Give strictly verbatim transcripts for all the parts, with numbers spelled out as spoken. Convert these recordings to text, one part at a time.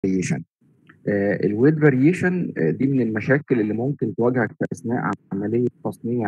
فاريشن. الويت فاريشن دي من المشاكل اللي ممكن تواجهك في اثناء عمليه تصنيع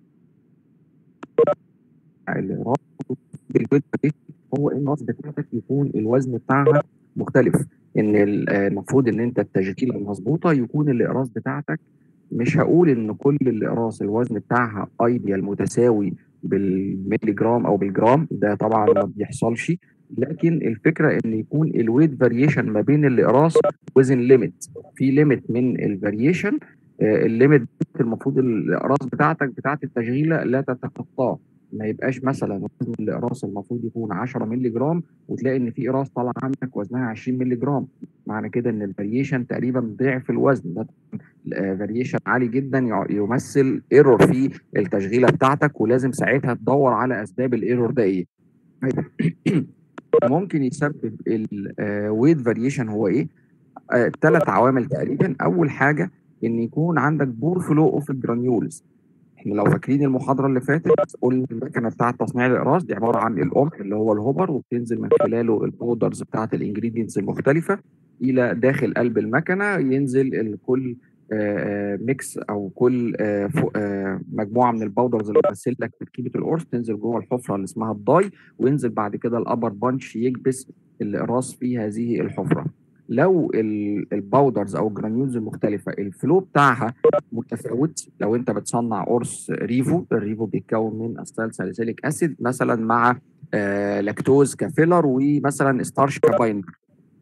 الاقراص. الويت فاريشن هو ان الراس بتاعتك يكون الوزن بتاعها مختلف، ان المفروض ان انت التشغيله المظبوطه يكون الاقراص بتاعتك، مش هقول ان كل الاقراص الوزن بتاعها ايديال متساوي بالملي جرام او بالجرام، ده طبعا ما بيحصلش، لكن الفكره ان يكون الويت فاريشن ما بين الاقراص وزن ليميت، في ليميت من الفاريشن. الليميت المفروض الاقراص بتاعتك بتاعت التشغيله لا تتخطاه، ما يبقاش مثلا وزن الاقراص المفروض يكون عشرة مللي جرام وتلاقي ان في اقراص طالعه عندك وزنها عشرين مللي جرام، معنى كده ان الفاريشن تقريبا ضعف الوزن ده. فاريشن عالي جدا يمثل ايرور في التشغيله بتاعتك، ولازم ساعتها تدور على اسباب الايرور ده ايه. ممكن يسبب الويت فاريشن هو ايه؟ ثلاث عوامل تقريبا. اول حاجه ان يكون عندك بور فلو اوف الجرانيولز. احنا لو فاكرين المحاضره اللي فاتت قلنا المكنه بتاعه تصنيع الاقراص دي عباره عن القمح اللي هو الهوبر، وبتنزل من خلاله البودرز بتاعه الانجريدينتس المختلفه الى داخل قلب المكنه، ينزل الكل ميكس او كل آه آه مجموعه من الباودرز اللي بتمثل لك تركيبه القرص تنزل جوه الحفره اللي اسمها الداي، وينزل بعد كده الابر بانش يكبس الاقراص في هذه الحفره. لو الباودرز او الجرانيولز المختلفه الفلو بتاعها متفاوت، لو انت بتصنع قرص ريفو، الريفو بيتكون من اسيتال ساليسيليك اسيد مثلا مع آه لاكتوز كفيلر ومثلا ستارش كبايندر،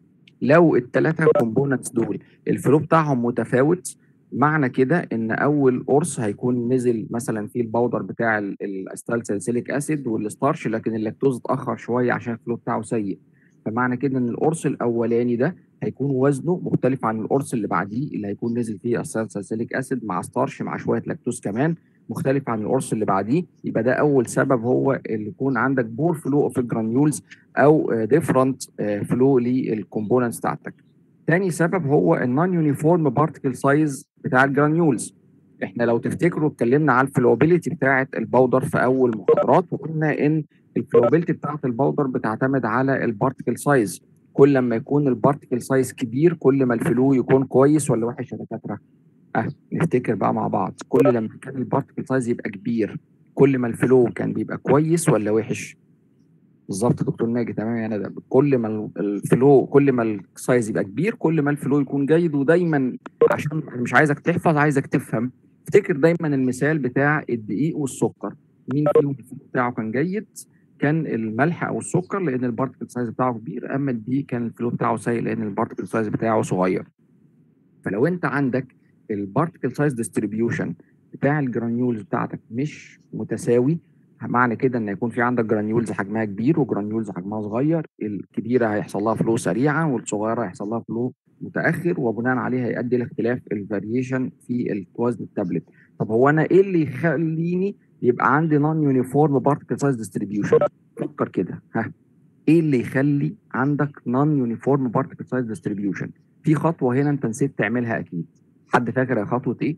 لو الثلاثه كومبوننتس دول الفلو بتاعهم متفاوت، معنى كده ان اول قرص هيكون نزل مثلا فيه الباودر بتاع الاسيتال ساليسيليك اسيد والستارش، لكن اللاكتوز اتاخر شويه عشان الفلو بتاعه سيء، فمعنى كده ان القرص الاولاني ده هيكون وزنه مختلف عن القرص اللي بعديه اللي هيكون نزل فيه اسيتال ساليسيليك اسيد مع ستارش مع شويه لاكتوز كمان، مختلف عن القرص اللي بعديه. يبقى ده اول سبب، هو اللي يكون عندك بور فلو اوف الجرانيولز او ديفرنت فلو للكومبوننتس بتاعتك. تاني سبب هو النون يونيفورم بارتكل سايز بتاع الجرانيولز. احنا لو تفتكروا اتكلمنا على الفلوبيليتي بتاعه الباودر في اول محاضرات، وقلنا ان الفلوبيليتي بتاعه الباودر بتعتمد على البارتكل سايز. كل ما يكون البارتكل سايز كبير كل ما الفلو يكون كويس ولا وحش يا دكاتره؟ اه نفتكر بقى مع بعض، كل لما كان البارتكل سايز يبقى كبير كل ما الفلو كان بيبقى كويس ولا وحش؟ بالظبط دكتور ناجي، تمام يا ندى، كل ما الفلو كل ما السايز يبقى كبير كل ما الفلو يكون جيد. ودايما عشان مش عايزك تحفظ عايزك تفهم، افتكر دايما المثال بتاع الدقيق والسكر، مين فيهم الفلو بتاعه كان جيد؟ كان الملح او السكر لان البارتكل سايز بتاعه كبير، اما الدقيق كان الفلو بتاعه سيء لان البارتكل سايز بتاعه صغير. فلو انت عندك البارتكل سايز ديستريبيوشن بتاع الجرانيولز بتاعتك مش متساوي، معنى كده ان يكون في عندك جرانيولز حجمها كبير وجرانيولز حجمها صغير، الكبيره هيحصل لها فلو سريعه والصغيره هيحصل لها فلو متاخر، وبناء عليه هيؤدي لاختلاف الفاريشن في الوزن التابلت. طب هو انا ايه اللي يخليني يبقى عندي نون يونيفورم بارتكل سايز ديستريبيوشن؟ فكر كده، ها ايه اللي يخلي عندك نون يونيفورم بارتكل سايز ديستريبيوشن؟ في خطوه هنا انت نسيت تعملها اكيد، حد فاكر يا خطوه ايه؟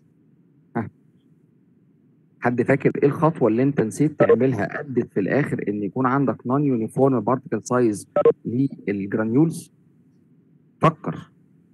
ها حد فاكر ايه الخطوه اللي انت نسيت تعملها ادت في الاخر ان يكون عندك نون يونيفورم بارتكل سايز للجرانيولز؟ فكر.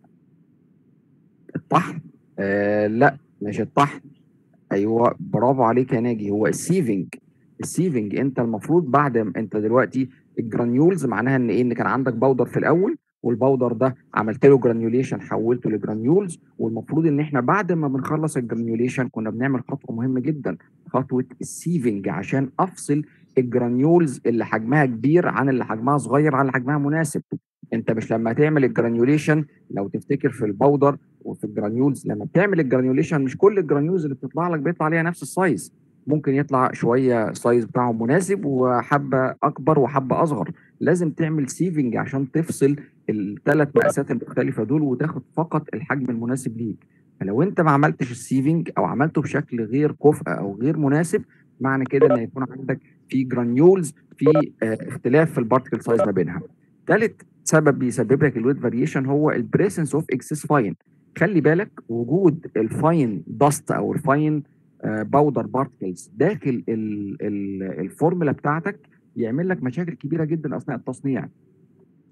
الطحن؟ آه لا مش الطحن. ايوه برافو عليك يا ناجي، هو السيفنج. السيفنج انت المفروض بعد ما انت دلوقتي الجرانيولز معناها ان ايه؟ ان كان عندك باودر في الاول والباودر ده عملت له جرانيوليشن حولته لجرانيولز، والمفروض ان احنا بعد ما بنخلص الجرانيوليشن كنا بنعمل خطوه مهمه جدا، خطوه السيفنج، عشان افصل الجرانيولز اللي حجمها كبير عن اللي حجمها صغير عن اللي حجمها مناسب. انت مش لما تعمل الجرانيوليشن لو تفتكر في الباودر وفي الجرانيولز، لما بتعمل الجرانيوليشن مش كل الجرانيولز اللي بتطلع لك بيطلع عليها نفس السايز، ممكن يطلع شويه سايز بتاعهم مناسب وحبه اكبر وحبه اصغر. لازم تعمل سيفنج عشان تفصل الثلاث مقاسات المختلفه دول وتاخد فقط الحجم المناسب ليك. فلو انت ما عملتش السيفنج او عملته بشكل غير كفء او غير مناسب، معنى كده ان يكون عندك في جرانيولز في اه اختلاف في البارتكل سايز ما بينها. ثالث سبب بيسبب لك الويت فاريشن هو البريسنس اوف اكسس فاين. خلي بالك وجود الفاين داست او الفاين باودر بارتكلز داخل ال ال الفورمولا بتاعتك يعمل لك مشاكل كبيره جدا اثناء التصنيع.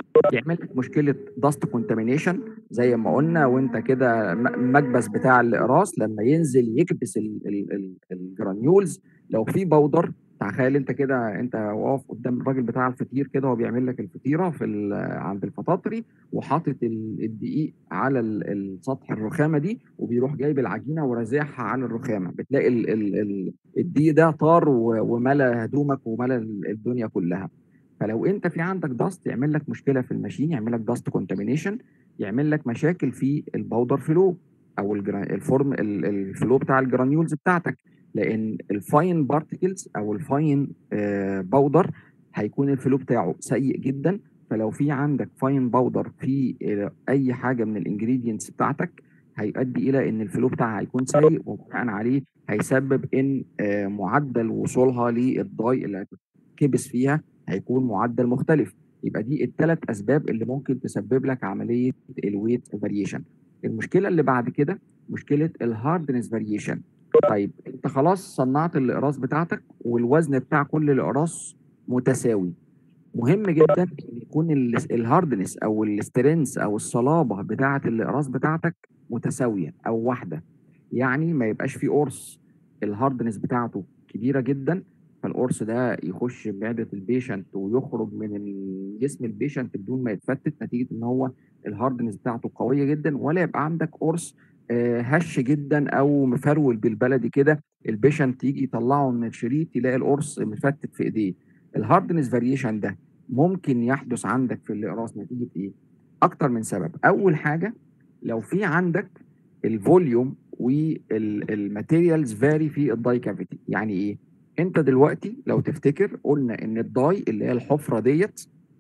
يعمل لك مشكله داست كونتامينيشن زي ما قلنا، وانت كده م- مكبس بتاع الاقراص لما ينزل يكبس ال- ال- ال- الجرانيولز. لو في بودر، تخيل انت كده انت واقف قدام الراجل بتاع الفطير كده، وهو بيعمل لك الفطيره في ال- عند الفطاطري، وحاطط ال- الدقيق على ال- السطح الرخامه دي، وبيروح جايب العجينه ورازعها على الرخامه، بتلاقي ال- ال- ال- الدقيق ده طار و- وملا هدومك وملا الدنيا كلها. فلو انت في عندك داست يعمل لك مشكله في الماشين، يعمل لك داست كونتامينيشن، يعمل لك مشاكل في الباودر فلو او الجرا- الفورم ال- الفلو بتاع الجرانيولز بتاعتك، لان الفاين بارتكلز او الفاين باودر هيكون الفلو بتاعه سيء جدا. فلو في عندك فاين باودر في آه، اي حاجه من الانجريدينتس بتاعتك، هيؤدي الى ان الفلو بتاعها هيكون سيء، وبناء عليه هيسبب ان آه، معدل وصولها للضاي اللي هتتكبس فيها هيكون معدل مختلف. يبقى دي الثلاث اسباب اللي ممكن تسبب لك عمليه الويت فاريشن. المشكله اللي بعد كده مشكله الهاردنس فاريشن. طيب انت خلاص صنعت الاقراص بتاعتك والوزن بتاع كل الاقراص متساوي، مهم جدا ان يكون الهاردنس او السترينث او الصلابه بتاعه الاقراص بتاعتك متساويه او واحده. يعني ما يبقاش في قرص الهاردنس بتاعته كبيره جدا، فالقرص ده يخش معده البيشنت ويخرج من جسم البيشنت بدون ما يتفتت، نتيجه ان هو الهاردنس بتاعته قويه جدا، ولا يبقى عندك قرص آه، هش جدا او مفرول بالبلدي كده، البيشنت يجي يطلعه من الشريط يلاقي القرص مفتت في ايديه. الهاردنس فاريشن ده ممكن يحدث عندك في الاقراص نتيجه ايه؟ اكتر من سبب. اول حاجه، لو في عندك الفوليوم والماتيريالز فاري في الداي كافيتي. يعني ايه؟ انت دلوقتي لو تفتكر قلنا ان الداي اللي هي الحفره ديت،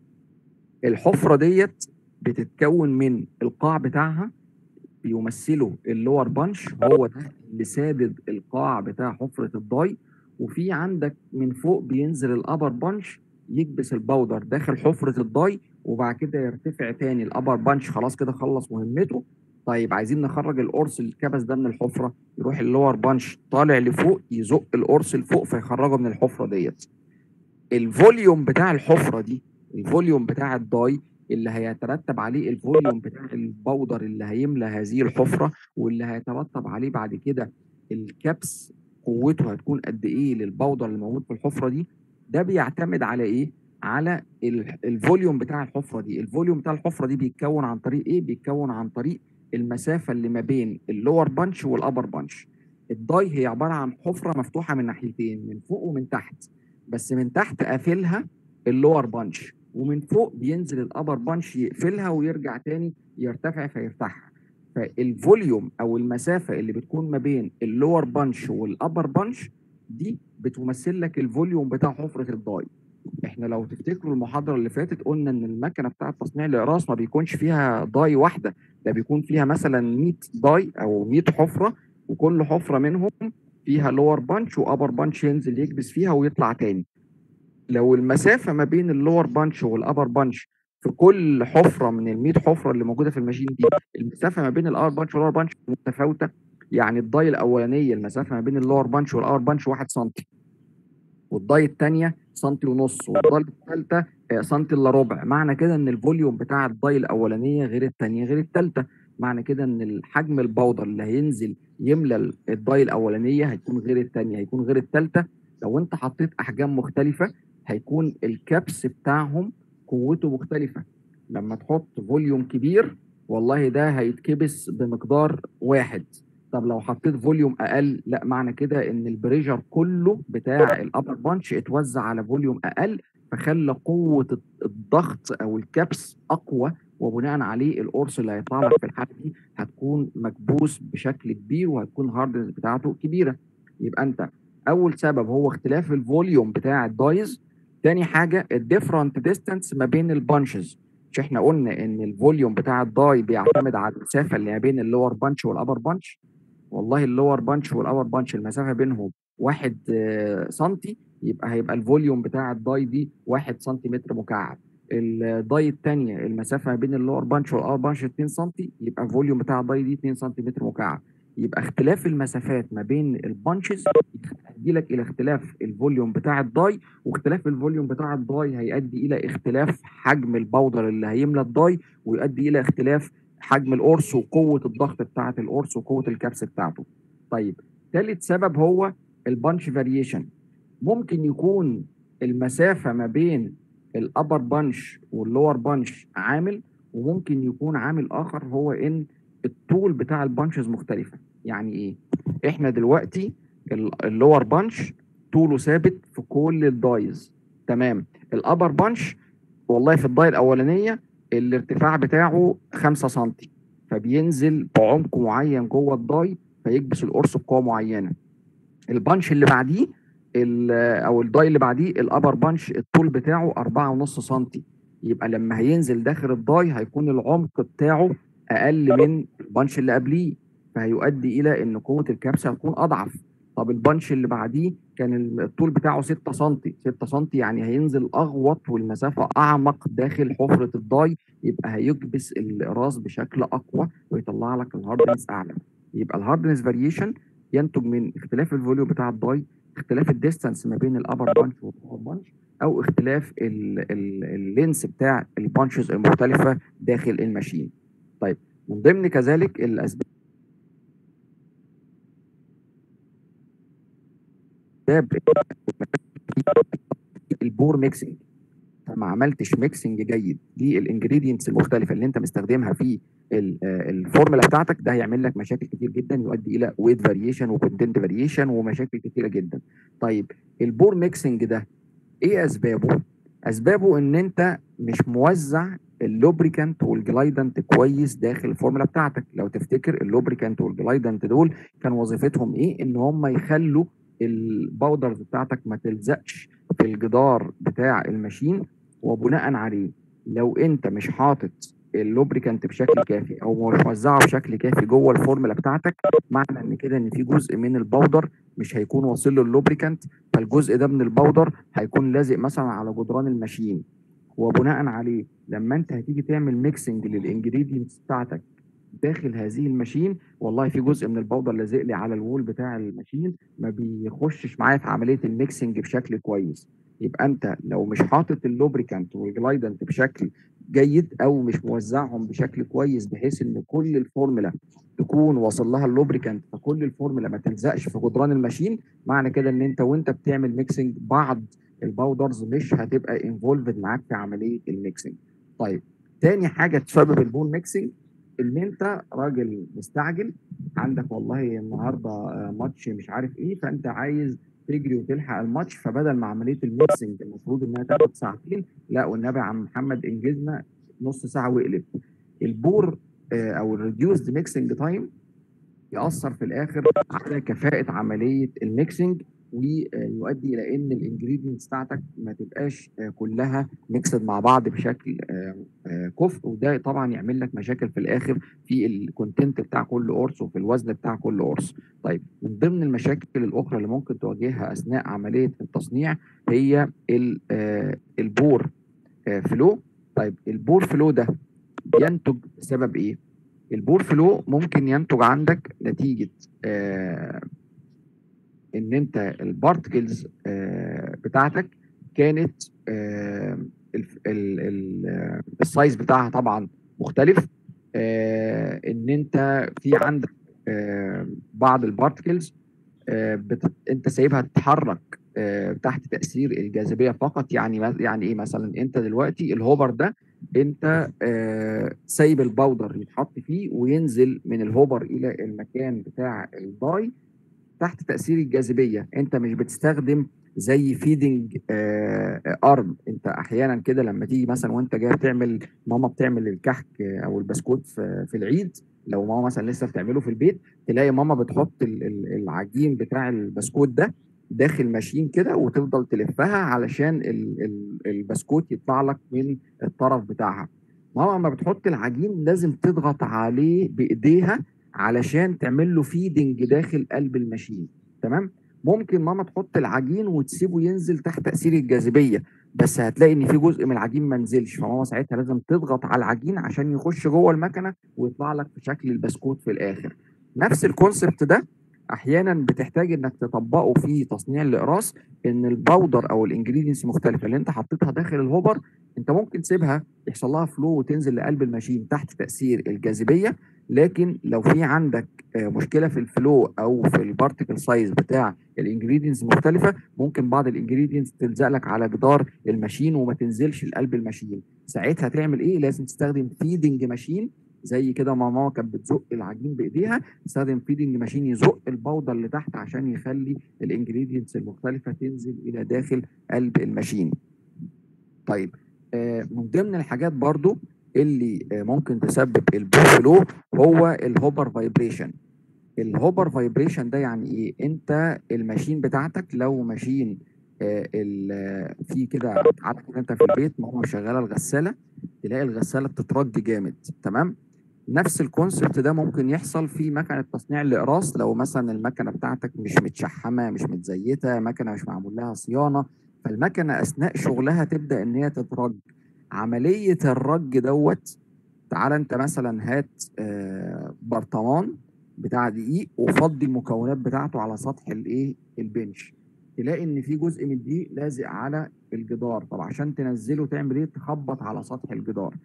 الحفره ديت بتتكون من القاع بتاعها بيمثله اللور بانش، هو ده اللي سادد القاع بتاع حفرة الضاي، وفي عندك من فوق بينزل الابر بانش يكبس الباودر داخل حفرة الضاي، وبعد كده يرتفع تاني الابر بانش، خلاص كده خلص مهمته. طيب عايزين نخرج القرص الكبس ده من الحفرة، يروح اللور بانش طالع لفوق يزق القرص لفوق فيخرجه من الحفرة ديت. الفوليوم بتاع الحفره دي، الفوليوم بتاع الضاي اللي هيترتب عليه الفوليوم بتاع البودر اللي هيملى هذه الحفره، واللي هيترتب عليه بعد كده الكبس قوته هتكون قد ايه للبودر اللي موجود في الحفره دي. ده بيعتمد على ايه؟ على ال- الفوليوم بتاع الحفره دي. الفوليوم بتاع الحفره دي بيتكون عن طريق ايه؟ بيتكون عن طريق المسافه اللي ما بين اللور بانش والابر بانش. الضاي هي عباره عن حفره مفتوحه من ناحيتين، من فوق ومن تحت، بس من تحت قافلها اللور بانش، ومن فوق بينزل الابر بانش يقفلها ويرجع تاني يرتفع فيفتحها. فالفوليوم او المسافه اللي بتكون ما بين اللور بانش والابر بانش دي بتمثل لك الفوليوم بتاع حفره الضاي. احنا لو تفتكروا المحاضره اللي فاتت قلنا ان المكنه بتاعه تصنيع الاقراص ما بيكونش فيها ضاي واحده، ده بيكون فيها مثلا مية ضاي او مية حفره، وكل حفره منهم فيها لور بانش وابر بانش ينزل يكبس فيها ويطلع تاني. لو المسافه ما بين اللور بانش والابر بانش في كل حفره من ال مية حفره اللي موجوده في الماشين دي، المسافه ما بين الابر بانش واللور بانش متفاوته، يعني الضاي الاولانيه المسافه ما بين اللور بانش والابر بانش واحد سم، والضاي الثانيه سنتي ونص، والضاي الثالثه سنتي الا ربع. معنى كده ان الفوليوم بتاع الضاي الاولانيه غير الثانيه غير الثالثه. معنى كده ان الحجم البودر اللي هينزل يملى الضاي الاولانيه هيكون غير الثانيه، هيكون غير الثالثه. لو انت حطيت احجام مختلفه هيكون الكبس بتاعهم قوته مختلفه. لما تحط فوليوم كبير والله ده هيتكبس بمقدار واحد. طب لو حطيت فوليوم اقل، لا، معنى كده ان البريشر كله بتاع الابر بانش اتوزع على فوليوم اقل، فخلى قوه الضغط او الكبس اقوى، وبناء عليه القرص اللي هيطلع لك في الحاله دي هتكون مكبوس بشكل كبير، وهتكون هاردنس بتاعته كبيره. يبقى انت اول سبب هو اختلاف الفوليوم بتاع الدايز. تاني حاجه الديفرنت ديستانس ما بين البانشز. مش احنا قلنا ان الفوليوم بتاع الداي بيعتمد على المسافه اللي ما بين اللور بانش والابر بانش؟ والله اللور بانش والابر بانش المسافه بينهم واحد آه، سنتي، يبقى هيبقى الفوليوم بتاع الداي دي واحد سنتيمتر مكعب. الداي الثانيه المسافه ما بين اللور بانش والابر بانش اتنين سنتي، يبقى الفوليوم بتاع الداي دي اتنين سنتيمتر مكعب. يبقى اختلاف المسافات ما بين البانشز هيؤدي لك الى اختلاف الفوليوم بتاع الداي، واختلاف الفوليوم بتاع الداي هيؤدي الى اختلاف حجم الباودر اللي هيملى الداي، ويؤدي الى اختلاف حجم القرص وقوه الضغط بتاعه القرص وقوه الكبس بتاعته. طيب ثالث سبب هو البانش فاريشن. ممكن يكون المسافه ما بين الابر بانش واللور بانش عامل، وممكن يكون عامل اخر هو ان الطول بتاع البانشز مختلفه. يعني ايه؟ احنا دلوقتي ال- اللور بانش طوله ثابت في كل الدايز، تمام. الابر بانش والله في الداي الاولانيه الارتفاع بتاعه خمسة سم، فبينزل بعمق معين جوه الداي فيكبس القرص بقوه معينه. البانش اللي بعديه ال- او الداي اللي بعديه الابر بانش الطول بتاعه أربعة ونص سم، يبقى لما هينزل داخل الداي هيكون العمق بتاعه اقل من البانش اللي قبليه، فهيؤدي الى ان قوه الكبسه هتكون اضعف. طب البانش اللي بعديه كان الطول بتاعه ستة سم، ستة سم يعني هينزل اغوط والمسافه اعمق داخل حفره الداي، يبقى هيكبس الاقراص بشكل اقوى ويطلع لك الهاردنس اعلى. يبقى الهاردنس فاريشن ينتج من اختلاف الفوليوم بتاع الداي، اختلاف الديستانس ما بين الابر بانش واللور بانش، او اختلاف اللينس بتاع البانشز المختلفه داخل الماشين. طيب من ضمن كذلك الاسباب البور ميكسنج. ما عملتش ميكسنج جيد للانجريدينتس المختلفه اللي انت مستخدمها في ال- آه، الفورمولا بتاعتك، ده هيعمل لك مشاكل كتير جدا، يؤدي الى ويت فاريشن وكونتنت فاريشن ومشاكل كتيره جدا. طيب البور ميكسنج ده ايه اسبابه؟ اسبابه ان انت مش موزع اللوبريكانت والجلايدنت كويس داخل الفورمولا بتاعتك. لو تفتكر اللوبريكانت والجلايدنت دول كان وظيفتهم ايه؟ ان هم يخلوا الباودرز بتاعتك ما تلزقش في الجدار بتاع الماشين، وبناء عليه لو انت مش حاطط اللوبريكانت بشكل كافي او مش موزعه بشكل كافي جوه الفورمولا بتاعتك، معنى ان كده ان في جزء من الباودر مش هيكون واصل له اللوبريكانت، فالجزء ده من الباودر هيكون لازق مثلا على جدران الماشين، وبناء عليه لما انت هتيجي تعمل ميكسنج للانجريدينتس بتاعتك داخل هذه الماشين، والله في جزء من الباودر لازق لي على الوول بتاع الماشين ما بيخشش معايا في عمليه الميكسنج بشكل كويس. يبقى انت لو مش حاطط اللوبريكانت والجلايدنت بشكل جيد او مش موزعهم بشكل كويس بحيث ان كل الفورمولا تكون واصل لها اللوبريكانت فكل الفورمولا ما تلزقش في جدران الماشين، معنى كده ان انت وانت بتعمل ميكسنج بعض الباودرز مش هتبقى انفولفد معاك في عمليه الميكسنج. طيب تاني حاجه تسبب البول ميكسنج ان انت راجل مستعجل، عندك والله النهارده آه، ماتش مش عارف ايه، فانت عايز تجري وتلحق الماتش، فبدل ما عمليه الميكسنج المفروض انها تاخد ساعتين، لا والنبي يا عم محمد انجزنا نص ساعه واقلب. البور آه، او الريديوسد ميكسنج تايم يأثر في الآخر على كفاءة عملية الميكسنج، ويؤدي إلى إن الانجريدينتس بتاعتك ما تبقاش آه، كلها ميكسد مع بعض بشكل آه، آه، كفء، وده طبعا يعمل لك مشاكل في الآخر في الكونتنت بتاع كل قرص وفي الوزن بتاع كل قرص. طيب من ضمن المشاكل الأخرى اللي ممكن تواجهها أثناء عملية التصنيع هي ال- آه، البور آه، فلو. طيب البور فلو ده ينتج بسبب إيه؟ البور فلو ممكن ينتج عندك نتيجة آه ان انت البارتكلز آه بتاعتك كانت آه ال ال ال آه، السايز بتاعها طبعا مختلف، آه ان انت في عندك آه بعض البارتكلز آه بت... انت سايبها تتحرك آه تحت تأثير الجاذبية فقط. يعني يعني ايه؟ مثلا انت دلوقتي الهوبر ده انت آه سايب الباودر يتحط فيه وينزل من الهوبر الى المكان بتاع الداي تحت تأثير الجاذبية، انت مش بتستخدم زي فيدنج ارم. انت احيانا كده لما تيجي مثلا وانت جاي تعمل، ماما بتعمل الكحك آه، او البسكوت في في العيد، لو ماما مثلا لسه بتعمله في البيت تلاقي ماما بتحط ال- ال- العجين بتاع البسكوت ده داخل ماشين كده وتفضل تلفها علشان ال- ال- البسكوت يطلع لك من الطرف بتاعها. ماما لما بتحط العجين لازم تضغط عليه بايديها علشان تعمل له فيدنج داخل قلب الماشين، تمام. ممكن ماما تحط العجين وتسيبه ينزل تحت تأثير الجاذبية، بس هتلاقي ان في جزء من العجين ما نزلش، فماما ساعتها لازم تضغط على العجين عشان يخش جوه المكنة ويطلع لك في شكل البسكوت في الاخر. نفس الكونسبت ده احيانا بتحتاج انك تطبقه في تصنيع الاقراص، ان الباودر او الانجريدينتس المختلفه اللي انت حطيتها داخل الهوبر انت ممكن تسيبها يحصل لها فلو وتنزل لقلب الماشين تحت تاثير الجاذبيه. لكن لو في عندك آه، مشكله في الفلو او في البارتيكل سايز بتاع الانجريدينتس المختلفه، ممكن بعض الانجريدينتس تلزق لك على جدار الماشين وما تنزلش لقلب الماشين. ساعتها تعمل ايه؟ لازم تستخدم فيدنج ماشين، زي كده ما ماما كانت بتزق العجين بايديها، تستخدم فيدنج ماشين يزق البودر اللي تحت عشان يخلي الانجريدينتس المختلفه تنزل الى داخل قلب الماشين. طيب آه من ضمن الحاجات برضو اللي آه ممكن تسبب البول فلو هو الهوبر فايبريشن. الهوبر فايبريشن ده يعني ايه؟ انت الماشين بتاعتك لو ماشين آه ال- في كده عارف كده انت في البيت ما هو مشغله الغساله، تلاقي الغساله بتترج جامد، تمام؟ نفس الكونسبت ده ممكن يحصل في مكنه تصنيع الاقراص. لو مثلا المكنه بتاعتك مش متشحمه مش متزيته، مكنه مش معمول لها صيانه، فالمكنه اثناء شغلها تبدا ان هي تترج. عمليه الرج دوت، تعال انت مثلا هات آه، برطمان بتاع دقيق وفضي المكونات بتاعته على سطح الايه البنش، تلاقي ان في جزء من الدقيق لازق على الجدار. طب عشان تنزله تعمل ايه؟ تخبط على سطح الجدار.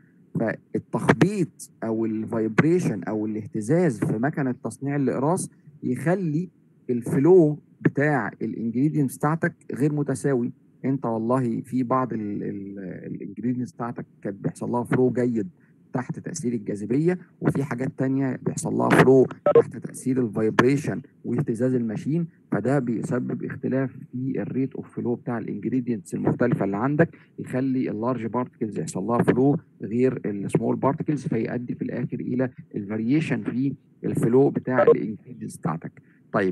فالتخبيط او الفايبريشن او الاهتزاز في مكنه تصنيع الاقراص يخلي الفلو بتاع الانجريدينتس بتاعتك غير متساوي. انت والله في بعض الانجريدينتس بتاعتك كانت بيحصل لها فلو جيد تحت تأثير الجاذبية، وفي حاجات تانية بيحصل لها فلو تحت تأثير الفايبريشن واهتزاز الماشين، فده بيسبب اختلاف في الريت اوف فلو بتاع الانجريدينتس المختلفة اللي عندك، يخلي اللارج بارتكلز يحصل لها فلو غير السمول بارتكلز، فيؤدي في الآخر إلى الفاريشن في الفلو بتاع الانجريدينتس بتاعتك. طيب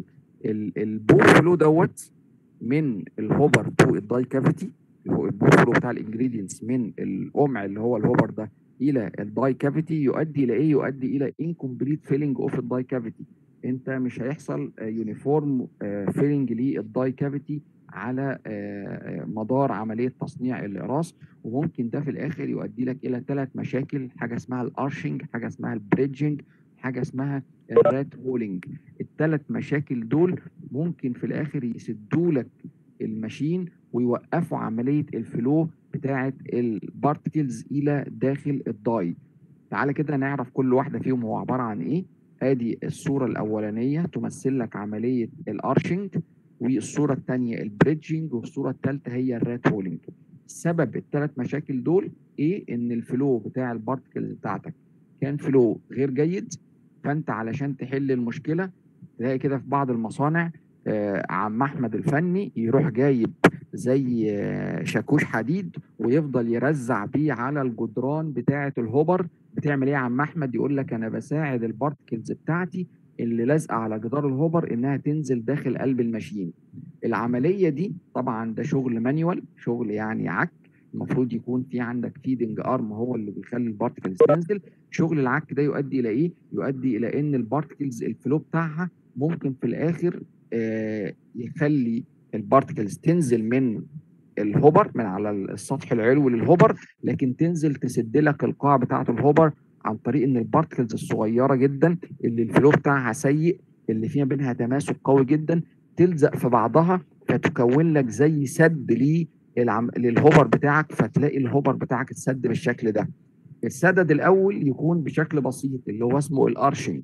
البول فلو دوت من الهوبر تو الداي كافيتي، البول فلو بتاع الانجريدينتس من القمع اللي هو الهوبر ده الى الداي كافيتي يؤدي الى ايه؟ يؤدي الى incomplete filling اوف الداي كافيتي. انت مش هيحصل يونيفورم فيلنج للداي كافيتي على آه، مدار عمليه تصنيع الاقراص، وممكن ده في الاخر يؤدي لك الى ثلاث مشاكل: حاجه اسمها الارشنج، حاجه اسمها البريدجنج، حاجه اسمها الرات هولينج. الثلاث مشاكل دول ممكن في الاخر يسدوا لك الماشين ويوقفوا عمليه الفلو بتاعه البارتكلز الى داخل الداي. تعالى كده نعرف كل واحده فيهم هو عباره عن ايه. ادي الصوره الاولانيه تمثل لك عمليه الارشنج، والصوره الثانيه البريدجنج، والصوره الثالثه هي الرات هولينج. سبب الثلاث مشاكل دول ايه؟ ان الفلو بتاع البارتكلز بتاعتك كان فلو غير جيد. فانت علشان تحل المشكله تلاقي كده في بعض المصانع آه، عم احمد الفني يروح جايب زي آه، شاكوش حديد ويفضل يرزع بيه على الجدران بتاعه الهوبر. بتعمل ايه يا عم احمد؟ يقول لك انا بساعد البارتكلز بتاعتي اللي لازقه على جدار الهوبر انها تنزل داخل قلب الماشين. العمليه دي طبعا ده شغل مانيوال، شغل يعني عك. المفروض يكون في عندك فيدنج ارم هو اللي بيخلي البارتكلز تنزل. شغل العك ده يؤدي الى ايه؟ يؤدي الى ان البارتكلز الفلو بتاعها ممكن في الاخر آه يخلي البارتكلز تنزل من الهوبر من على السطح العلوي للهوبر، لكن تنزل تسد لك القاع بتاعه الهوبر عن طريق ان البارتكلز الصغيره جدا اللي الفلو بتاعها سيء، اللي فيها بينها تماسك قوي جدا، تلزق في بعضها فتكون لك زي سد للعم... للهوبر بتاعك، فتلاقي الهوبر بتاعك اتسد بالشكل ده. السدد الاول يكون بشكل بسيط اللي هو اسمه الارشنج.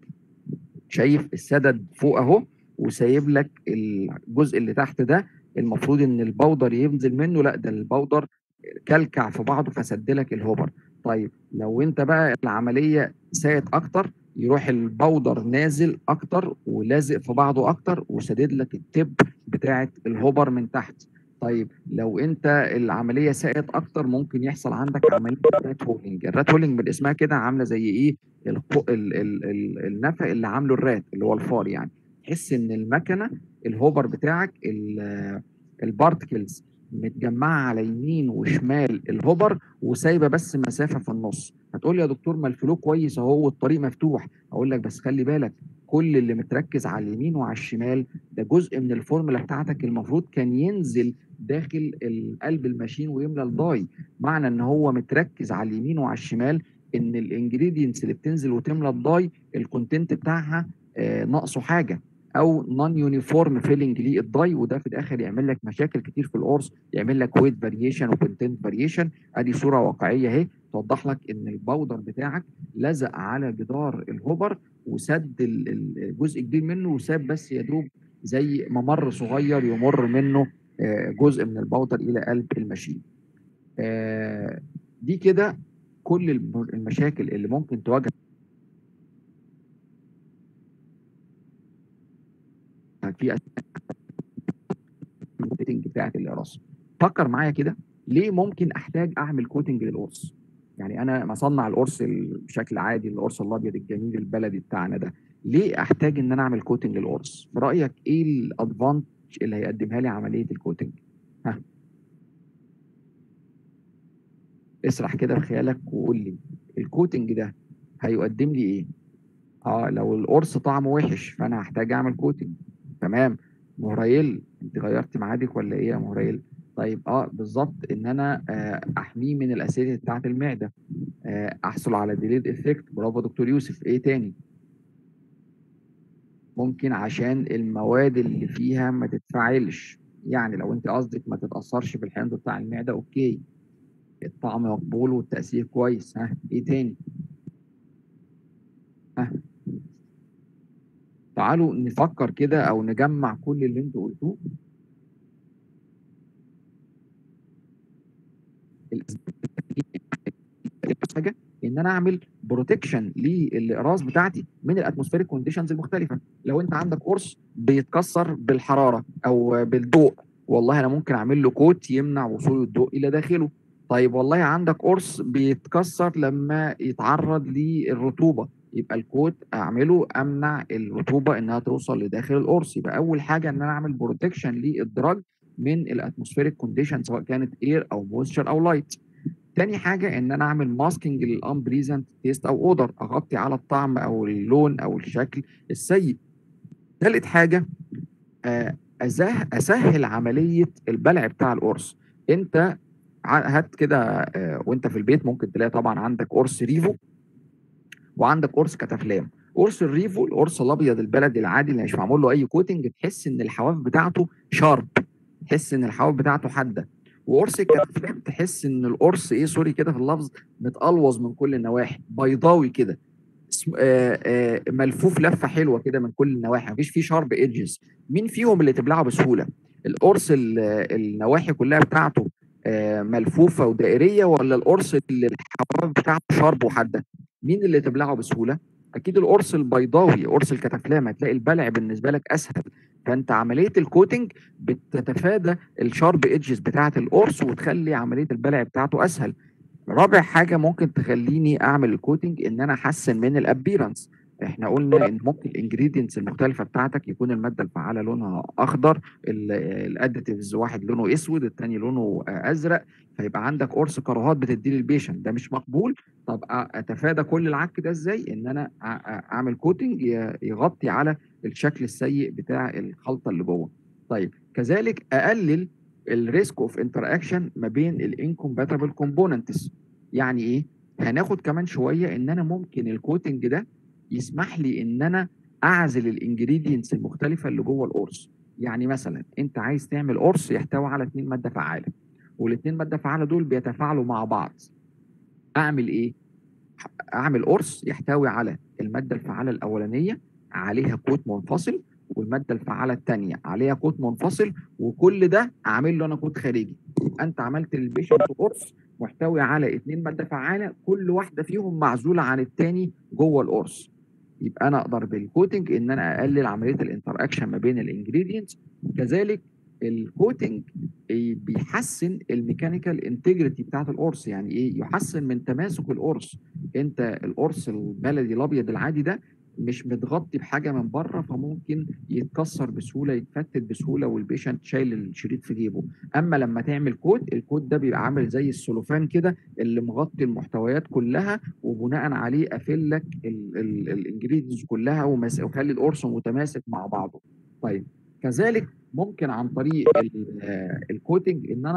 شايف السدد فوق اهو وسايب لك الجزء اللي تحت ده المفروض ان البودر ينزل منه، لا ده البودر كلكع في بعضه فسد لك الهوبر. طيب لو انت بقى العمليه ساءت اكتر يروح البودر نازل اكتر ولازق في بعضه اكتر وسدد لك التب بتاعه الهوبر من تحت. طيب لو انت العمليه ساءت اكتر ممكن يحصل عندك عمليه رات هولينج. الرات هولينج من اسمها كده عامله زي ايه؟ الق- ال- ال- ال- النفق اللي عامله الرات اللي هو الفار يعني. تحس ان المكنه الهوبر بتاعك البارتكلز متجمعه على يمين وشمال الهوبر وسايبه بس مسافه في النص. هتقول لي يا دكتور ما الفلو كويس اهو والطريق مفتوح. اقول لك بس خلي بالك كل اللي متركز على اليمين وعلى الشمال ده جزء من الفورمولا بتاعتك المفروض كان ينزل داخل قلب الماشين ويملى الداي. معنى ان هو متركز على اليمين وعلى الشمال ان الانجريدينتس اللي بتنزل وتملى الداي الكونتنت بتاعها آه ناقصه حاجه، او نون يونيفورم فيلنج للداي، وده في الاخر يعمل لك مشاكل كتير في القرص، يعمل لك ويت فاريشن وكونتنت فاريشن. ادي صوره واقعيه اهي توضح لك ان الباودر بتاعك لزق على جدار الهوبر وسد ال- ال- جزء كبير منه، وساب بس يا دوب زي ممر صغير يمر منه آه، جزء من الباودر الى قلب الماشين. آه، دي كده كل الم- المشاكل اللي ممكن تواجه في الكوتنج بتاعت القراصه. فكر معايا كده، ليه ممكن احتاج اعمل كوتنج للقرص؟ يعني انا مصنع القرص ال- بشكل عادي، القرص الابيض الجميل البلدي بتاعنا ده، ليه احتاج ان انا اعمل كوتنج للقرص؟ في رايك ايه الادفانتج اللي هيقدمها لي عمليه الكوتنج؟ ها، اسرح كده بخيالك وقول لي الكوتنج ده هيقدم لي ايه؟ اه، لو القرص طعمه وحش فانا هحتاج اعمل كوتنج. تمام. مهريل، انت غيرت ميعادك ولا ايه يا مهريل؟ طيب اه بالظبط، ان انا آه احميه من الاسيديتي بتاعت المعده، آه احصل على ديليد افكت. برافو دكتور يوسف. ايه تاني؟ ممكن عشان المواد اللي فيها ما تتفاعلش، يعني لو انت قصدك ما تتاثرش بالحمض بتاع المعده، اوكي، الطعم مقبول والتاثير كويس. ها، ايه تاني؟ ها، تعالوا نفكر كده او نجمع كل اللي انتوا قلتوه. حاجه ان انا اعمل بروتكشن للاقراص بتاعتي من الاتموسفيريك كونديشنز المختلفه. لو انت عندك قرص بيتكسر بالحراره او بالضوء، والله انا ممكن اعمل له كوت يمنع وصول الضوء الى داخله. طيب والله عندك قرص بيتكسر لما يتعرض للرطوبه، يبقى الكوت اعمله امنع الرطوبه انها توصل لداخل القرص. يبقى اول حاجه ان انا اعمل بروتكشن للدراج من الاتموسفيريك كونديشن، سواء كانت اير او مويستشر او لايت. تاني حاجة إن أنا أعمل ماسكينج للأنبريزنت تيست أو أودر، أغطي على الطعم أو اللون أو الشكل السيء. تالت حاجة، آه، أزه أسهل عملية البلع بتاع القرص. أنت ع- هات كده، آه، وأنت في البيت ممكن تلاقي طبعا عندك قرص ريفو وعندك قرص كتافلام. قرص الريفو القرص الابيض البلدي العادي اللي مش معمول له اي كوتنج، تحس ان الحواف بتاعته شارب، تحس ان الحواف بتاعته حاده. وقرص الكتافلام تحس ان القرص ايه، سوري كده في اللفظ، متقلوظ من كل النواحي، بيضاوي كده، اسم- آه، آه، ملفوف لفه حلوه كده من كل النواحي، مفيش فيه شارب ايدجز. مين فيهم اللي تبلعه بسهوله؟ القرص ال- النواحي كلها بتاعته آه، ملفوفه ودائريه، ولا القرص اللي الحواف بتاعته شارب وحاده؟ مين اللي تبلعه بسهوله؟ اكيد القرص البيضاوي، قرص الكتافلام، هتلاقي البلع بالنسبه لك اسهل. فانت عمليه الكوتنج بتتفادى الشارب ايدجز بتاعه القرص وتخلي عمليه البلع بتاعته اسهل. رابع حاجة ممكن تخليني أعمل الكوتنج إن أنا أحسن من الأبيرنس. إحنا قلنا إن ممكن الإنجريدينتس المختلفة بتاعتك يكون المادة الفعالة لونها أخضر، الأديتيفز واحد لونه أسود التاني لونه آه، أزرق، فيبقى عندك قرص كراهات بتدي للبيشنت، ده مش مقبول. طب أ- أتفادى كل العك ده إزاي؟ إن أنا أ- أ- أعمل كوتنج ي- يغطي على الشكل السيء بتاع الخلطة اللي جوه. طيب كذلك أقلل الريسك اوف انتر اكشن ما بين الانكومباتبل كومبوننتس. يعني ايه؟ هناخد كمان شويه ان انا ممكن الكوتنج ده يسمح لي ان انا اعزل الانجريدينتس المختلفه اللي جوه القرص. يعني مثلا انت عايز تعمل قرص يحتوي على اتنين ماده فعاله، والاثنين ماده فعاله دول بيتفاعلوا مع بعض، اعمل ايه؟ اعمل قرص يحتوي على الماده الفعاله الاولانيه عليها كوت منفصل، والماده الفعاله الثانيه عليها كوت منفصل، وكل ده اعمل له انا كوت خارجي. يبقى انت عملت للبيشنت قرص محتوي على اثنين ماده فعاله، كل واحده فيهم معزوله عن الثاني جوه القرص. يبقى انا اقدر بالكوتنج ان انا اقلل عمليه الانتر اكشن ما بين الانجريدينتس. كذلك الكوتنج إيه، بيحسن الميكانيكال انتجريتي بتاعت القرص. يعني ايه؟ يحسن من تماسك القرص. انت القرص البلدي الابيض العادي ده مش متغطي بحاجه من بره، فممكن يتكسر بسهوله، يتفتت بسهوله، والبيشنت شايل الشريط في جيبه. اما لما تعمل كود، الكود ده بيبقى عامل زي السلوفان كده اللي مغطي المحتويات كلها، وبناء عليه قافل لك الانجريدينتس كلها ومس- وخلي القرص متماسك مع بعضه. طيب كذلك ممكن عن طريق الكوتنج ان انا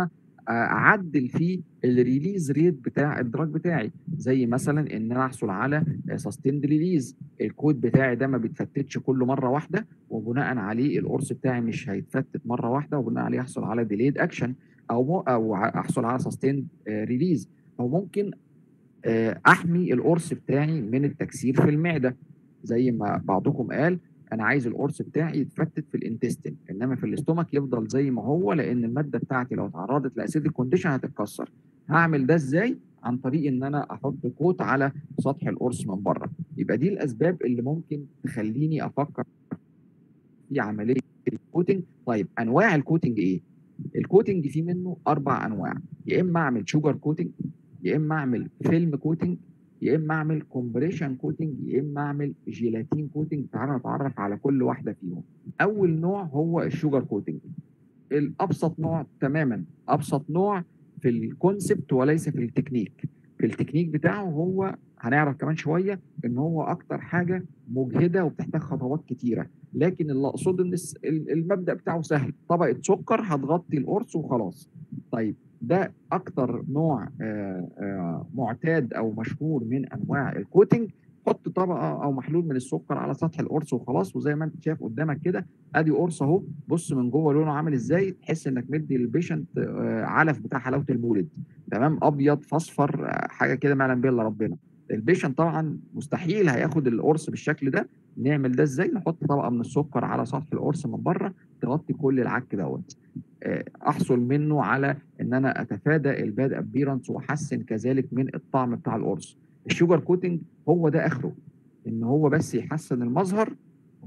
اعدل فيه الريليز ريت بتاع الدراج بتاعي، زي مثلا ان انا احصل على سستيند ريليز، الكود بتاعي ده ما بيتفتتش كل مره واحده، وبناء عليه القرص بتاعي مش هيتفتت مره واحده، وبناء عليه احصل على ديليد اكشن، او مو او احصل على سستيند ريليز. او ممكن آه، احمي القرص بتاعي من التكسير في المعده، زي ما بعضكم قال انا عايز القرص بتاعي يتفتت في الانتستين، انما في الاستومك يفضل زي ما هو، لان الماده بتاعتي لو اتعرضت لاسيدك كونديشن هتتكسر. هعمل ده ازاي؟ عن طريق ان انا احط كوت على سطح القرص من بره. يبقى دي الاسباب اللي ممكن تخليني افكر في عمليه الكوتنج. طيب انواع الكوتنج ايه؟ الكوتنج فيه منه اربع انواع، يا اما اعمل شوجر كوتنج، يا اما اعمل فيلم كوتنج، يا اما اعمل كومبريشن كوتنج، يا اما اعمل جيلاتين كوتنج. تعالى نتعرف على كل واحده فيهم. اول نوع هو الشوجر كوتنج، الابسط نوع تماما، ابسط نوع في الكونسبت وليس في التكنيك. في التكنيك بتاعه هو هنعرف كمان شويه ان هو اكتر حاجه مجهده وبتحتاج خطوات كتيره، لكن اللي اقصده ان الس- ال- المبدا بتاعه سهل، طبقه سكر هتغطي القرص وخلاص. طيب ده اكتر نوع آه، آه، معتاد او مشهور من انواع الكوتنج. حط طبقه او محلول من السكر على سطح القرص وخلاص، وزي ما انت شايف قدامك كده ادي قرص اهو، بص من جوه لونه عامل ازاي، تحس انك مدي للبيشنت آه، علف بتاع حلاوه المولد، تمام، ابيض فاصفر، آه، حاجه كده ما يعلم بها الا ربنا. البيشنت طبعا مستحيل هياخد القرص بالشكل ده. نعمل ده ازاي؟ نحط طبقه من السكر على سطح القرص من بره تغطي كل العك دوت. آه، احصل منه على ان انا اتفادى الباد ابيرنس واحسن كذلك من الطعم بتاع القرص. الشوجر كوتنج هو ده اخره، ان هو بس يحسن المظهر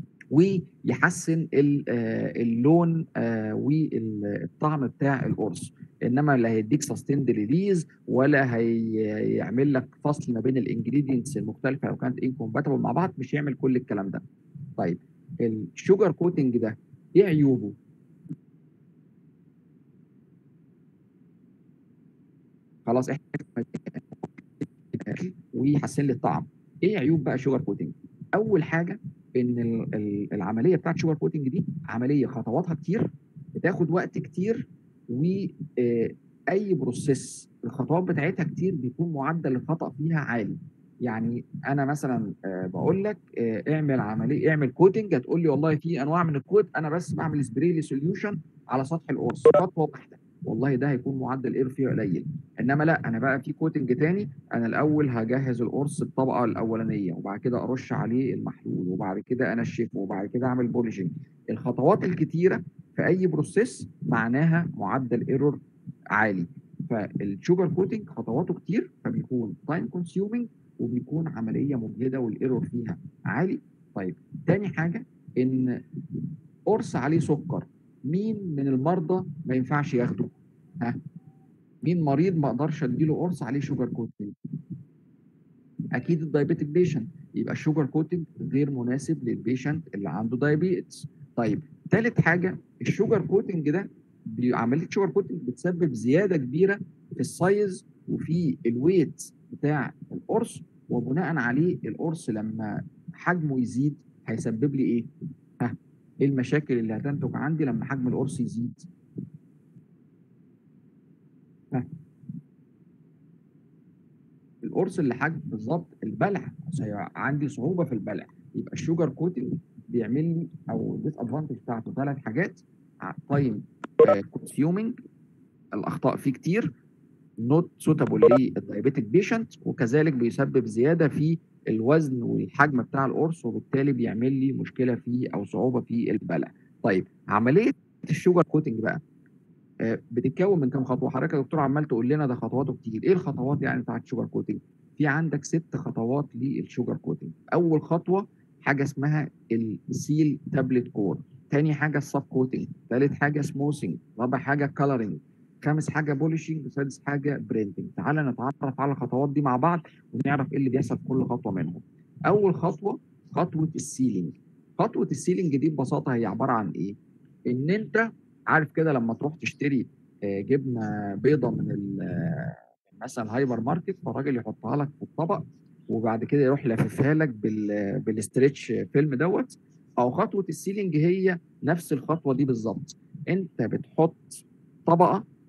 ويحسن ال- آه، اللون آه، والطعم بتاع القرص، انما لا هيديك سستيند ريليز ولا هيعمل لك فصل ما بين الانجريدينتس المختلفه لو كانت انكومباتبل مع بعض، مش هيعمل كل الكلام ده. طيب الشوجر كوتنج ده ايه عيوبه؟ خلاص احنا ويحسن لي الطعم. ايه عيوب بقى الشوجر كوتنج؟ اول حاجه ان ال- ال- العمليه بتاعت الشوجر كوتنج دي عمليه خطواتها كتير، بتاخد وقت كتير، واي بروسيس الخطوات بتاعتها كتير بيكون معدل الخطا فيها عالي. يعني انا مثلا آه، بقول لك آه، اعمل عمليه، اعمل كوتنج، هتقول لي والله في انواع من الكوت انا بس بعمل سبراي لسوليوشن على سطح القرص خطوه واحده، والله ده هيكون معدل الاير فيه قليل. انما لا، انا بقى في كوتنج تاني، انا الاول هجهز القرص الطبقه الاولانيه، وبعد كده ارش عليه المحلول، وبعد كده انشفه، وبعد كده اعمل بولشنج. الخطوات الكتيره في اي بروسيس معناها معدل ايرور عالي. فالشوجر كوتنج خطواته كتير، فبيكون تايم كونسيومينج، وبيكون عمليه مجهده والايرور فيها عالي. طيب تاني حاجه، ان قرص عليه سكر، مين من المرضى ما ينفعش ياخده؟ ها، مين مريض ما اقدرش اديله قرص عليه شوجر كوتنج؟ اكيد الدايابيتك بيشنت، يبقى الشوجر كوتنج غير مناسب للبيشنت اللي عنده دايابيتس. طيب ثالث حاجه، الشوجر كوتنج ده بي- عمليه شوجر كوتنج بتسبب زياده كبيره في السايز وفي الويت بتاع القرص، وبناء عليه القرص لما حجمه يزيد هيسبب لي ايه؟ ها، ايه المشاكل اللي هتنتج عندي لما حجم القرص يزيد؟ ها، القرص اللي حجم بالظبط البلع، هي- عندي صعوبه في البلع. يبقى الشوجر كوتنج بيعمل لي، او الديس ادفانتج بتاعته ثلاث حاجات: تايم كونسيومينج، الاخطاء فيه كتير، نوت سوتابل للدايابيتك بيشنت، وكذلك بيسبب زياده في الوزن والحجم بتاع القرص، وبالتالي بيعمل لي مشكله فيه او صعوبه في البلع. طيب عمليه الشوجر كوتنج بقى آه، بتتكون من كام خطوه؟ حضرتك يا دكتور عمال تقول لنا ده خطواته كتير، ايه الخطوات يعني بتاعت الشوجر كوتنج؟ في عندك ست خطوات للشوجر كوتنج. اول خطوه حاجه اسمها السيل تابلت كور، تاني حاجه السب كوتنج، تالت حاجه سموثنج، رابع حاجه كلرنج، خامس حاجه بولشنج، سادس حاجه برينتنج. تعالى نتعرف على الخطوات دي مع بعض ونعرف ايه اللي بيحصل في كل خطوه منهم. اول خطوه خطوه السيلينج. خطوه السيلينج دي ببساطه هي عباره عن ايه؟ ان انت عارف كده لما تروح تشتري آه، جبنه بيضه من ال- آه، مثلا الهايبر ماركت، فالراجل يحطها لك في الطبق، وبعد كده يروح لاففها لك بال بالاسترتش فيلم دوت. او خطوه السيلينج هي نفس الخطوه دي بالظبط، انت بتحط طبقه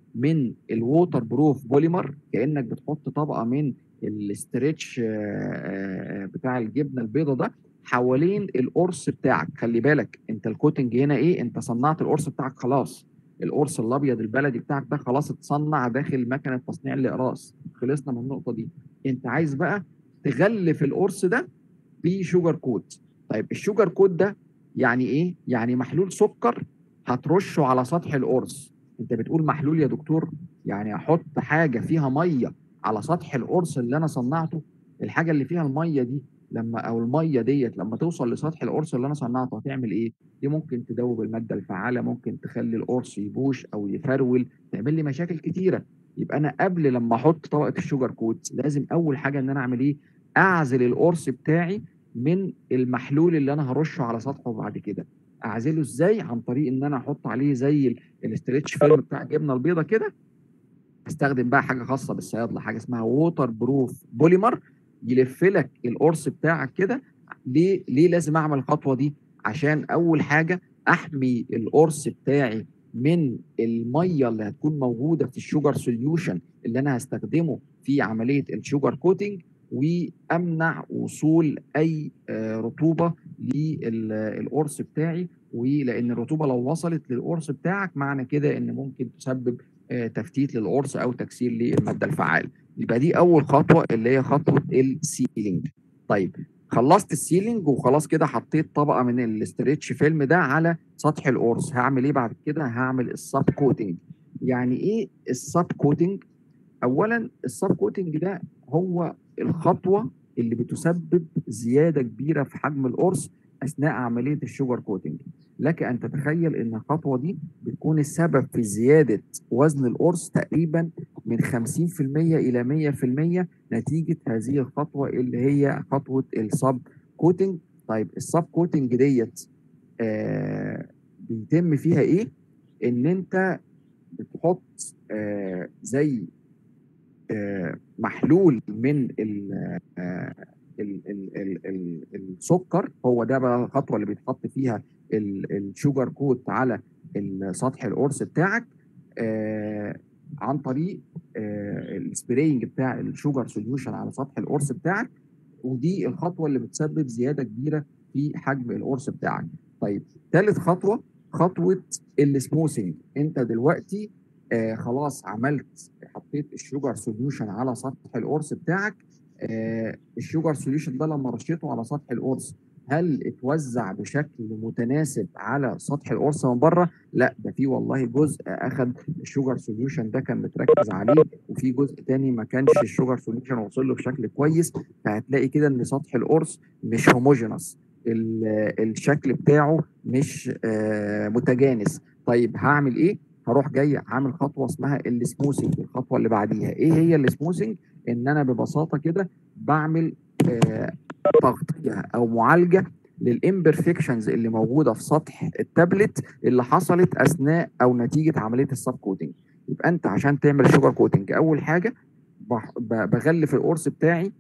من الووتر بروف بوليمر، كانك بتحط طبقه من الاسترتش بتاع الجبنه البيضاء ده حوالين القرص بتاعك. خلي بالك انت الكوتنج هنا ايه، انت صنعت القرص بتاعك خلاص، القرص الابيض البلدي بتاعك ده خلاص اتصنع داخل مكنه تصنيع الاقراص، خلصنا من النقطه دي. انت عايز بقى تغلف القرص ده بشوجر كوت. طيب الشوجر كوت ده يعني ايه؟ يعني محلول سكر هترشه على سطح القرص. انت بتقول محلول يا دكتور، يعني احط حاجه فيها ميه على سطح القرص اللي انا صنعته؟ الحاجه اللي فيها الميه دي لما او الميه ديت لما توصل لسطح القرص اللي انا صنعته هتعمل ايه؟ دي ممكن تدوب الماده الفعاله، ممكن تخلي القرص يبوش او يفرول، تعمل لي مشاكل كتيره. يبقى انا قبل لما احط طبقه الشوجر كوت لازم اول حاجه ان انا اعمل ايه؟ اعزل القرص بتاعي من المحلول اللي انا هرشه على سطحه بعد كده. اعزله ازاي؟ عن طريق ان انا احط عليه زي الاسترتش فيلم بتاع الجبنه البيضاء كده. استخدم بقى حاجه خاصه بالصيادله، حاجه اسمها ووتر بروف بوليمر، يلف لك القرص بتاعك كده. ليه ليه لازم اعمل الخطوه دي؟ عشان اول حاجه احمي القرص بتاعي من الميه اللي هتكون موجوده في الشوجر سوليوشن اللي انا هستخدمه في عمليه الشوجر كوتنج، وامنع وصول اي رطوبه للقرص بتاعي. ولان الرطوبه لو وصلت للقرص بتاعك معنى كده ان ممكن تسبب تفتيت للقرص او تكسير للماده الفعاله. يبقى دي اول خطوه اللي هي خطوه السيلينج. طيب خلصت السيلينج وخلاص كده، حطيت طبقه من الاسترتش فيلم ده على سطح القرص. هعمل ايه بعد كده؟ هعمل السب كوتنج. يعني ايه السب كوتنج؟ اولا السب كوتنج ده هو الخطوه اللي بتسبب زياده كبيره في حجم القرص اثناء عمليه الشوجر كوتنج. لك ان تتخيل ان الخطوه دي بتكون السبب في زياده وزن القرص تقريبا من خمسين في المية الى مية في المية نتيجه هذه الخطوه اللي هي خطوه السب كوتنج. طيب السب كوتنج ديت آه بيتم فيها ايه؟ ان انت بتحط آه زي آه محلول من ال آه ال ال ال ال السكر. هو ده بقى الخطوه اللي بيتحط فيها الشوجر كوت على سطح القرص بتاعك آه عن طريق آه السبراينج بتاع الشوجر سوليوشن على سطح القرص بتاعك. ودي الخطوه اللي بتسبب زياده كبيره في حجم القرص بتاعك. طيب ثالث خطوه خطوه السموثنج. انت دلوقتي آه خلاص عملت حطيت الشوجر سوليوشن على سطح القرص بتاعك. آه الشوجر سوليوشن ده لما رشيته على سطح القرص هل اتوزع بشكل متناسب على سطح القرص من بره؟ لا، ده في والله جزء اخذ الشوجر سوليوشن ده كان متركز عليه، وفي جزء تاني ما كانش الشوجر سوليوشن وصل له بشكل كويس. فهتلاقي كده ان سطح القرص مش هوموجينس، الشكل بتاعه مش آه متجانس. طيب هعمل ايه؟ هروح جاي عامل خطوه اسمها السموثنج. الخطوه اللي بعديها ايه هي السموثنج؟ ان انا ببساطه كده بعمل آه تغطيه او معالجه للامبرفكشنز اللي موجوده في سطح التابلت اللي حصلت اثناء او نتيجه عمليه السب كوتنج. يبقى انت عشان تعمل الشوجر كوتنج اول حاجه بغلف القرص بتاعي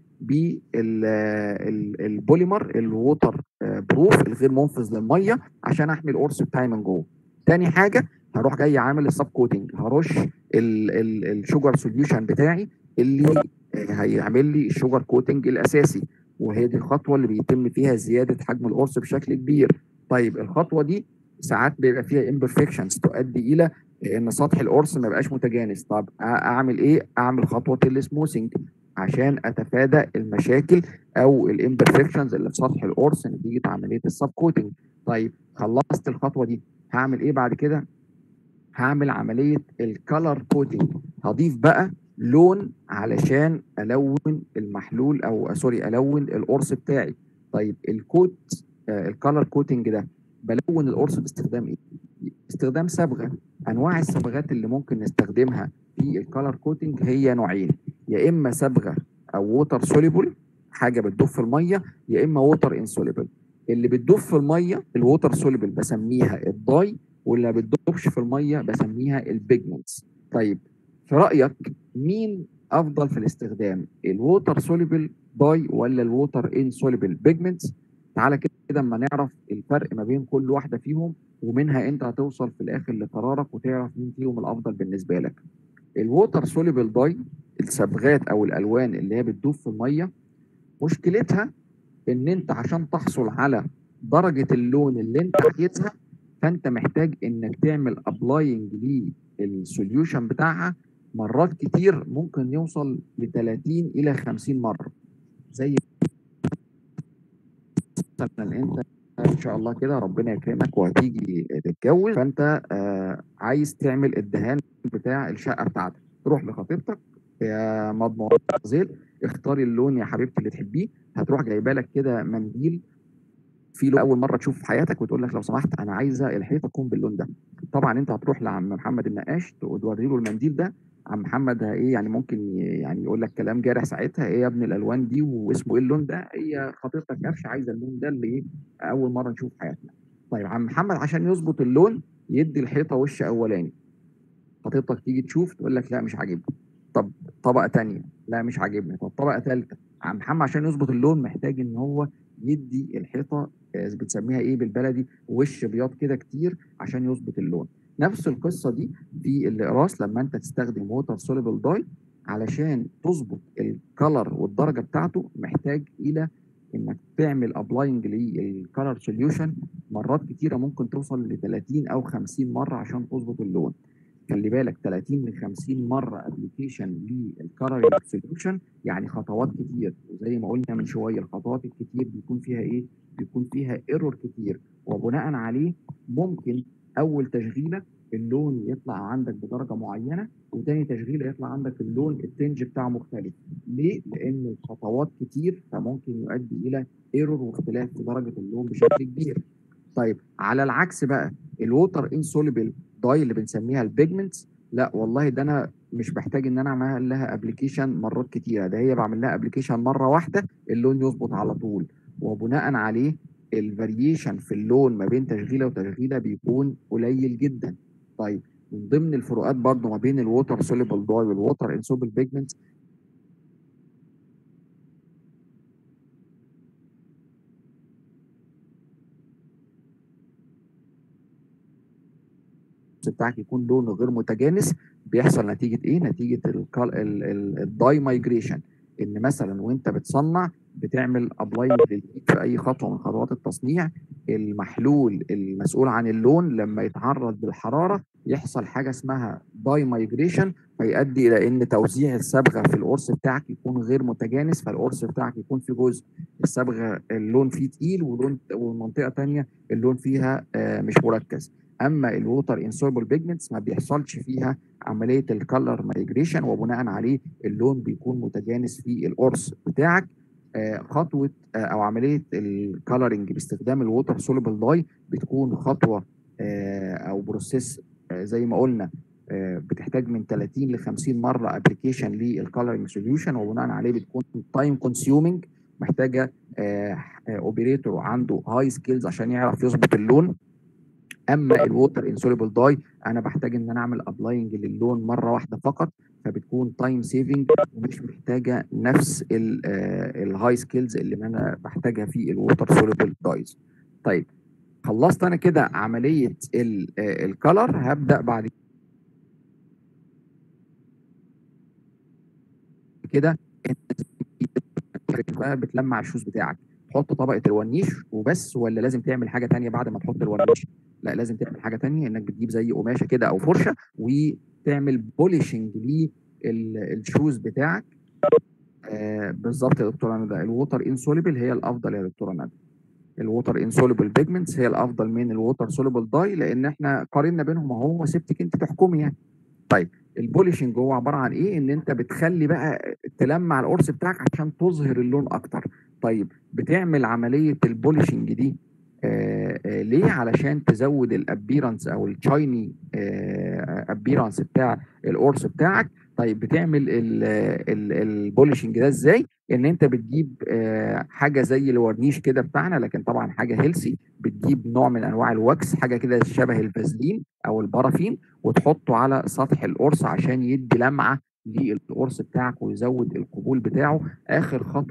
بالبوليمر الووتر بروف الغير منفذ للميه عشان احمي القرص بتاعي من جوه. تاني حاجه هروح جاي عامل السب كوتنج، هرش الشوجر سوليوشن بتاعي اللي هيعمل لي الشوجر كوتنج الاساسي، وهي دي الخطوه اللي بيتم فيها زياده حجم القرص بشكل كبير. طيب الخطوه دي ساعات بيبقى فيها امبرفكشنز تؤدي الى ان سطح القرص ما بقاش متجانس. طب اعمل ايه؟ اعمل خطوه السموثنج عشان اتفادى المشاكل او الامبرفكشنز اللي في سطح القرص نتيجه عمليه السب كوتنج. طيب خلصت الخطوه دي، هعمل ايه بعد كده؟ هعمل عمليه الكالر كوتنج. هضيف بقى لون علشان الون المحلول او سوري الون القرص بتاعي. طيب الكوت آه الكالر كوتنج ده بلون القرص باستخدام ايه؟ استخدام صبغه. انواع الصبغات اللي ممكن نستخدمها في الكالر كوتنج هي نوعين، يا اما صبغه او ووتر سوليبل حاجه بتدوب في الميه، يا اما ووتر انسوليبل. اللي بتدوب في الميه الووتر سوليبل بسميها الداي، واللي ما بتدوبش في الميه بسميها البيجمنتس. طيب في رايك مين افضل في الاستخدام، الووتر سوليبل داي ولا الووتر انسوليبل بيجمنتس؟ تعالى كده اما نعرف الفرق ما بين كل واحده فيهم، ومنها انت هتوصل في الاخر لقرارك وتعرف مين فيهم الافضل بالنسبه لك. الووتر سوليبل داي، الصبغات او الالوان اللي هي بتدوب في الميه، مشكلتها ان انت عشان تحصل على درجه اللون اللي انت عايزها، فانت محتاج انك تعمل ابلاينج للسوليوشن بتاعها مرات كتير، ممكن يوصل ل ثلاثين الى خمسين مره. زي مثلا انت ان شاء الله كده ربنا يكرمك وهتيجي تتجوز، فانت آه عايز تعمل الدهان بتاع الشقه بتاعتك، تروح لخطيبتك يا مدموزيل اختاري اللون يا حبيبتي اللي تحبيه، هتروح جايبه لك كده منديل في لون اول مره تشوفه في حياتك، وتقول لك لو سمحت انا عايزه الحيطه تكون باللون ده. طبعا انت هتروح لعم محمد النقاش توري له المنديل ده، عم محمد ايه يعني ممكن ي- يعني يقول لك كلام جارح ساعتها، ايه يا ابني الالوان دي واسمه ايه اللون ده، هي خطيبتك قفشه عايزه اللون ده اللي ايه اول مره نشوف في حياتنا. طيب عم محمد عشان يظبط اللون يدي الحيطه وش اولاني، خطيبتك تيجي تشوف تقول لك لا مش عاجبني، طب طبقه تانية لا مش عاجبني، طب طبقه ثالثه. عم محمد عشان يظبط اللون محتاج ان هو يدي الحيطه آه، بتسميها ايه بالبلدي وش بياض كده كتير عشان يظبط اللون. نفس القصه دي في الاقراص لما انت تستخدم ووتر سوليبل داي، علشان تظبط الكلر والدرجه بتاعته محتاج الى انك تعمل ابلاينج للكلر سوليوشن مرات كتيره، ممكن توصل ل ثلاثين او خمسين مره عشان تظبط اللون. خلي بالك ثلاثين ل خمسين مره ابلكيشن للكالرنج سوليوشن يعني خطوات كتير، وزي ما قلنا من شويه الخطوات الكتير بيكون فيها ايه؟ بيكون فيها ايرور كتير، وبناء عليه ممكن اول تشغيله اللون يطلع عندك بدرجه معينه، وتاني تشغيله يطلع عندك اللون التنج بتاعه مختلف. ليه؟ لان الخطوات كتير فممكن يؤدي الى ايرور واختلاف في درجه اللون بشكل كبير. طيب على العكس بقى الووتر انسوليبل داي اللي بنسميها البيجمنتس، لا والله ده انا مش محتاج ان انا اعمل لها ابلكيشن مرات كتيره، ده هي بعمل لها ابلكيشن مره واحده اللون يظبط على طول، وبناء عليه الفاريشن في اللون ما بين تشغيله وتشغيله بيكون قليل جدا. طيب من ضمن الفروقات برضه ما بين الووتر سوليبل داي والووتر انسوليبل بيجمنتس، بتاعك يكون لونه غير متجانس، بيحصل نتيجه ايه؟ نتيجه الداي مايجريشن، ان مثلا وانت بتصنع بتعمل ابلاي في اي خطوه من خطوات التصنيع، المحلول المسؤول عن اللون لما يتعرض للحراره يحصل حاجه اسمها داي مايجريشن، فيؤدي الى ان توزيع الصبغه في القرص بتاعك يكون غير متجانس، فالقرص بتاعك يكون في جزء الصبغه اللون فيه تقيل، ولون ومنطقه ثانيه اللون فيها آه، مش مركز. اما الووتر انسولبل بيجمنتس ما بيحصلش فيها عمليه الكالر مايجريشن، وبناء عليه اللون بيكون متجانس في القرص بتاعك. آه، خطوه آه، او عمليه الكالرنج باستخدام الووتر سوليبل داي بتكون خطوه آه، او بروسيس آه، زي ما قلنا آه، بتحتاج من ثلاثين ل خمسين مره ابلكيشن للكالرنج سوليوشن، وبناء عليه بتكون تايم كونسيومينج، محتاجه اوبريتور عنده هاي سكيلز عشان يعرف يظبط اللون. اما الووتر انسوليبل داي انا بحتاج ان انا اعمل ابلاينج للون مره واحده فقط، فبتكون تايم سيفنج ومش محتاجه نفس الهاي سكيلز اللي انا بحتاجها في الووتر سوليبل دايز. طيب خلصت انا كده عمليه الكالر، هبدا بعد كده بقى بتلمع الشوز بتاعك، تحط طبقه الورنيش وبس، ولا لازم تعمل حاجه تانية بعد ما تحط الورنيش؟ لا لازم تعمل حاجه تانية، انك بتجيب زي قماشه كده او فرشه وتعمل بوليشنج للشوز بتاعك. آه بالظبط يا دكتوره ندى، الووتر انسوليبل هي الافضل يا دكتوره ندى، الووتر انسوليبل بيجمنتس هي الافضل من الووتر سوليبل داي، لان احنا قارنا بينهم اهو وسبتك انت تحكمي يعني. طيب البوليشنج هو عباره عن ايه؟ ان انت بتخلي بقى تلمع القرص بتاعك عشان تظهر اللون اكتر. طيب بتعمل عمليه البوليشنج دي آه آه ليه؟ علشان تزود الابيرنس او الشايني ابيرنس بتاع القرص بتاعك. طيب بتعمل البوليشنج ده ازاي؟ ان انت بتجيب آه حاجه زي الورنيش كده بتاعنا، لكن طبعا حاجه هيلسي، بتجيب نوع من انواع الواكس، حاجه كده شبه الفازلين او البارافين، وتحطه على سطح القرص عشان يدي لمعه للقرص بتاعك ويزود القبول بتاعه. اخر خطوه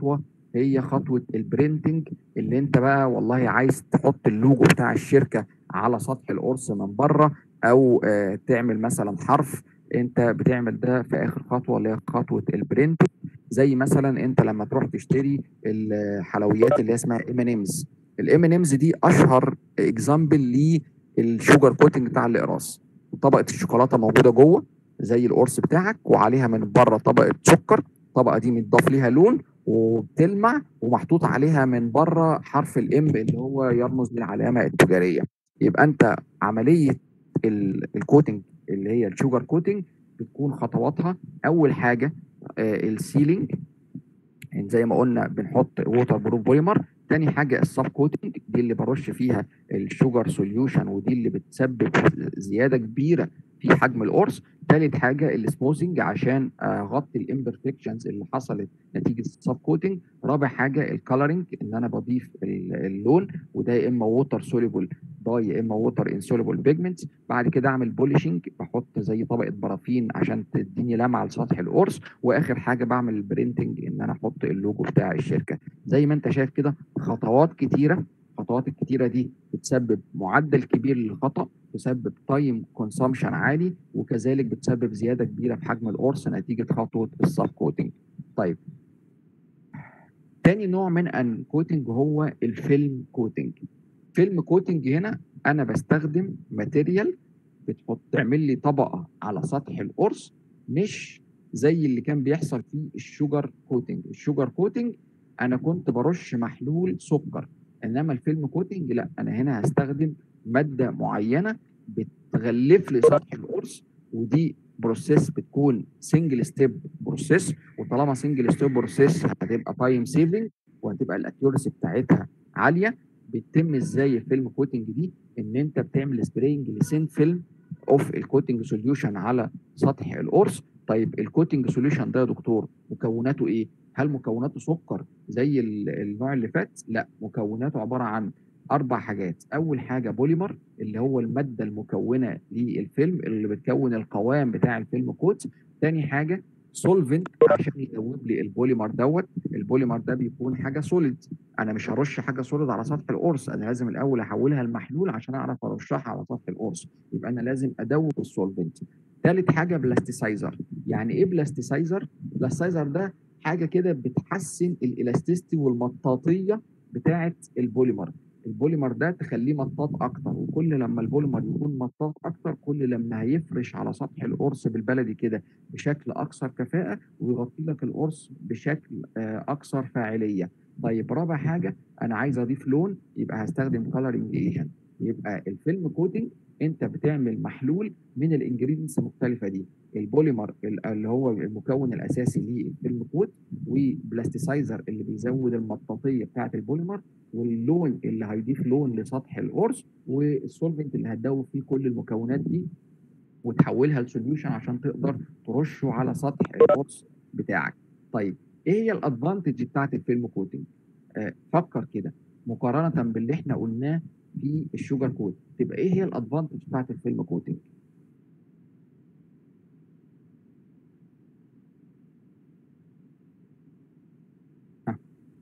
هي خطوه البرينتنج، اللي انت بقى والله عايز تحط اللوجو بتاع الشركه على سطح القرص من بره، او آه تعمل مثلا حرف. انت بتعمل ده في اخر خطوه اللي هي خطوه البرينت. زي مثلا انت لما تروح تشتري الحلويات اللي هي اسمها ام ان امز. الام ان امز دي اشهر اكزامبل للشوجر كوتنج بتاع الاقراص. طبقه الشوكولاته موجوده جوه زي القرص بتاعك، وعليها من بره طبقه سكر. الطبقه دي متضاف ليها لون وبتلمع، ومحطوط عليها من بره حرف الام اللي هو يرمز للعلامه التجاريه. يبقى انت عمليه ال- الكوتنج اللي هي الشوجر كوتنج بتكون خطواتها: اول حاجه آه، السيلينج، يعني زي ما قلنا بنحط ووتر بروف بوليمر. تاني حاجه السب كوتنج، دي اللي برش فيها الشوجر سوليوشن، ودي اللي بتسبب زياده كبيره في حجم القرص. تالت حاجه السموزنج عشان اغطي الامبرفكشنز اللي حصلت نتيجه السب كوتنج. رابع حاجه الكالرنج، ان انا بضيف ال- اللون، وده يا اما ووتر سوليبل داي يا اما ووتر انسوليبل بيجمنتس. بعد كده اعمل بوليشنج، بحط زي طبقه برافين عشان تديني لمعه لسطح القرص. واخر حاجه بعمل البرينتنج، ان انا احط اللوجو بتاع الشركه. زي ما انت شايف كده خطوات كتيره. الخطوات الكتيره دي بتسبب معدل كبير للخطا، تسبب تايم كونسامشن عالي، وكذلك بتسبب زياده كبيره في حجم القرص نتيجه خطوه السب كوتنج. طيب، تاني نوع من الكوتنج هو الفيلم كوتنج. فيلم كوتنج هنا انا بستخدم ماتيريال بتحط تعمل لي طبقه على سطح القرص، مش زي اللي كان بيحصل في الشوجر كوتنج. الشوجر كوتنج انا كنت برش محلول سكر، انما الفيلم كوتنج لا، انا هنا هستخدم ماده معينه بتغلف لي سطح القرص. ودي بروسيس بتكون سنجل ستيب بروسيس، وطالما سنجل ستيب بروسيس هتبقى تايم سيفنج، وهتبقى الاكيورسي بتاعتها عاليه. بيتم ازاي الفيلم كوتنج دي؟ ان انت بتعمل سبرينج لسين فيلم اوف الكوتنج سوليوشن على سطح القرص. طيب الكوتنج سوليوشن ده يا دكتور مكوناته ايه؟ هل مكوناته سكر زي ال- النوع اللي فات؟ لا، مكوناته عباره عن اربع حاجات. اول حاجه بوليمر، اللي هو الماده المكونه للفيلم اللي بتكون القوام بتاع الفيلم كوت. تاني حاجه سولفنت، عشان يذوب لي البوليمر دوت. البوليمر ده بيكون حاجه سوليد، انا مش هرش حاجه سوليد على سطح القرص، انا لازم الاول احولها لمحلول عشان اعرف ارشها على سطح القرص. يبقى انا لازم ادوب السولفنت. ثالث حاجه بلاستيسايزر. يعني ايه بلاستيسايزر؟ بلاستيسايزر ده حاجه كده بتحسن الالاستيستي والمطاطيه بتاعه البوليمر. البوليمر ده تخليه مطاط اكتر، وكل لما البوليمر يكون مطاط اكتر كل لما هيفرش على سطح القرص بالبلدي كده بشكل اكثر كفاءه، ويغطي لك القرص بشكل آه، اكثر فاعليه. طيب رابع حاجه انا عايز اضيف لون، يبقى هستخدم كولرنج ايجنت. يبقى الفيلم كوتنج انت بتعمل محلول من الانجريدينتس المختلفه دي: البوليمر اللي هو المكون الاساسي للفيلم كوت، وبلاستيسايزر اللي بيزود المطاطيه بتاعه البوليمر، واللون اللي هيضيف لون لسطح القرص، والسولفنت اللي هتدوب فيه كل المكونات دي وتحولها لسوليوشن عشان تقدر ترشه على سطح القرص بتاعك. طيب ايه هي الادفانتج بتاعت الفيلم كوتنج؟ آه فكر كده مقارنه باللي احنا قلناه في الشوجر كوت، تبقى ايه هي الادفانتج بتاعت الفيلم كوتنج؟ ها،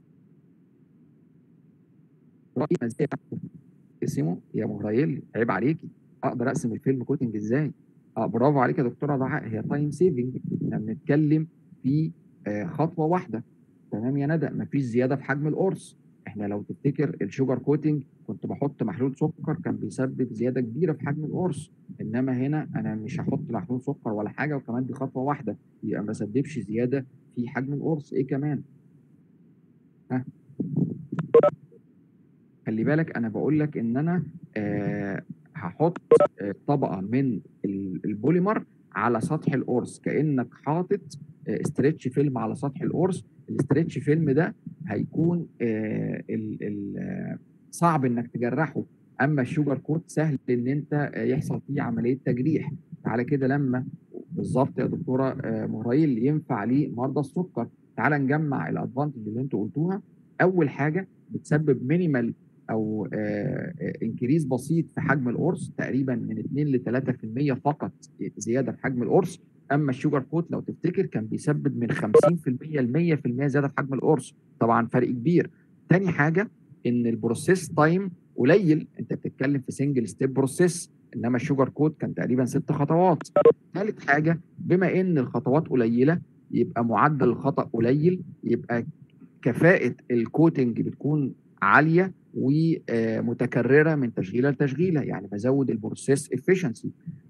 رايي ازاي اقسمه يا مهريل؟ عيب عليكي، اقدر اقسم الفيلم كوتنج ازاي؟ اه برافو عليك يا دكتوره ضحى، هي تايم سيفنج. احنا بنتكلم في آه خطوه واحده. تمام يا ندى، مفيش زياده في حجم القرص. احنا لو تفتكر الشوجر كوتنج كنت بحط محلول سكر كان بيسبب زياده كبيره في حجم القرص، انما هنا انا مش هحط محلول سكر ولا حاجه، وكمان دي خطوه واحده، يبقى ما بسببش زياده في حجم القرص. ايه كمان؟ ها، خلي بالك انا بقول لك ان انا آه هحط آه طبقه من ال- البوليمر على سطح القرص، كانك حاطط آه استرتش فيلم على سطح القرص. الاسترتش فيلم ده هيكون آه ال ال آه صعب انك تجرحه، اما الشوجر كوت سهل ان انت آه يحصل فيه عمليه تجريح. تعالى كده لما بالظبط يا دكتوره آه مهريل ينفع ليه مرضى السكر. تعالى نجمع الادفانتج اللي انتوا قلتوها. اول حاجه بتسبب مينيمال او انكريز بسيط في حجم القرص، تقريبا من اتنين ل ثلاثة في المية فقط زياده في حجم القرص. اما الشوجر كوت لو تفتكر كان بيسبب من خمسين في المية ل مية في المية زياده في حجم القرص، طبعا فرق كبير. تاني حاجه ان البروسيس تايم قليل، انت بتتكلم في سنجل ستيب بروسيس، انما الشوجر كوت كان تقريبا ست خطوات. ثالث حاجه بما ان الخطوات قليله يبقى معدل الخطا قليل، يبقى كفاءه الكوتنج بتكون عاليه ومتكرره من تشغيله لتشغيله، يعني بزود البروسيس افشنسي.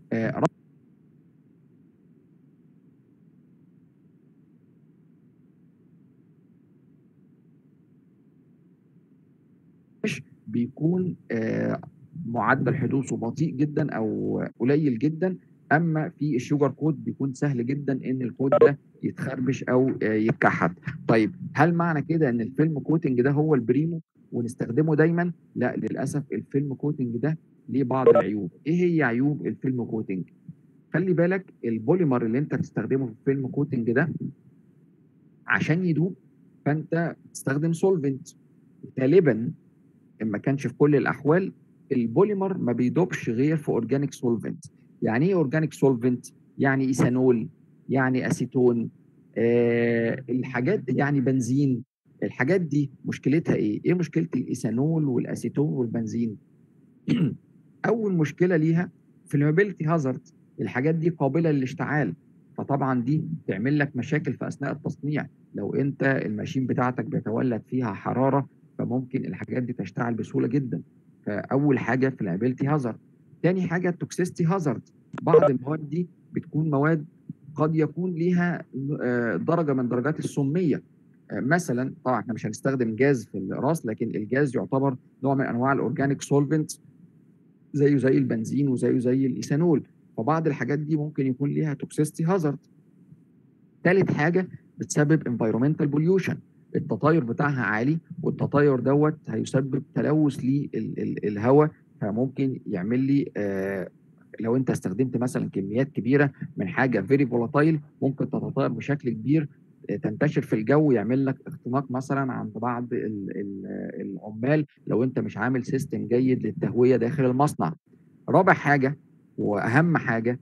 مش بيكون آه، معدل حدوثه بطيء جدا او قليل جدا، اما في الشوجر كود بيكون سهل جدا ان الكود ده يتخربش او آه، يتكحد. طيب هل معنى كده ان الفيلم كوتنج ده هو البريمو ونستخدمه دايما؟ لا، للاسف الفيلم كوتنج ده ليه بعض العيوب. ايه هي عيوب الفيلم كوتنج؟ خلي بالك البوليمر اللي انت بتستخدمه في الفيلم كوتنج ده عشان يدوب فانت بتستخدم سولفنت. غالبا ان ما كانش في كل الاحوال البوليمر ما بيدوبش غير في اورجانيك سولفنت. يعني ايه اورجانيك سولفنت؟ يعني ايثانول، يعني اسيتون، آه الحاجات يعني بنزين. الحاجات دي مشكلتها ايه؟ ايه مشكله الايثانول والاسيتون والبنزين؟ اول مشكله ليها فليمابيلتي هازارد. الحاجات دي قابله للاشتعال، فطبعا دي تعمل لك مشاكل في اثناء التصنيع. لو انت الماشين بتاعتك بيتولد فيها حراره فممكن الحاجات دي تشتعل بسهوله جدا. فاول حاجه فليمابيلتي هازارد. تاني حاجه توكسيستي هازارد. بعض المواد دي بتكون مواد قد يكون ليها آه، درجه من درجات السميه. آه، مثلا طبعا احنا مش هنستخدم جاز في الراس، لكن الجاز يعتبر نوع من انواع الاورجانيك سولفنت، زيه زي البنزين وزيه زي الايثانول. فبعض الحاجات دي ممكن يكون ليها توكسيستي هازارد. ثالث حاجه بتسبب انفايرمنتال بوليوشن، التطاير بتاعها عالي، والتطاير دوت هيسبب تلوث للهواء، فممكن يعمل لي آه لو انت استخدمت مثلا كميات كبيره من حاجه فيري فولاتايل ممكن تتطاير بشكل كبير، آه، تنتشر في الجو، يعمل لك اختناق مثلا عند بعض ال- ال- العمال لو انت مش عامل سيستم جيد للتهويه داخل المصنع. رابع حاجه واهم حاجه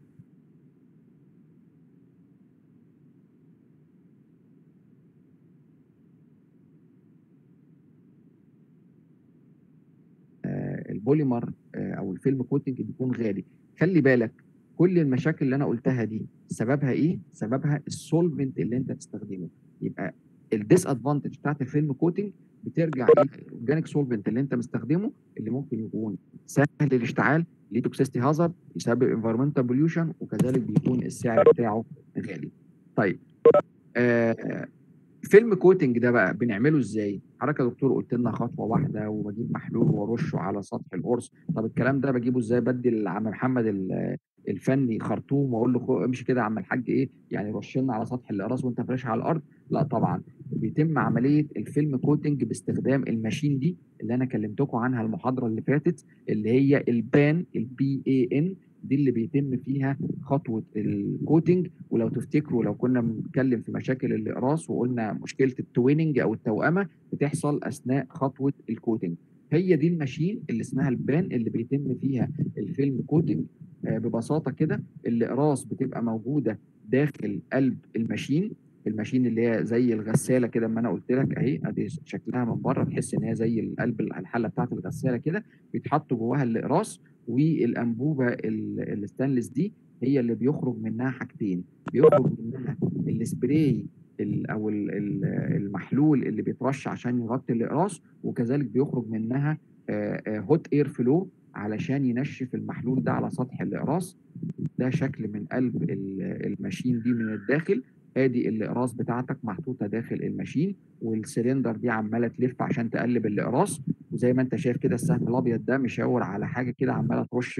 آه، البوليمر آه، او الفيلم كوتنج بيكون غالي. خلي بالك كل المشاكل اللي انا قلتها دي سببها ايه؟ سببها السولفنت اللي انت بتستخدمه. يبقى الديس ادفانتج بتاعت الفيلم كوتنج بترجع الى الاورجانيك سولفنت اللي انت مستخدمه، اللي ممكن يكون سهل الاشتعال، ليه توكسيستي هازارد، يسبب انفيرمنتال بوليوشن، وكذلك بيكون السعر بتاعه غالي. طيب آه فيلم كوتنج ده بقى بنعمله ازاي؟ حضرتك يا دكتور قلت لنا خطوه واحده وبجيب محلول وارشه على سطح القرص. طب الكلام ده بجيبه ازاي؟ بدي لعم محمد ال- الفني خرطوم واقول له خو- امشي كده يا عم الحاج، ايه يعني رش لنا على سطح الاقراص وانت فراشها على الارض؟ لا طبعا، بيتم عمليه الفيلم كوتنج باستخدام الماشين دي اللي انا كلمتكم عنها المحاضره اللي فاتت، اللي هي البان، البي اي ان. دي اللي بيتم فيها خطوه الكوتنج. ولو تفتكروا لو كنا بنتكلم في مشاكل الاقراص وقلنا مشكله التويننج او التوأمه بتحصل اثناء خطوه الكوتنج، هي دي الماشين اللي اسمها البان اللي بيتم فيها الفيلم كوتنج. آه ببساطه كده الاقراص بتبقى موجوده داخل قلب الماشين. الماشين اللي هي زي الغساله كده، اما انا قلت لك اهي ادي شكلها من بره، تحس ان هي زي القلب الحله بتاعت الغساله كده. بيتحط جواها الاقراص، والانبوبه ال- الستانلس دي هي اللي بيخرج منها حاجتين. بيخرج منها السبراي ال- او ال- ال- المحلول اللي بيترش عشان يغطي الاقراص، وكذلك بيخرج منها هوت اير فلو علشان ينشف المحلول ده على سطح الاقراص. ده شكل من قلب ال- الماشين دي من الداخل. ادي الاقراص بتاعتك محطوطه داخل الماشين، والسلندر دي عماله تلف عشان تقلب الاقراص. وزي ما انت شايف كده السهم الابيض ده مشاور على حاجه كده عماله ترش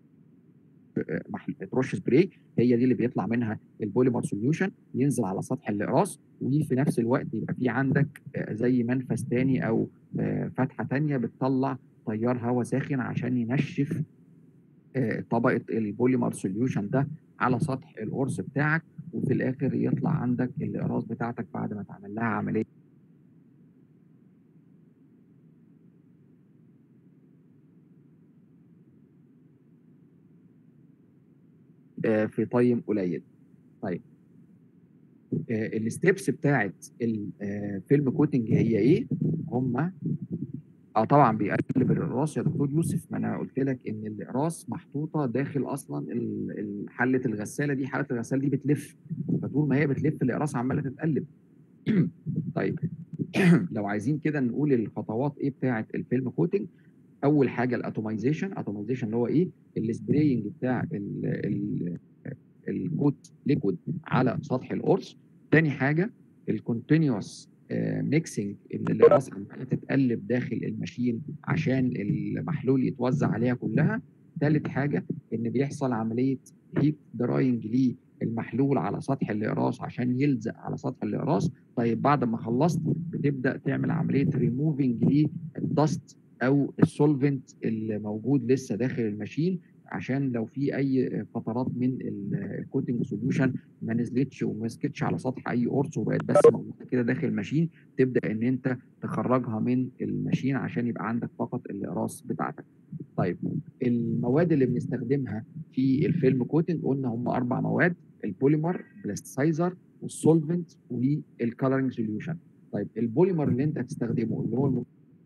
ترش سبراي، هي دي اللي بيطلع منها البوليمر سوليوشن ينزل على سطح الاقراص. وفي نفس الوقت يبقى في عندك آه، زي منفذ تاني او آه، فتحه تانيه بتطلع تيار هواء ساخن عشان ينشف آه، طبقه البوليمر سوليوشن ده على سطح القرص بتاعك. وفي الاخر يطلع عندك الاقراص بتاعتك بعد ما تعمل لها عمليه آه، في تايم قليل. الستبس بتاعت الفيلم كوتنج هي ايه؟ هم اه طبعا بيقلب الاقراص يا دكتور يوسف. ما انا قلت لك ان الاقراص محطوطه داخل اصلا ال- ال- حله الغساله دي. حله الغساله دي بتلف، فطول ما هي بتلف الاقراص عماله تتقلب. طيب لو عايزين كده نقول الخطوات ايه بتاعه الفيلم كوتنج. اول حاجه الاتوميزيشن. اتوميزيشن اللي هو ايه؟ السبراينج بتاع ال ال الكوت ليكويد على سطح القرص. تاني حاجه الكونتينوس ميكسنج، ان الاقراص عماله تتقلب داخل الماشين عشان المحلول يتوزع عليها كلها. تالت حاجه ان بيحصل عمليه هيت دراينج للمحلول على سطح الاقراص عشان يلزق على سطح الاقراص. طيب بعد ما خلصت بتبدا تعمل عمليه ريموفنج للدست او السولفنت اللي موجود لسه داخل الماشين، عشان لو في اي فترات من الكوتنج سوليوشن ما نزلتش وما مسكتش على سطح اي قرص وبقت بس موجوده كده داخل الماشين، تبدا ان انت تخرجها من الماشين عشان يبقى عندك فقط الاقراص بتاعتك. طيب المواد اللي بنستخدمها في الفيلم كوتنج قلنا هم اربع مواد: البوليمر، بلاستيسايزر، والسولفنت، والكالرنج سوليوشن. طيب البوليمر اللي انت هتستخدمه اللي هو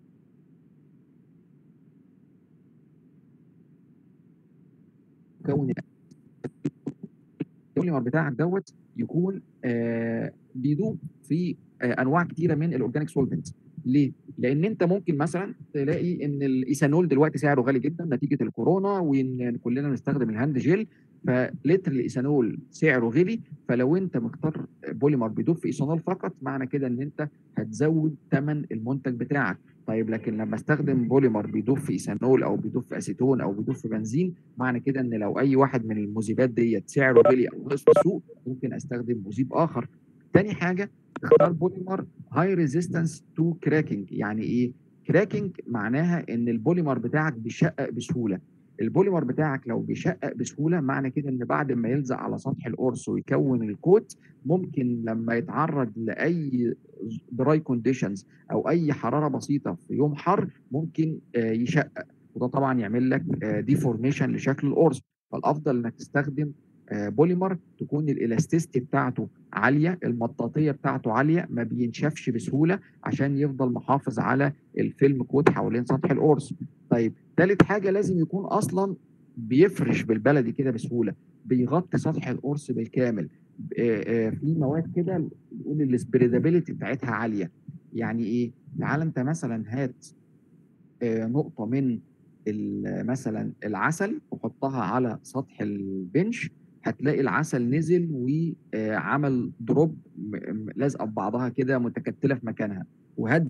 المكون البوليمر بتاعك دوت يكون آه بيدوب في آه انواع كتيره من الاورجانيك سولفنت. ليه؟ لان انت ممكن مثلا تلاقي ان الايثانول دلوقتي سعره غالي جدا نتيجه الكورونا، وان كلنا بنستخدم الهاند جيل، فلتر الايثانول سعره غالي. فلو انت مختار بوليمر بيدوب في ايثانول فقط، معنى كده ان انت هتزود ثمن المنتج بتاعك. طيب لكن لما استخدم بوليمر بيدوب في ايثانول او بيدوب في اسيتون او بيدوب في بنزين، معنى كده ان لو اي واحد من المذيبات ديت سعره غالي او ناقص في السوق، ممكن استخدم مذيب اخر. تاني حاجه تختار بوليمر هاي ريزيستنس تو كراكنج. يعني ايه كراكنج؟ معناها ان البوليمر بتاعك بيشقق بسهوله. البوليمر بتاعك لو بيشقق بسهوله، معنى كده ان بعد ما يلزق على سطح القرص ويكون الكوت، ممكن لما يتعرض لاي دراي كونديشنز او اي حراره بسيطه في يوم حر ممكن آه يشقق، وده طبعا يعمل لك ديفورميشن لشكل القرص. فالافضل انك تستخدم آه بوليمر تكون الالاستيستي بتاعته عاليه، المطاطيه بتاعته عاليه، ما بينشفش بسهوله، عشان يفضل محافظ على الفيلم كوت حوالين سطح القرص. طيب ثالث حاجه لازم يكون اصلا بيفرش بالبلدي كده بسهوله، بيغطي سطح القرص بالكامل. آه آه في مواد كده بيقول السبريدابيلتي بتاعتها عاليه. يعني ايه؟ تعال انت مثلا هات آه نقطه من مثلا العسل وحطها على سطح البنش، هتلاقي العسل نزل وعمل دروب لازقه ببعضها كده متكتله في مكانها. وهد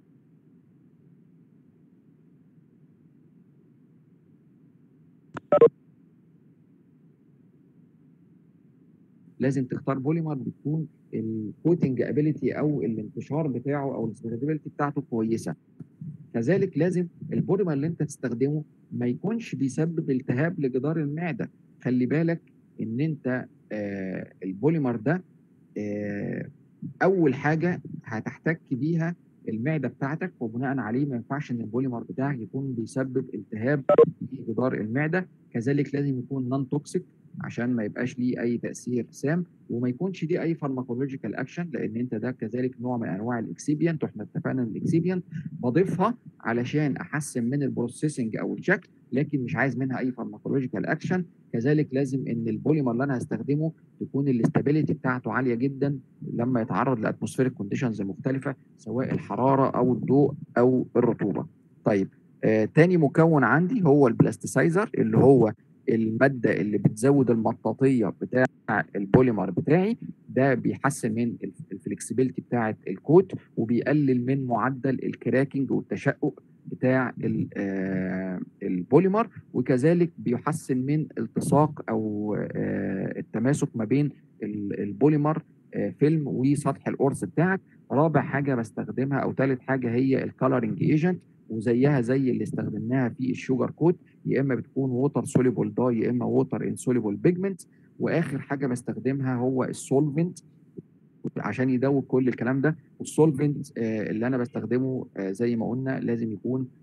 لازم تختار بوليمر بتكون الكوتنج ابيليتي او الانتشار بتاعه او السبريدابيلتي بتاعته كويسه. كذلك لازم البوليمر اللي انت تستخدمه ما يكونش بيسبب التهاب لجدار المعده. خلي بالك ان انت آه البوليمر ده آه اول حاجه هتحتك بيها المعده بتاعتك، وبناء عليه ما ينفعش ان البوليمر بتاعك يكون بيسبب التهاب في جدار المعده. كذلك لازم يكون نون توكسيك عشان ما يبقاش ليه اي تاثير سام، وما يكونش ليه اي فارماكولوجيكال اكشن، لان انت ده كذلك نوع من انواع الاكسيبيانت، واحنا اتفقنا ان الاكسيبيانت بضيفها علشان احسن من البروسيسنج او الشكل، لكن مش عايز منها اي فارماكولوجيكال اكشن. كذلك لازم ان البوليمر اللي انا هستخدمه تكون الاستابيليتي بتاعته عاليه جدا لما يتعرض لاتموسفيريك كونديشنز مختلفه، سواء الحراره او الضوء او الرطوبه. طيب آه تاني مكون عندي هو البلاستيسايزر، اللي هو الماده اللي بتزود المطاطيه بتاع البوليمر بتاعي. ده بيحسن من الفلكسبيليتي بتاعه الكوت، وبيقلل من معدل الكراكنج والتشقق بتاع آه البوليمر، وكذلك بيحسن من التصاق او آه التماسك ما بين البوليمر آه فيلم وسطح القرص بتاعك. رابع حاجه بستخدمها او ثالث حاجه هي الكالرنج ايجنت، وزيها زي اللي استخدمناها في الشوجر كوت، يا اما بتكون ووتر سوليبل داي يا اما ووتر انسوليبل بيجمنت. واخر حاجه بستخدمها هو السولفنت عشان يدوب كل الكلام ده. والسولفنت آه اللي انا بستخدمه آه زي ما قلنا لازم يكون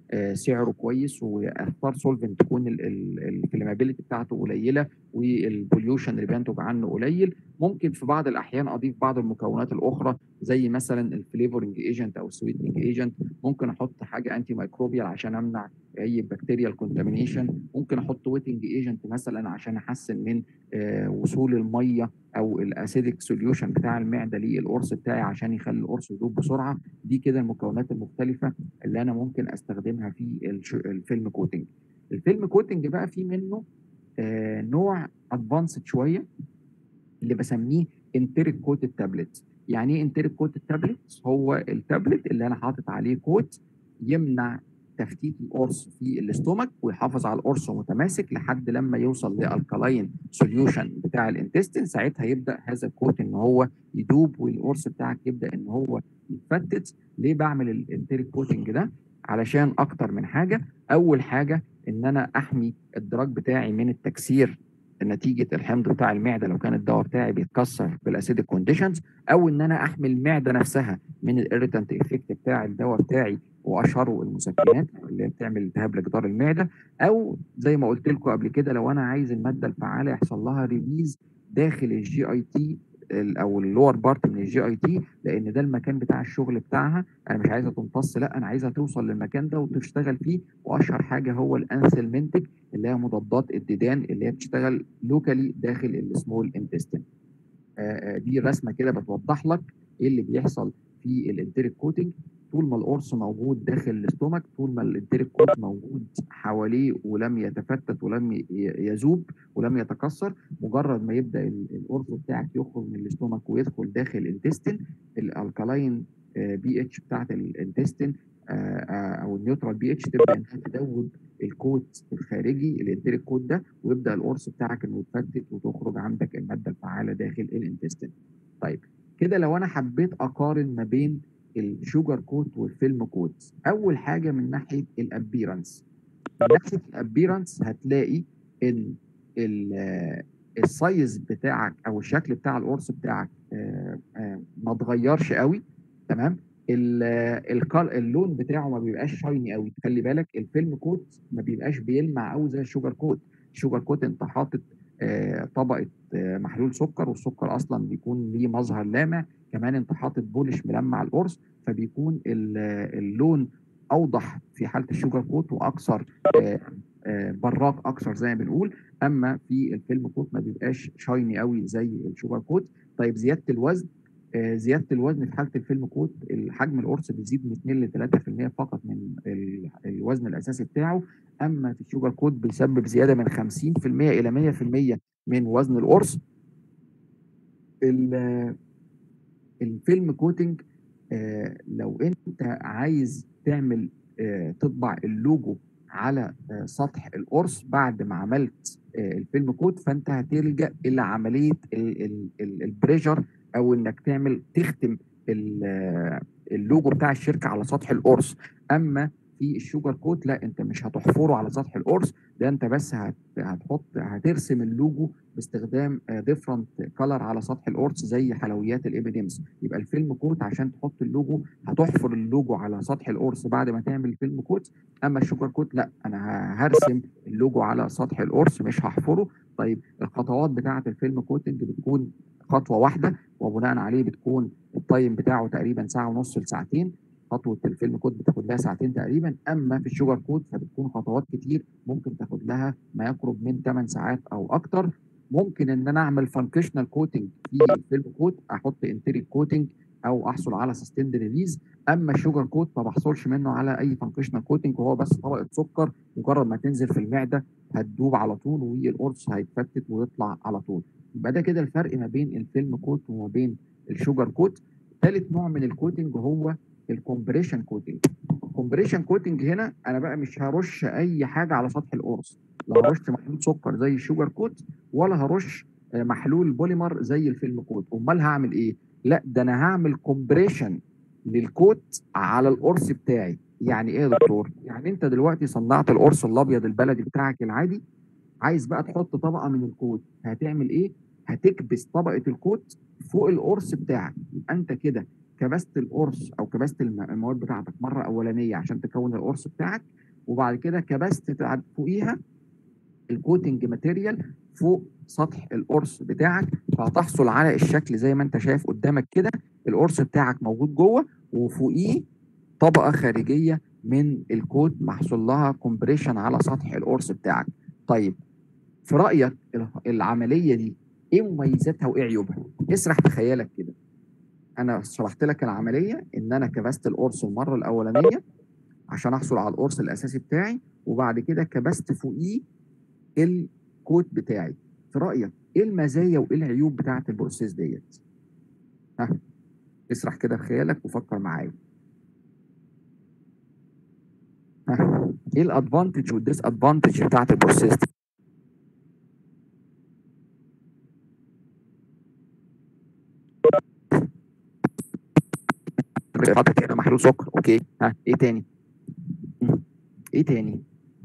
آه، سعره كويس، واختار سولفنت تكون الفليمابيلتي بتاعته قليله والبوليوشن اللي بينتج عنه قليل. ممكن في بعض الاحيان اضيف بعض المكونات الاخرى زي مثلا الفليفورنج ايجنت او السويتنج ايجنت. ممكن احط حاجه انتي ميكروبيال عشان امنع اي بكتيريال كونتامينيشن. ممكن احط ويتنج ايجنت مثلا عشان احسن من آه، وصول الميه او الاسيدك سوليوشن بتاع المعده للقرص بتاعي عشان يخلي القرص يذوب بسرعه. دي كده المكونات المختلفه اللي انا ممكن استخدمها في الش- الفيلم كوتنج. الفيلم كوتنج بقى في منه آه، نوع ادفانسد شويه اللي بسميه انتريك كوتد تابلت. يعني ايه انتريك كوتد تابلت؟ هو التابلت اللي انا حاطط عليه كوت يمنع تفتيت القرص في الاستومك ويحافظ على القرص متماسك لحد لما يوصل للكالاين سوليوشن بتاع الانتستين. ساعتها يبدا هذا الكوت ان هو يدوب والقرص بتاعك يبدا ان هو يتفتت. ليه بعمل الانتريك كوتنج ده؟ علشان اكتر من حاجه. اول حاجه ان انا احمي الدراج بتاعي من التكسير نتيجه الحمض بتاع المعده لو كان الدواء بتاعي بيتكسر بالاسيدك كونديشنز، او ان انا احمي المعده نفسها من الاريتانت افكت بتاع الدواء بتاعي واشهره المسكنات اللي بتعمل التهاب لجدار المعده. او زي ما قلت لكم قبل كده لو انا عايز الماده الفعاله يحصل لها ريليز داخل الجي اي تي او اللور بارت من الجي اي تي، لان ده المكان بتاع الشغل بتاعها. انا مش عايزها تمتص، لا انا عايزها توصل للمكان ده وتشتغل فيه. واشهر حاجه هو الانسلمنتك اللي هي مضادات الديدان اللي هي بتشتغل لوكالي داخل السمول انتستين. دي رسمه كده بتوضح لك ايه اللي بيحصل في الانتريك كوتنج. طول ما القرص موجود داخل الاستومك، طول ما الانتريك كوت موجود حواليه ولم يتفتت ولم ي- يذوب ولم يتكسر، مجرد ما يبدا ال- القرص بتاعك يخرج من الاستومك ويدخل داخل الانتستين، الالكالاين بي اتش بتاعت الانتستين او النيوترال بي اتش تبدا انها تدوب الكوت الخارجي الانتريك كوت ده، ويبدا القرص بتاعك انه يتفتت وتخرج عندك الماده الفعاله داخل الانتستين. طيب كده لو انا حبيت اقارن ما بين الشوجر كوت والفيلم كوت، اول حاجه من ناحيه الابيرنس. من ناحيه الابيرنس هتلاقي ان ال- السايز بتاعك او الشكل بتاع القرص بتاعك آه، آه، ما اتغيرش قوي. تمام. ال- الكال- اللون بتاعه ما بيبقاش شايني قوي. خلي بالك الفيلم كوت ما بيبقاش بيلمع قوي زي الشوجر كوت. الشوجر كوت انت حاطط آه، طبقه آه، محلول سكر، والسكر اصلا بيكون ليه مظهر لامع. كمان انت حاطط بولش ملمع القرص، فبيكون ال- اللون اوضح في حاله الشوجر كوت واكثر آه، آه، براق اكثر زي ما بنقول. اما في الفيلم كوت ما بيبقاش شايني قوي زي الشوجر كوت. طيب زياده الوزن. آه، زياده الوزن في حاله الفيلم كوت حجم القرص بيزيد من اتنين ل ثلاثة في المية فقط من ال- الوزن الاساسي بتاعه. اما في الشوجر كوت بيسبب زياده من خمسين في المية الى مية في المية من وزن القرص. ال- الفيلم كوتنج آه، لو انت عايز تعمل آه، تطبع اللوجو على آه، سطح القرص بعد ما عملت آه، الفيلم كوت، فانت هتلجأ الى عملية ال- ال- ال- البريشر، او انك تعمل تختم ال- آه، اللوجو بتاع الشركة على سطح القرص. اما في الشوجر كوت لا، انت مش هتحفره على سطح القرص، ده انت بس هت- هتحط هترسم اللوجو باستخدام ديفرنت كلر على سطح القرص زي حلويات الابيديمس. يبقى الفيلم كوت عشان تحط اللوجو هتحفر اللوجو على سطح القرص بعد ما تعمل الفيلم كوت. اما الشوجر كوت لا، انا ه- هرسم اللوجو على سطح القرص مش هحفره. طيب الخطوات بتاعه الفيلم كوتنج بتكون خطوه واحده، وبناء عليه بتكون التايم بتاعه تقريبا ساعه ونص لساعتين. خطوه الفيلم كوت بتاخد لها ساعتين تقريبا. اما في الشوجر كوت فبتكون خطوات كتير، ممكن تاخد لها ما يقرب من ثمان ساعات او اكتر. ممكن ان انا اعمل فانكشنال كوتنج في الفيلم كوت، احط انتريك كوتنج او احصل على سستيند ريليز. اما الشوجر كوت ما بحصلش منه على اي فانكشنال كوتنج، وهو بس طبقه سكر مجرد ما تنزل في المعده هتدوب على طول والقرص هيتفتت ويطلع على طول. يبقى ده كده الفرق ما بين الفيلم كوت وما بين الشوجر كوت. ثالث نوع من الكوتنج هو الكومبريشن كوتنج. الكومبريشن كوتنج هنا انا بقى مش هرش اي حاجه على سطح القرص، لا هرش محلول سكر زي الشوجر كوت ولا هرش آه، محلول بوليمر زي الفيلم كوت. امال هعمل ايه؟ لا ده انا هعمل كومبريشن للكوت على القرص بتاعي. يعني ايه يا دكتور؟ يعني انت دلوقتي صنعت القرص الابيض البلدي بتاعك العادي، عايز بقى تحط طبقه من الكوت، هتعمل ايه؟ هتكبس طبقه الكوت فوق القرص بتاعك. يبقى انت كده كبست القرص او كبست الم- المواد بتاعتك مره اولانيه عشان تكون القرص بتاعك، وبعد كده كبست تع- فوقيها الكوتنج ماتيريال فوق سطح القرص بتاعك، فهتحصل على الشكل زي ما انت شايف قدامك كده. القرص بتاعك موجود جوه وفوقيه طبقه خارجيه من الكوت محصول لها كومبريشن على سطح القرص بتاعك. طيب في رايك ال- العمليه دي ايه مميزاتها وايه عيوبها؟ اسرح بخيالك كده. انا شرحت لك العمليه ان انا كبست القرص المره الاولانيه عشان احصل على القرص الاساسي بتاعي، وبعد كده كبست فوقيه الكوت بتاعي. في رايك ايه المزايا وايه العيوب بتاعه البروسيس ديت؟ ها، اسرح كده بخيالك وفكر معايا. ها، ايه الادفانتج والديس ادفانتج بتاعه البروسيس دي؟ حاطط هنا محلول سكر، اوكي، ها ايه تاني؟ مم. ايه تاني؟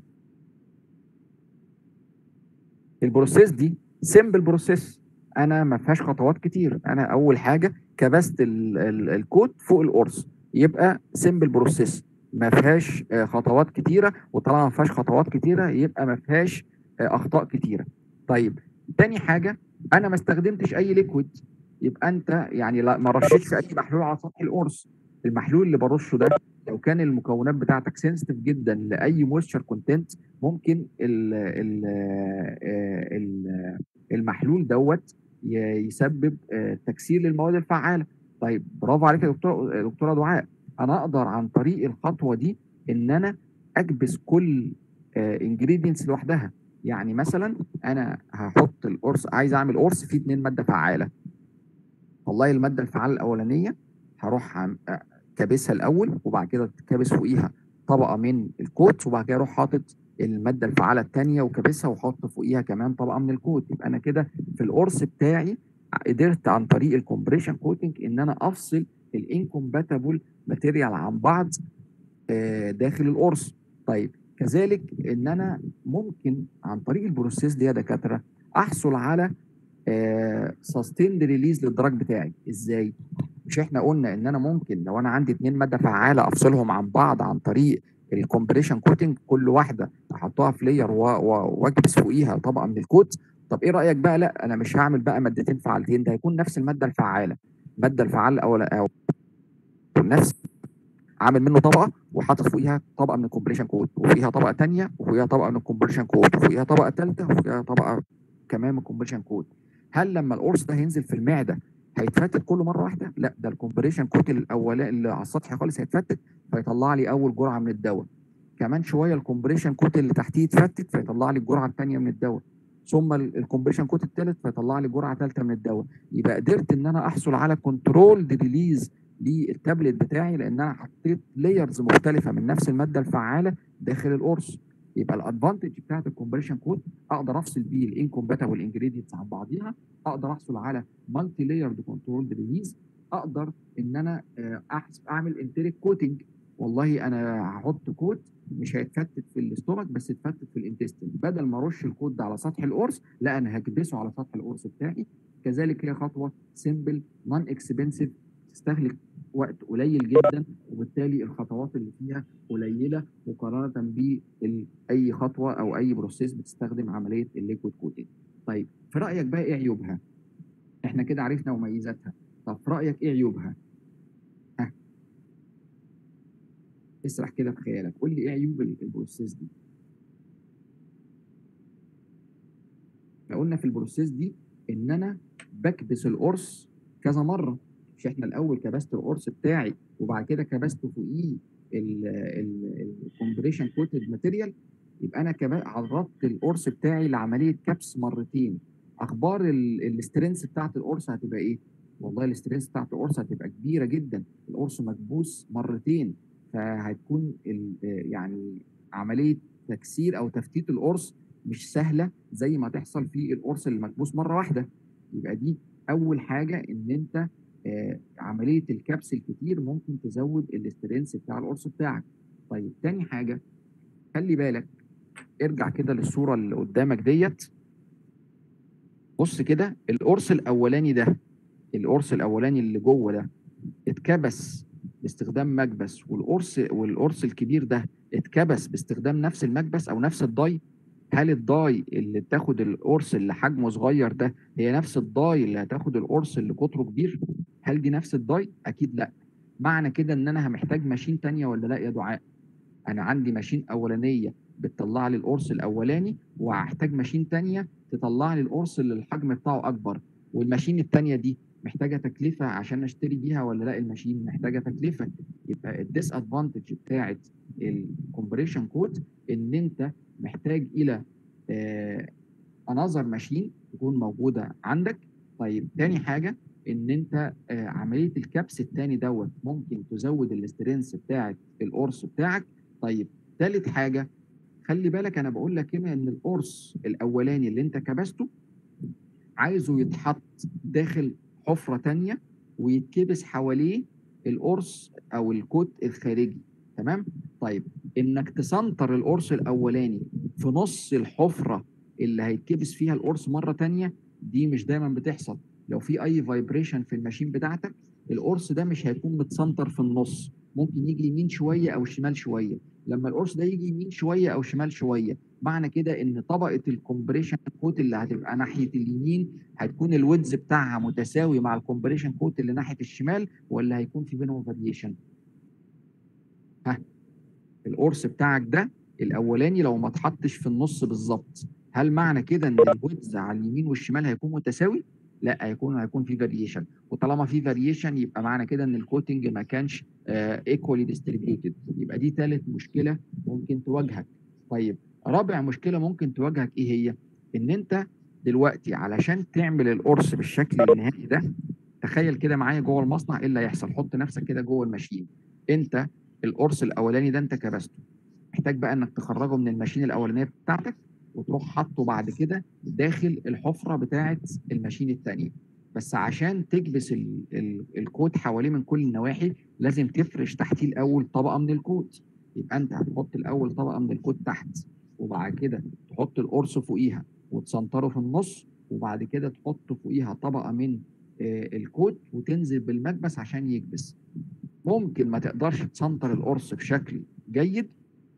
البروسيس دي سيمبل بروسيس، انا ما فيهاش خطوات كتير. انا اول حاجه كبست ال- ال- الكود فوق القرص، يبقى سيمبل بروسيس ما فيهاش آه، خطوات كتيره، وطالما ما فيهاش خطوات كتيره يبقى ما فيهاش آه، اخطاء كتيره. طيب تاني حاجه، انا ما استخدمتش اي ليكويد، يبقى انت يعني لا ما رشيتش اي محلول على سطح القرص. المحلول اللي برشه ده لو كان المكونات بتاعتك سنسيتيف جدا لاي مويستشر كونتنت، ممكن ال ال آه، ال- المحلول دوت ي- يسبب آه، تكسير للمواد الفعاله. طيب برافو عليك يا دكتوره دكتوره دعاء. انا اقدر عن طريق الخطوه دي ان انا اكبس كل انجريدينتس لوحدها. يعني مثلا انا هحط القرص، عايز اعمل قرص فيه اتنين ماده فعاله. والله الماده الفعاله الاولانيه هروح عم- أ- كابسها الاول، وبعد كده كابس فوقيها طبقه من الكوت، وبعد كده اروح حاطط الماده الفعاله الثانيه وكابسها وحط فوقيها كمان طبقه من الكوت. يبقى انا كده في القرص بتاعي قدرت عن طريق الكومبريشن كوتنج ان انا افصل الانكومباتبل ماتيريال عن بعض آه، داخل القرص. طيب كذلك ان انا ممكن عن طريق البروسيس دي يا دكاتره احصل على سستيند ريليز للدراج بتاعي. ازاي؟ مش احنا قلنا ان انا ممكن لو انا عندي اتنين ماده فعاله افصلهم عن بعض عن طريق الكومبريشن كوتنج، كل واحده احطها في لير واكبس فوقيها طبقه من الكوت. طب ايه رايك بقى، لا انا مش هعمل بقى مادتين فعالتين، ده هيكون نفس الماده الفعاله، الماده الفعاله او او نفس، عامل منه طبقه وحاطط فوقيها طبقه من الكومبريشن كود، وفيها طبقه ثانيه وفيها طبقه من الكومبريشن كود، وفيها طبقه ثالثه وفيها طبقه كمان من الكومبريشن كود. هل لما القرص ده هينزل في المعده هيتفتت كله مره واحده؟ لا، ده الكومبريشن كود الاولاني اللي على السطح خالص هيتفتت فيطلع لي اول جرعه من الدواء. كمان شويه الكومبريشن كود اللي تحتيه يتفتت فيطلع لي الجرعه الثانيه من الدواء، ثم الكومبريشن كود الثالث فيطلع لي جرعه ثالثه من الدواء. يبقى قدرت ان انا احصل على كنترول ريليز للتابلت بتاعي، لان انا حطيت لايرز مختلفه من نفس الماده الفعاله داخل القرص. يبقى الادفانتج بتاعت الكومبريشن كود اقدر افصل بيه الانكومباتبل انجريدينتس عن بعضيها، اقدر احصل على مالتي لايرد كنترول ريليز، اقدر ان انا آه، أحس- اعمل انتريك كوتنج. والله انا هحط كوت مش هيتفتت في الاستومك بس يتفتت في الانتستين، بدل ما ارش الكوت ده على سطح القرص لا انا هكبسه على سطح القرص بتاعي. كذلك هي خطوه سيمبل نون اكسبنسيف، تستهلك وقت قليل جدا، وبالتالي الخطوات اللي فيها قليله مقارنه باي خطوه او اي بروسيس بتستخدم عمليه الليكويد كوتنج. طيب في رايك بقى ايه عيوبها؟ احنا كده عرفنا مميزاتها، طب في رايك ايه عيوبها؟ ها، اسرح كده بخيالك، قول لي ايه عيوب البروسيس دي. احنا قلنا في البروسيس دي ان انا بكبس القرص كذا مره. مش احنا الاول كبست القرص بتاعي وبعد كده كبست فوقيه الكومبريشن كوتد ماتيريال، يبقى انا كمان عرضت القرص بتاعي لعمليه كبس مرتين. اخبار الاسترنس بتاعت القرص هتبقى ايه؟ والله الاسترنس بتاعت القرص هتبقى كبيره جدا، القرص مكبوس مرتين، فهتكون ال- يعني عمليه تكسير او تفتيت القرص مش سهله زي ما تحصل في القرص المكبوس مره واحده. يبقى دي اول حاجه، ان انت آه عمليه الكبس الكتير ممكن تزود الاسترنس بتاع القرص بتاعك. طيب تاني حاجه، خلي بالك، ارجع كده للصوره اللي قدامك ديت، بص كده القرص الاولاني ده، القرص الاولاني اللي جوه ده اتكبس باستخدام مكبس، والقرص والقرص الكبير ده اتكبس باستخدام نفس المكبس او نفس الضاي، هل الضاي اللي بتاخد القرص اللي حجمه صغير ده هي نفس الضاي اللي هتاخد القرص اللي قطره كبير؟ هل دي نفس الضاي؟ اكيد لا. معنى كده ان انا محتاج ماشين تانية ولا لا يا دعاء؟ انا عندي ماشين اولانيه بتطلع لي القرص الاولاني، وهحتاج ماشين تانية تطلع لي القرص اللي الحجم بتاعه اكبر، والماشين التانية دي محتاجه تكلفه عشان اشتري بيها ولا لا؟ الماشين محتاجه تكلفه. يبقى الديس ادفانتج بتاعت الكومبريشن كود ان انت محتاج الى انذر ماشين تكون موجوده عندك. طيب تاني حاجه ان انت آه، عمليه الكبس التاني دوت ممكن تزود الاسترنس بتاعت القرص بتاعك. طيب تالت حاجه، خلي بالك انا بقول لك هنا ان القرص الاولاني اللي انت كبسته عايزه يتحط داخل حفره تانيه ويتكبس حواليه القرص او الكوت الخارجي. تمام؟ طيب انك تسنتر القرص الاولاني في نص الحفره اللي هيتكبس فيها القرص مره تانيه، دي مش دايما بتحصل. لو في اي فايبريشن في الماشين بتاعتك القرص ده مش هيكون متسنتر في النص، ممكن يجي يمين شويه او شمال شويه. لما القرص ده يجي يمين شويه او شمال شويه، معنى كده ان طبقه الكومبريشن كوت اللي هتبقى ناحيه اليمين هتكون الويدز بتاعها متساوي مع الكومبريشن كوت اللي ناحيه الشمال، ولا هيكون في بينهم فاريشن؟ ها، القرص بتاعك ده الاولاني لو ما اتحطش في النص بالظبط، هل معنى كده ان الويدز على اليمين والشمال هيكون متساوي؟ لا، هيكون هيكون في فاريشن، وطالما في فاريشن يبقى معنى كده ان الكوتنج ما كانش ايكوالي ديستريبيوتد. يبقى دي ثالث مشكله ممكن تواجهك. طيب رابع مشكله ممكن تواجهك ايه هي؟ ان انت دلوقتي علشان تعمل القرص بالشكل النهائي ده، تخيل كده معايا جوه المصنع ايه اللي هيحصل. حط نفسك كده جوه الماشين. انت القرص الاولاني ده انت كبسته، محتاج بقى انك تخرجه من الماشين الاولانيه بتاعتك وتروح حاطه بعد كده داخل الحفره بتاعه الماشين الثانيه. بس عشان تكبس ال ال الكود حواليه من كل النواحي لازم تفرش تحتيه الاول طبقه من الكود. يبقى انت هتحط الاول طبقه من الكود تحت، وبعد كده تحط القرص فوقيها وتسنطره في النص، وبعد كده تحط فوقيها طبقه من آه، الكود وتنزل بالمكبس عشان يكبس. ممكن ما تقدرش تسنتر القرص بشكل جيد،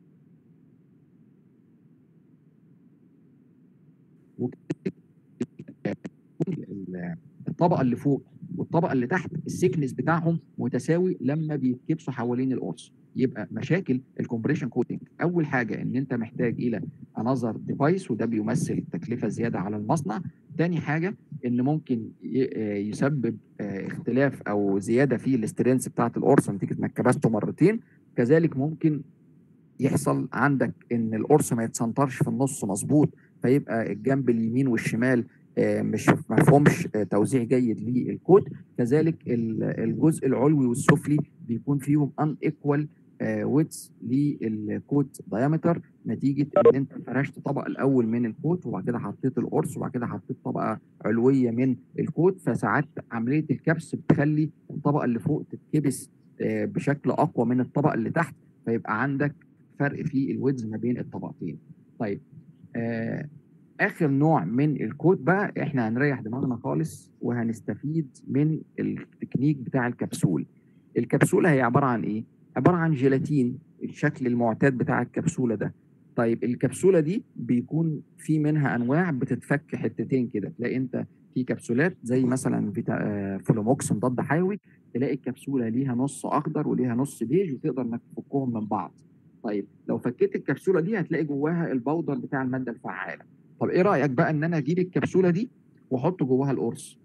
الطبقه اللي فوق والطبقه اللي تحت السيكنس بتاعهم متساوي لما بيتكبسوا حوالين القرص. يبقى مشاكل الكومبريشن كوتنج اول حاجه ان انت محتاج الى انذر ديفايس، وده بيمثل تكلفه زياده على المصنع. تاني حاجه ان ممكن يسبب اختلاف او زياده في الاسترنس بتاعت القرص نتيجه انك كبسته مرتين. كذلك ممكن يحصل عندك ان القرص ما يتسنطرش في النص مظبوط، فيبقى الجنب اليمين والشمال آه، مش مفهومش آه، توزيع جيد للكود. كذلك الجزء العلوي والسفلي بيكون فيهم ان ايكوال ويتس للكود دايمتر، نتيجه ان انت فرشت طبقه الاول من الكود وبعد كده حطيت القرص وبعد كده حطيت طبقه علويه من الكود، فساعات عمليه الكبس بتخلي الطبقه اللي فوق تتكبس آه، بشكل اقوى من الطبقه اللي تحت، فيبقى عندك فرق في الويدز ما بين الطبقتين. طيب آه اخر نوع من الكود بقى احنا هنريح دماغنا خالص وهنستفيد من التكنيك بتاع الكبسول. الكبسوله هي عباره عن ايه؟ عباره عن جيلاتين، الشكل المعتاد بتاع الكبسوله ده. طيب الكبسوله دي بيكون في منها انواع بتتفك حتتين كده، تلاقي انت في كبسولات زي مثلا فيتا آه فلوموكس مضاد حيوي، تلاقي الكبسوله ليها نص اخضر وليها نص بيج وتقدر انك تفكهم من بعض. طيب لو فكيت الكبسوله دي هتلاقي جواها البودر بتاع الماده الفعاله. طب ايه رايك بقى ان انا اجيب الكبسوله دي واحط جواها القرص؟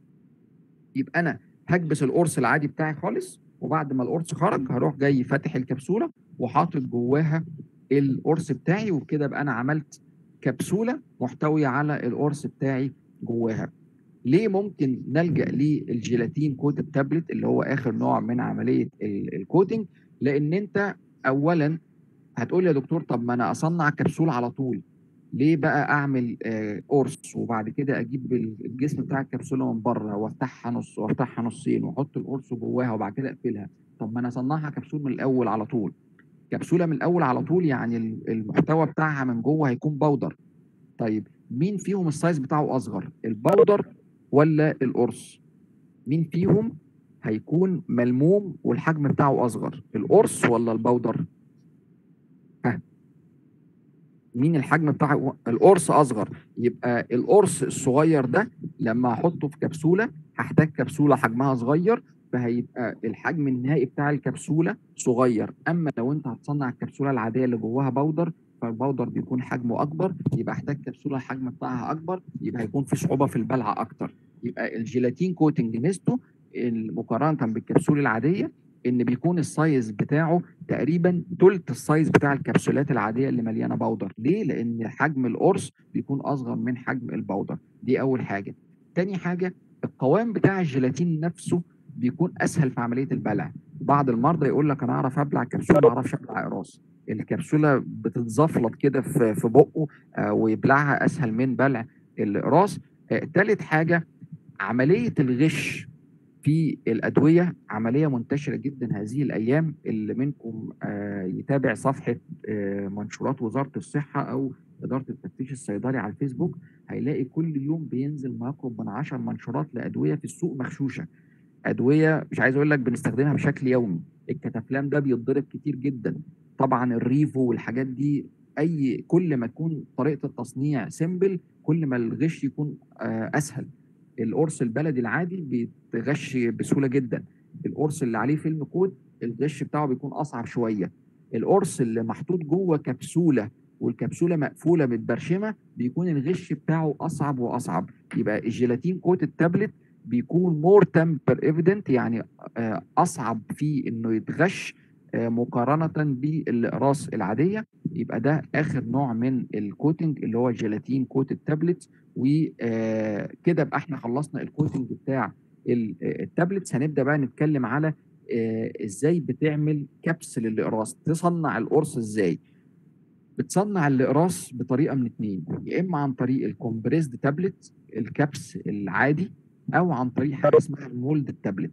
يبقى انا هكبس القرص العادي بتاعي خالص، وبعد ما القرص خرج هروح جاي فاتح الكبسوله وحاطط جواها القرص بتاعي، وبكده بقى انا عملت كبسوله محتويه على القرص بتاعي جواها. ليه ممكن نلجا للجيلاتين كوتد تابلت اللي هو اخر نوع من عمليه الكوتنج؟ لان انت اولا هتقول لي يا دكتور طب ما انا اصنع كبسول على طول، ليه بقى اعمل آه قرص وبعد كده اجيب الجسم بتاع الكبسوله من بره وافتحها نص وافتحها نصين واحط القرص جواها وبعد كده اقفلها؟ طب ما انا اصنعها كبسول من الاول على طول. كبسوله من الاول على طول يعني المحتوى بتاعها من جوه هيكون باودر. طيب مين فيهم السايز بتاعه اصغر، الباودر ولا القرص؟ مين فيهم هيكون ملموم والحجم بتاعه اصغر، القرص ولا البودر؟ ها، مين الحجم بتاعه؟ القرص اصغر. يبقى القرص الصغير ده لما احطه في كبسوله هحتاج كبسوله حجمها صغير، فهيبقى الحجم النهائي بتاع الكبسوله صغير. اما لو انت هتصنع الكبسوله العاديه اللي جواها بودر، فالبودر بيكون حجمه اكبر، يبقى احتاج كبسوله الحجم بتاعها اكبر، يبقى هيكون في صعوبه في البلع اكتر. يبقى الجيلاتين كوتنج ميزته مقارنه بالكبسوله العاديه ان بيكون السايز بتاعه تقريبا تلت السايز بتاع الكبسولات العاديه اللي مليانه بودر. ليه؟ لان حجم القرص بيكون اصغر من حجم البودر. دي اول حاجه. تاني حاجه، القوام بتاع الجيلاتين نفسه بيكون اسهل في عمليه البلع. بعض المرضى يقول لك انا اعرف ابلع كبسوله، ما اعرفش ابلع اقراص. الكبسوله بتتزفلط كده في في بقه، آه، ويبلعها اسهل من بلع الاقراص. آه، تالت حاجه، عمليه الغش في الأدوية عملية منتشرة جدا هذه الأيام. اللي منكم آه، يتابع صفحة آه، منشورات وزارة الصحة أو إدارة التفتيش الصيدلي على الفيسبوك، هيلاقي كل يوم بينزل ما يقرب من عشر منشورات لأدوية في السوق مغشوشة. أدوية مش عايز أقول لك بنستخدمها بشكل يومي. الكتافلام ده بيتضرب كتير جدا، طبعا الريفو والحاجات دي. أي كل ما تكون طريقة التصنيع سيمبل كل ما الغش يكون آه، أسهل. القرص البلدي العادي بيتغش بسهوله جدا. القرص اللي عليه فيلم كود الغش بتاعه بيكون اصعب شويه. القرص اللي محطوط جوه كبسوله والكبسوله مقفوله متبرشمه بيكون الغش بتاعه اصعب واصعب. يبقى الجيلاتين كوت التابلت بيكون مور تمبر ايفيدنت، يعني آه، اصعب في انه يتغش آه، مقارنه بالاقراص العاديه. يبقى ده اخر نوع من الكوتنج اللي هو الجيلاتين كوت التابلت. وكده يبقى احنا خلصنا الكوتنج بتاع ال- التابلتس. هنبدا بقى نتكلم على آه، ازاي بتعمل كبس للاقراص. تصنع القرص ازاي؟ بتصنع الاقراص بطريقه من اتنين، يا اما عن طريق الكومبريسد تابلت الكبس العادي، او عن طريق حاجه اسمها المولد تابلت.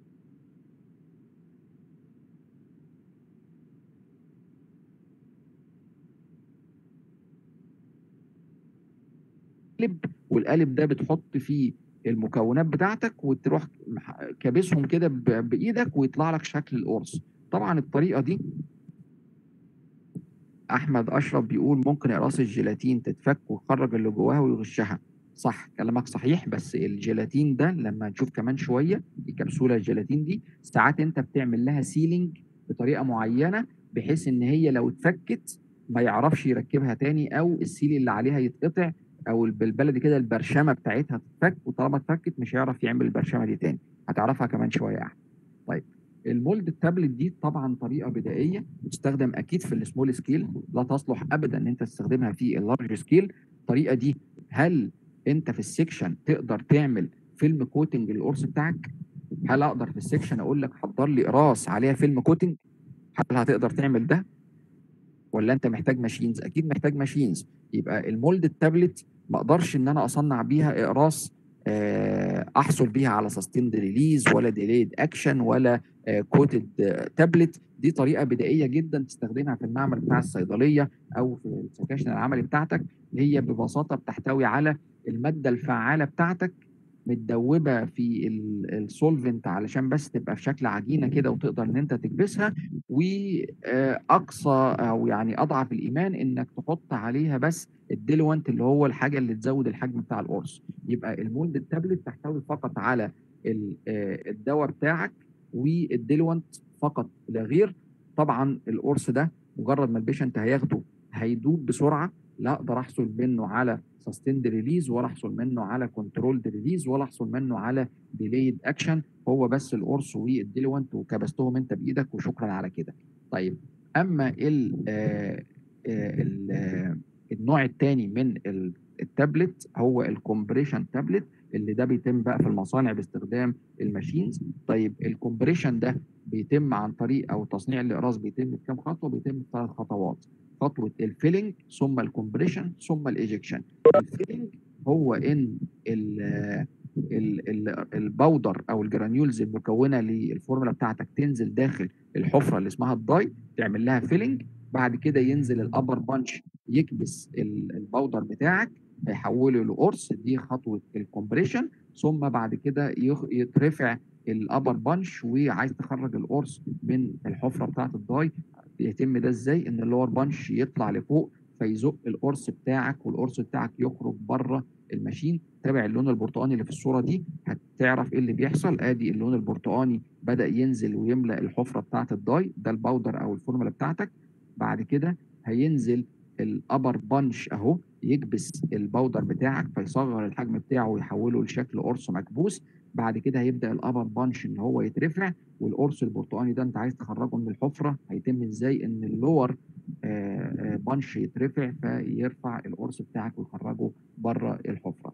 قالب، والقالب ده بتحط فيه المكونات بتاعتك وتروح كابسهم كده ب- بايدك ويطلع لك شكل القرص. طبعا الطريقه دي، احمد اشرف بيقول ممكن اقراص الجيلاتين تتفك ويخرج اللي جواها ويغشها. صح، كلامك صحيح، بس الجيلاتين ده لما نشوف كمان شويه الكبسوله الجيلاتين دي ساعات انت بتعمل لها سيلينج بطريقه معينه بحيث ان هي لو اتفكت ما يعرفش يركبها تاني، او السيل اللي عليها يتقطع، او بالبلدي كده البرشمه بتاعتها تتفك، وطالما اتفكت مش هيعرف يعمل البرشمه دي تاني. هتعرفها كمان شويه احمد. طيب، المولد التابلت دي طبعا طريقه بدائيه بتستخدم اكيد في السمول سكيل، لا تصلح ابدا ان انت تستخدمها في اللارج سكيل. الطريقه دي، هل انت في السكشن تقدر تعمل فيلم كوتنج للقرص بتاعك؟ هل اقدر في السكشن اقول لك حضر لي قراص عليها فيلم كوتنج؟ هل هتقدر تعمل ده ولا انت محتاج ماشينز؟ اكيد محتاج ماشينز. يبقى المولد التابلت ما اقدرش ان انا اصنع بيها اقراص آه، احصل بيها على سستيند ريليز ولا ديليد اكشن ولا كوتد تابلت. دي طريقه بدائيه جدا تستخدمها في المعمل بتاع الصيدليه او في السكاشن العملي بتاعتك، اللي هي ببساطه بتحتوي على الماده الفعاله بتاعتك متدوبه في السولفنت علشان بس تبقى في شكل عجينه كده وتقدر ان انت تكبسها. واقصى او يعني اضعف الايمان انك تحط عليها بس الديلوانت اللي هو الحاجه اللي تزود الحجم بتاع القرص. يبقى المولد التابلت تحتوي فقط على ال- آه، الدواء بتاعك والديلوانت فقط لا غير. طبعا القرص ده مجرد ما البيشنت هياخده هيدوب بسرعه، لا اقدر احصل منه على سستيند ريليز ولا احصل منه على كنترولد ريليز ولا احصل منه على ديليد اكشن. هو بس القرص والديلوانت وكبستهم انت بايدك وشكرا على كده. طيب، اما ال آه، آه، ال- آه، النوع الثاني من ال- التابلت هو الكومبريشن تابلت، اللي ده بيتم بقى في المصانع باستخدام الماشينز. طيب، الكومبريشن ده بيتم عن طريق او تصنيع الاقراص بيتم في كام خطوه؟ بيتم في ثلاث خطوات. خطوه الفيلنج ثم الكومبريشن ثم الايجكشن. الفيلنج هو ان ال ال ال البودر او الجرانيولز المكونه للفورمولا بتاعتك تنزل داخل الحفره اللي اسمها الداي، تعمل لها فيلنج. بعد كده ينزل الابر بانش يكبس ال- البودر بتاعك، هيحوله لقرص، دي خطوه الكومبريشن. ثم بعد كده يترفع الابر بانش، وعايز تخرج القرص من الحفره بتاعه الداي، يتم ده ازاي؟ ان اللور بانش يطلع لفوق فيزق القرص بتاعك، والقرص بتاعك يخرج بره الماشين. تابع اللون البرتقاني اللي في الصوره دي هتعرف ايه اللي بيحصل. ادي اللون البرتقاني بدا ينزل ويملا الحفره بتاعه الداي، ده الباودر او الفورمولا بتاعتك. بعد كده هينزل الابر بانش اهو، يكبس الباودر بتاعك فيصغر الحجم بتاعه ويحوله لشكل قرص مكبوس. بعد كده هيبدا الابر بانش ان هو يترفع، والقرص البرتقاني ده انت عايز تخرجه من الحفره، هيتم ازاي؟ ان اللور بانش يترفع فيرفع القرص بتاعك ويخرجه بره الحفره.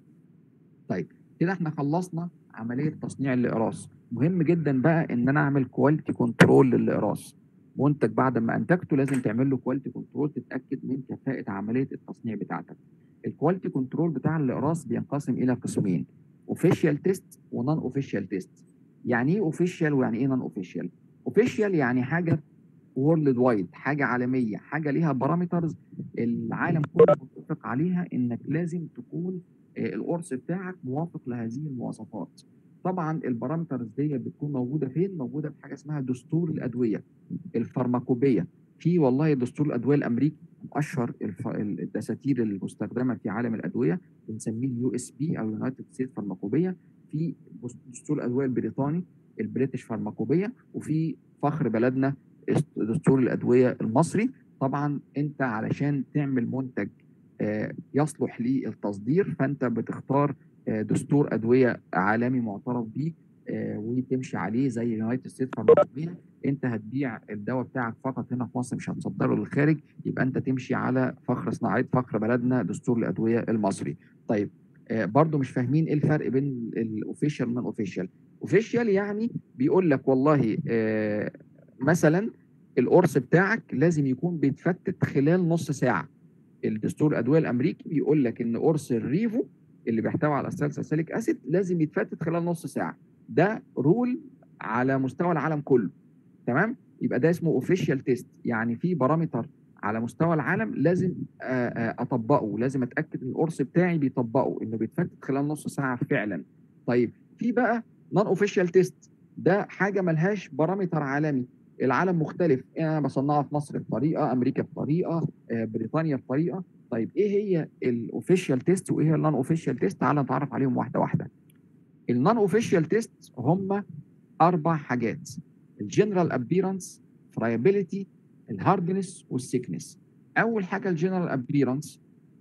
طيب كده احنا خلصنا عمليه تصنيع الاقراص. مهم جدا بقى ان انا اعمل كواليتي كنترول للاقراص. منتج بعد ما انتجته لازم تعمل له كواليتي كنترول، تتاكد من كفاءه عمليه التصنيع بتاعتك. الكواليتي كنترول بتاع الاقراص بينقسم الى قسمين: اوفيشال تيست ونون اوفيشال تيست. يعني ايه اوفيشال ويعني ايه نون اوفيشال؟ اوفيشال يعني حاجه وورلد وايد، حاجه عالميه، حاجه ليها بارامترز العالم كله متفق عليها انك لازم تكون آه، القرص بتاعك موافق لهذه المواصفات. طبعا البارامترز دي بتكون موجوده فين؟ موجوده في حاجه اسمها دستور الادويه الفارماكوبيه. في والله دستور الادويه الامريكي من اشهر الف... الدساتير المستخدمه في عالم الادويه، بنسميه اليو اس بي او يونايتد ستيت فارماكوبيه. في دستور الادويه البريطاني البريتش فارماكوبيه، وفي فخر بلدنا دستور الادويه المصري. طبعا انت علشان تعمل منتج آه، يصلح للتصدير فانت بتختار آه، دستور ادويه عالمي معترف بيه آه، وتمشي عليه زي يونايتد ستيت فارماكوبيه. انت هتبيع الدواء بتاعك فقط هنا في مصر، مش هتصدره للخارج، يبقى انت تمشي على فخر صناعيه فخر بلدنا دستور الادويه المصري. طيب آه، برضو مش فاهمين ايه الفرق بين الاوفيشال والنون اوفيشال. اوفيشال يعني بيقول لك والله آه، مثلا القرص بتاعك لازم يكون بيتفتت خلال نص ساعه. الدستور الادويه الامريكي بيقول لك ان قرص الريفو اللي بيحتوي على السالسيليك اسيد لازم يتفتت خلال نص ساعه. ده رول على مستوى العالم كله، تمام؟ يبقى ده اسمه اوفيشال تيست، يعني في بارامتر على مستوى العالم لازم آه، آه، اطبقه، لازم اتاكد ان القرص بتاعي بيطبقه، انه بيتفتت خلال نص ساعه فعلا. طيب في بقى نون اوفيشال تيست، ده حاجه ملهاش بارامتر عالمي، العالم مختلف، انا بصنعها في مصر بطريقه، امريكا بطريقه، آه، بريطانيا بطريقه. طيب ايه هي الاوفيشال تيست وايه هي النون اوفيشال تيست؟ تعال نتعرف عليهم واحده واحده. النون اوفيشال تيست هم اربع حاجات: الجنرال ابيرنس، فرايبيليتي، الهاردنس، والسيكنس. اول حاجه الجنرال ابيرنس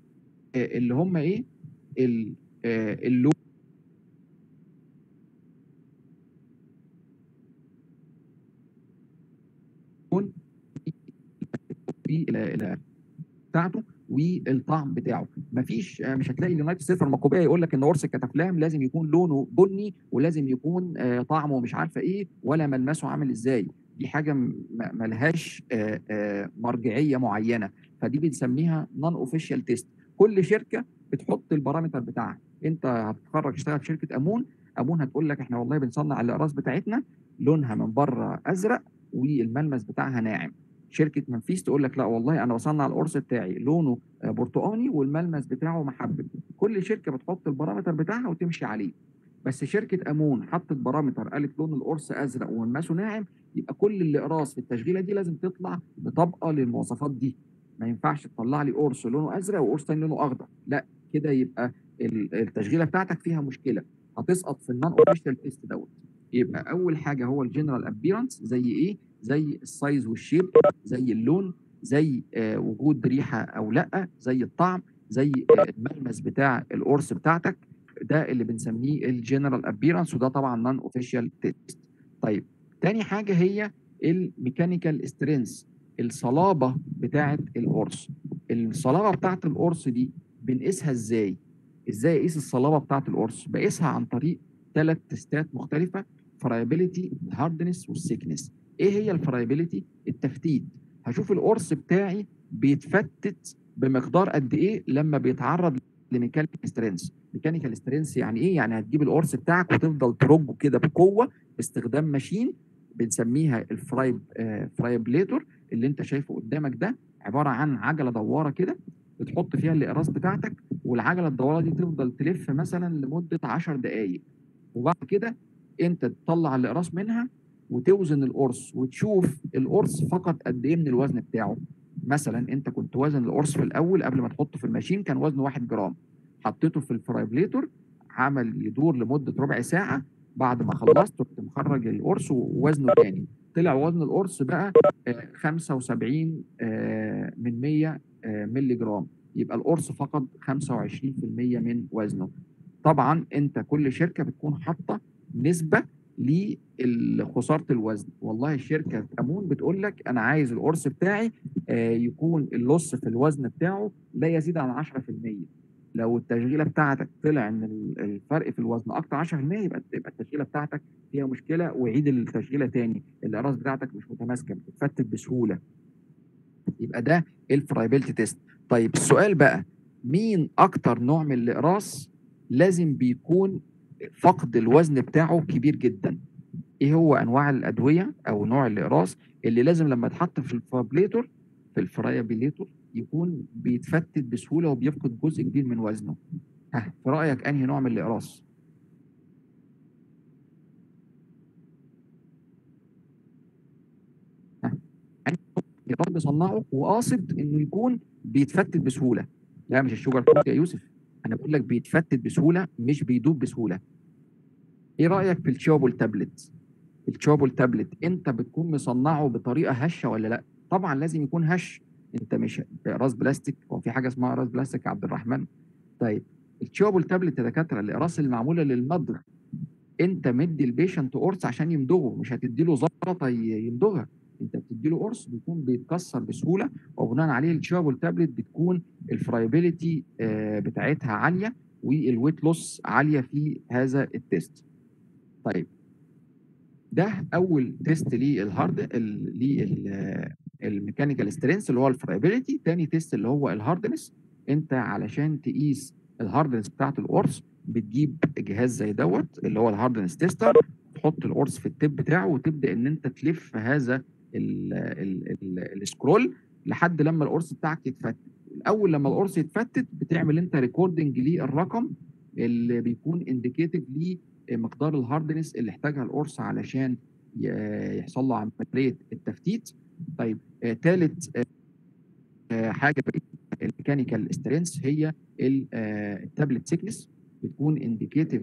اللي هم ايه؟ ال- آه، اللون، في ال- ال- بتاعته، والطعم بتاعه. مفيش آه، مش هتلاقي اليونايتد ستيتس فارماكوبيا يقول لك ان قرص الكتافلام لازم يكون لونه بني ولازم يكون آه، طعمه مش عارفه ايه ولا ملمسه عامل ازاي. دي حاجه م- م- ملهاش آه، آه، مرجعيه معينه، فدي بنسميها نون اوفيشال تيست. كل شركه بتحط البارامتر بتاعها. انت هتتخرج تشتغل في شركه امون، امون هتقول لك احنا والله بنصنع الاقراص بتاعتنا لونها من بره ازرق والملمس بتاعها ناعم. شركه منفيس تقول لك لا والله انا بصنع القرص بتاعي لونه آه، برتقاني والملمس بتاعه محبب. كل شركه بتحط البارامتر بتاعها وتمشي عليه. بس شركه امون حطت بارامتر قالت لون القرص ازرق وملمسه ناعم، يبقى كل الاقراص في التشغيله دي لازم تطلع مطابقه للمواصفات دي. ما ينفعش تطلع لي قرص لونه ازرق وقرص تاني لونه اخضر، لا كده يبقى ال- التشغيله بتاعتك فيها مشكله، هتسقط في النون اوفيشال تيست دوت. يبقى اول حاجه هو الجنرال ابيرنس، زي ايه؟ زي السايز والشيب، زي اللون، زي آه وجود ريحه او لا، زي الطعم، زي آه الملمس بتاع القرص بتاعتك. ده اللي بنسميه الجنرال ابيرنس، وده طبعا نون اوفيشال تيست. طيب تاني حاجه هي الميكانيكال سترينث، الصلابه بتاعه القرص. الصلابه بتاعه القرص دي بنقيسها ازاي؟ ازاي اقيس الصلابه بتاعه القرص؟ بقيسها عن طريق ثلاث تستات مختلفه: فرايبيليتي، الهاردنس، والسيكنس. ايه هي الفرايبيليتي؟ التفتيت. هشوف القرص بتاعي بيتفتت بمقدار قد ايه لما بيتعرض لميكانيكال سترينث. ميكانيكال سترينث يعني ايه؟ يعني هتجيب القرص بتاعك وتفضل ترجه كده بقوه باستخدام ماشين بنسميها الفرايب آه فرايبليتور. اللي انت شايفه قدامك ده عباره عن عجله دواره كده، بتحط فيها الاقراص بتاعتك والعجله الدواره دي تفضل تلف مثلا لمده عشر دقائق، وبعد كده انت تطلع الاقراص منها وتوزن القرص وتشوف القرص فقد قد ايه من الوزن بتاعه. مثلا انت كنت وزن القرص في الاول قبل ما تحطه في الماشين كان وزنه واحد جرام، حطيته في الفرايبليتور عمل يدور لمده ربع ساعه، بعد ما خلصت رحت مخرج القرص ووزنه تاني طلع وزن القرص بقى آه، خمسة وسبعين آه، من مية آه، مللي جرام، يبقى القرص فقد خمسة وعشرين في المية من وزنه. طبعا انت كل شركه بتكون حاطه نسبه لخساره الوزن. والله الشركه امون بتقول لك انا عايز القرص بتاعي آه، يكون اللص في الوزن بتاعه لا يزيد عن عشرة في المية. لو التشغيله بتاعتك طلع ان ال- الفرق في الوزن اكتر عشرة في المية يبقى يبقى التشغيله بتاعتك فيها مشكله، وعيد التشغيله تاني، الاقراص بتاعتك مش متماسكه بتتفتت بسهوله. يبقى ده الفرايبيلتي تيست. طيب السؤال بقى، مين اكتر نوع من الاقراص لازم بيكون فقد الوزن بتاعه كبير جدا؟ ايه هو انواع الادويه او نوع الاقراص اللي لازم لما يتحط في الفابليتور في الفرايبيليتور يكون بيتفتت بسهوله وبيفقد جزء كبير من وزنه؟ ها في رايك انهي نوع من الاقراص؟ ها انهي اقراص بيصنعه وقاصد انه يكون بيتفتت بسهوله؟ لا مش الشوجر كوت يا يوسف، انا بقول لك بيتفتت بسهوله مش بيدوب بسهوله. ايه رايك في الشوبل تابلت؟ الشوبل تابلت انت بتكون مصنعه بطريقه هشه ولا لا؟ طبعا لازم يكون هش، انت مش راس بلاستيك، هو في حاجه اسمها راس بلاستيك يا عبد الرحمن؟ طيب الشوبل تابلت يا دكاتره الاقراص اللي معموله للمضغ، انت مدي البيشنت قرص عشان يمضغه، مش هتدي له زلطه ي- يمضغها، انت بتدي له قرص بيكون بيتكسر بسهوله، وبناء عليه الشوبل تابلت بتكون الفرايبيليتي بتاعتها عاليه والويت لوس عاليه في هذا التيست. طيب ده اول تيست للهارد للميكانيكال سترينث اللي هو الفرايبيليتي. تاني تيست اللي هو الهاردنس. انت علشان تقيس الهاردنس بتاعت القرص بتجيب جهاز زي دوت اللي هو الهاردنس تيستر، تحط القرص في التيب بتاعه وتبدا ان انت تلف هذا ال ال ال السكرول لحد لما القرص بتاعك يتفتت. الاول لما القرص يتفتت بتعمل انت ريكوردنج للرقم اللي بيكون انديكيتيف مقدار الهاردنس اللي احتاجها القرص علشان ي- يحصل له عمليه التفتيت. طيب ثالث آه، حاجه بقى الميكانيكال سترينث هي التابلت سيكنس، بتكون انديكيتيف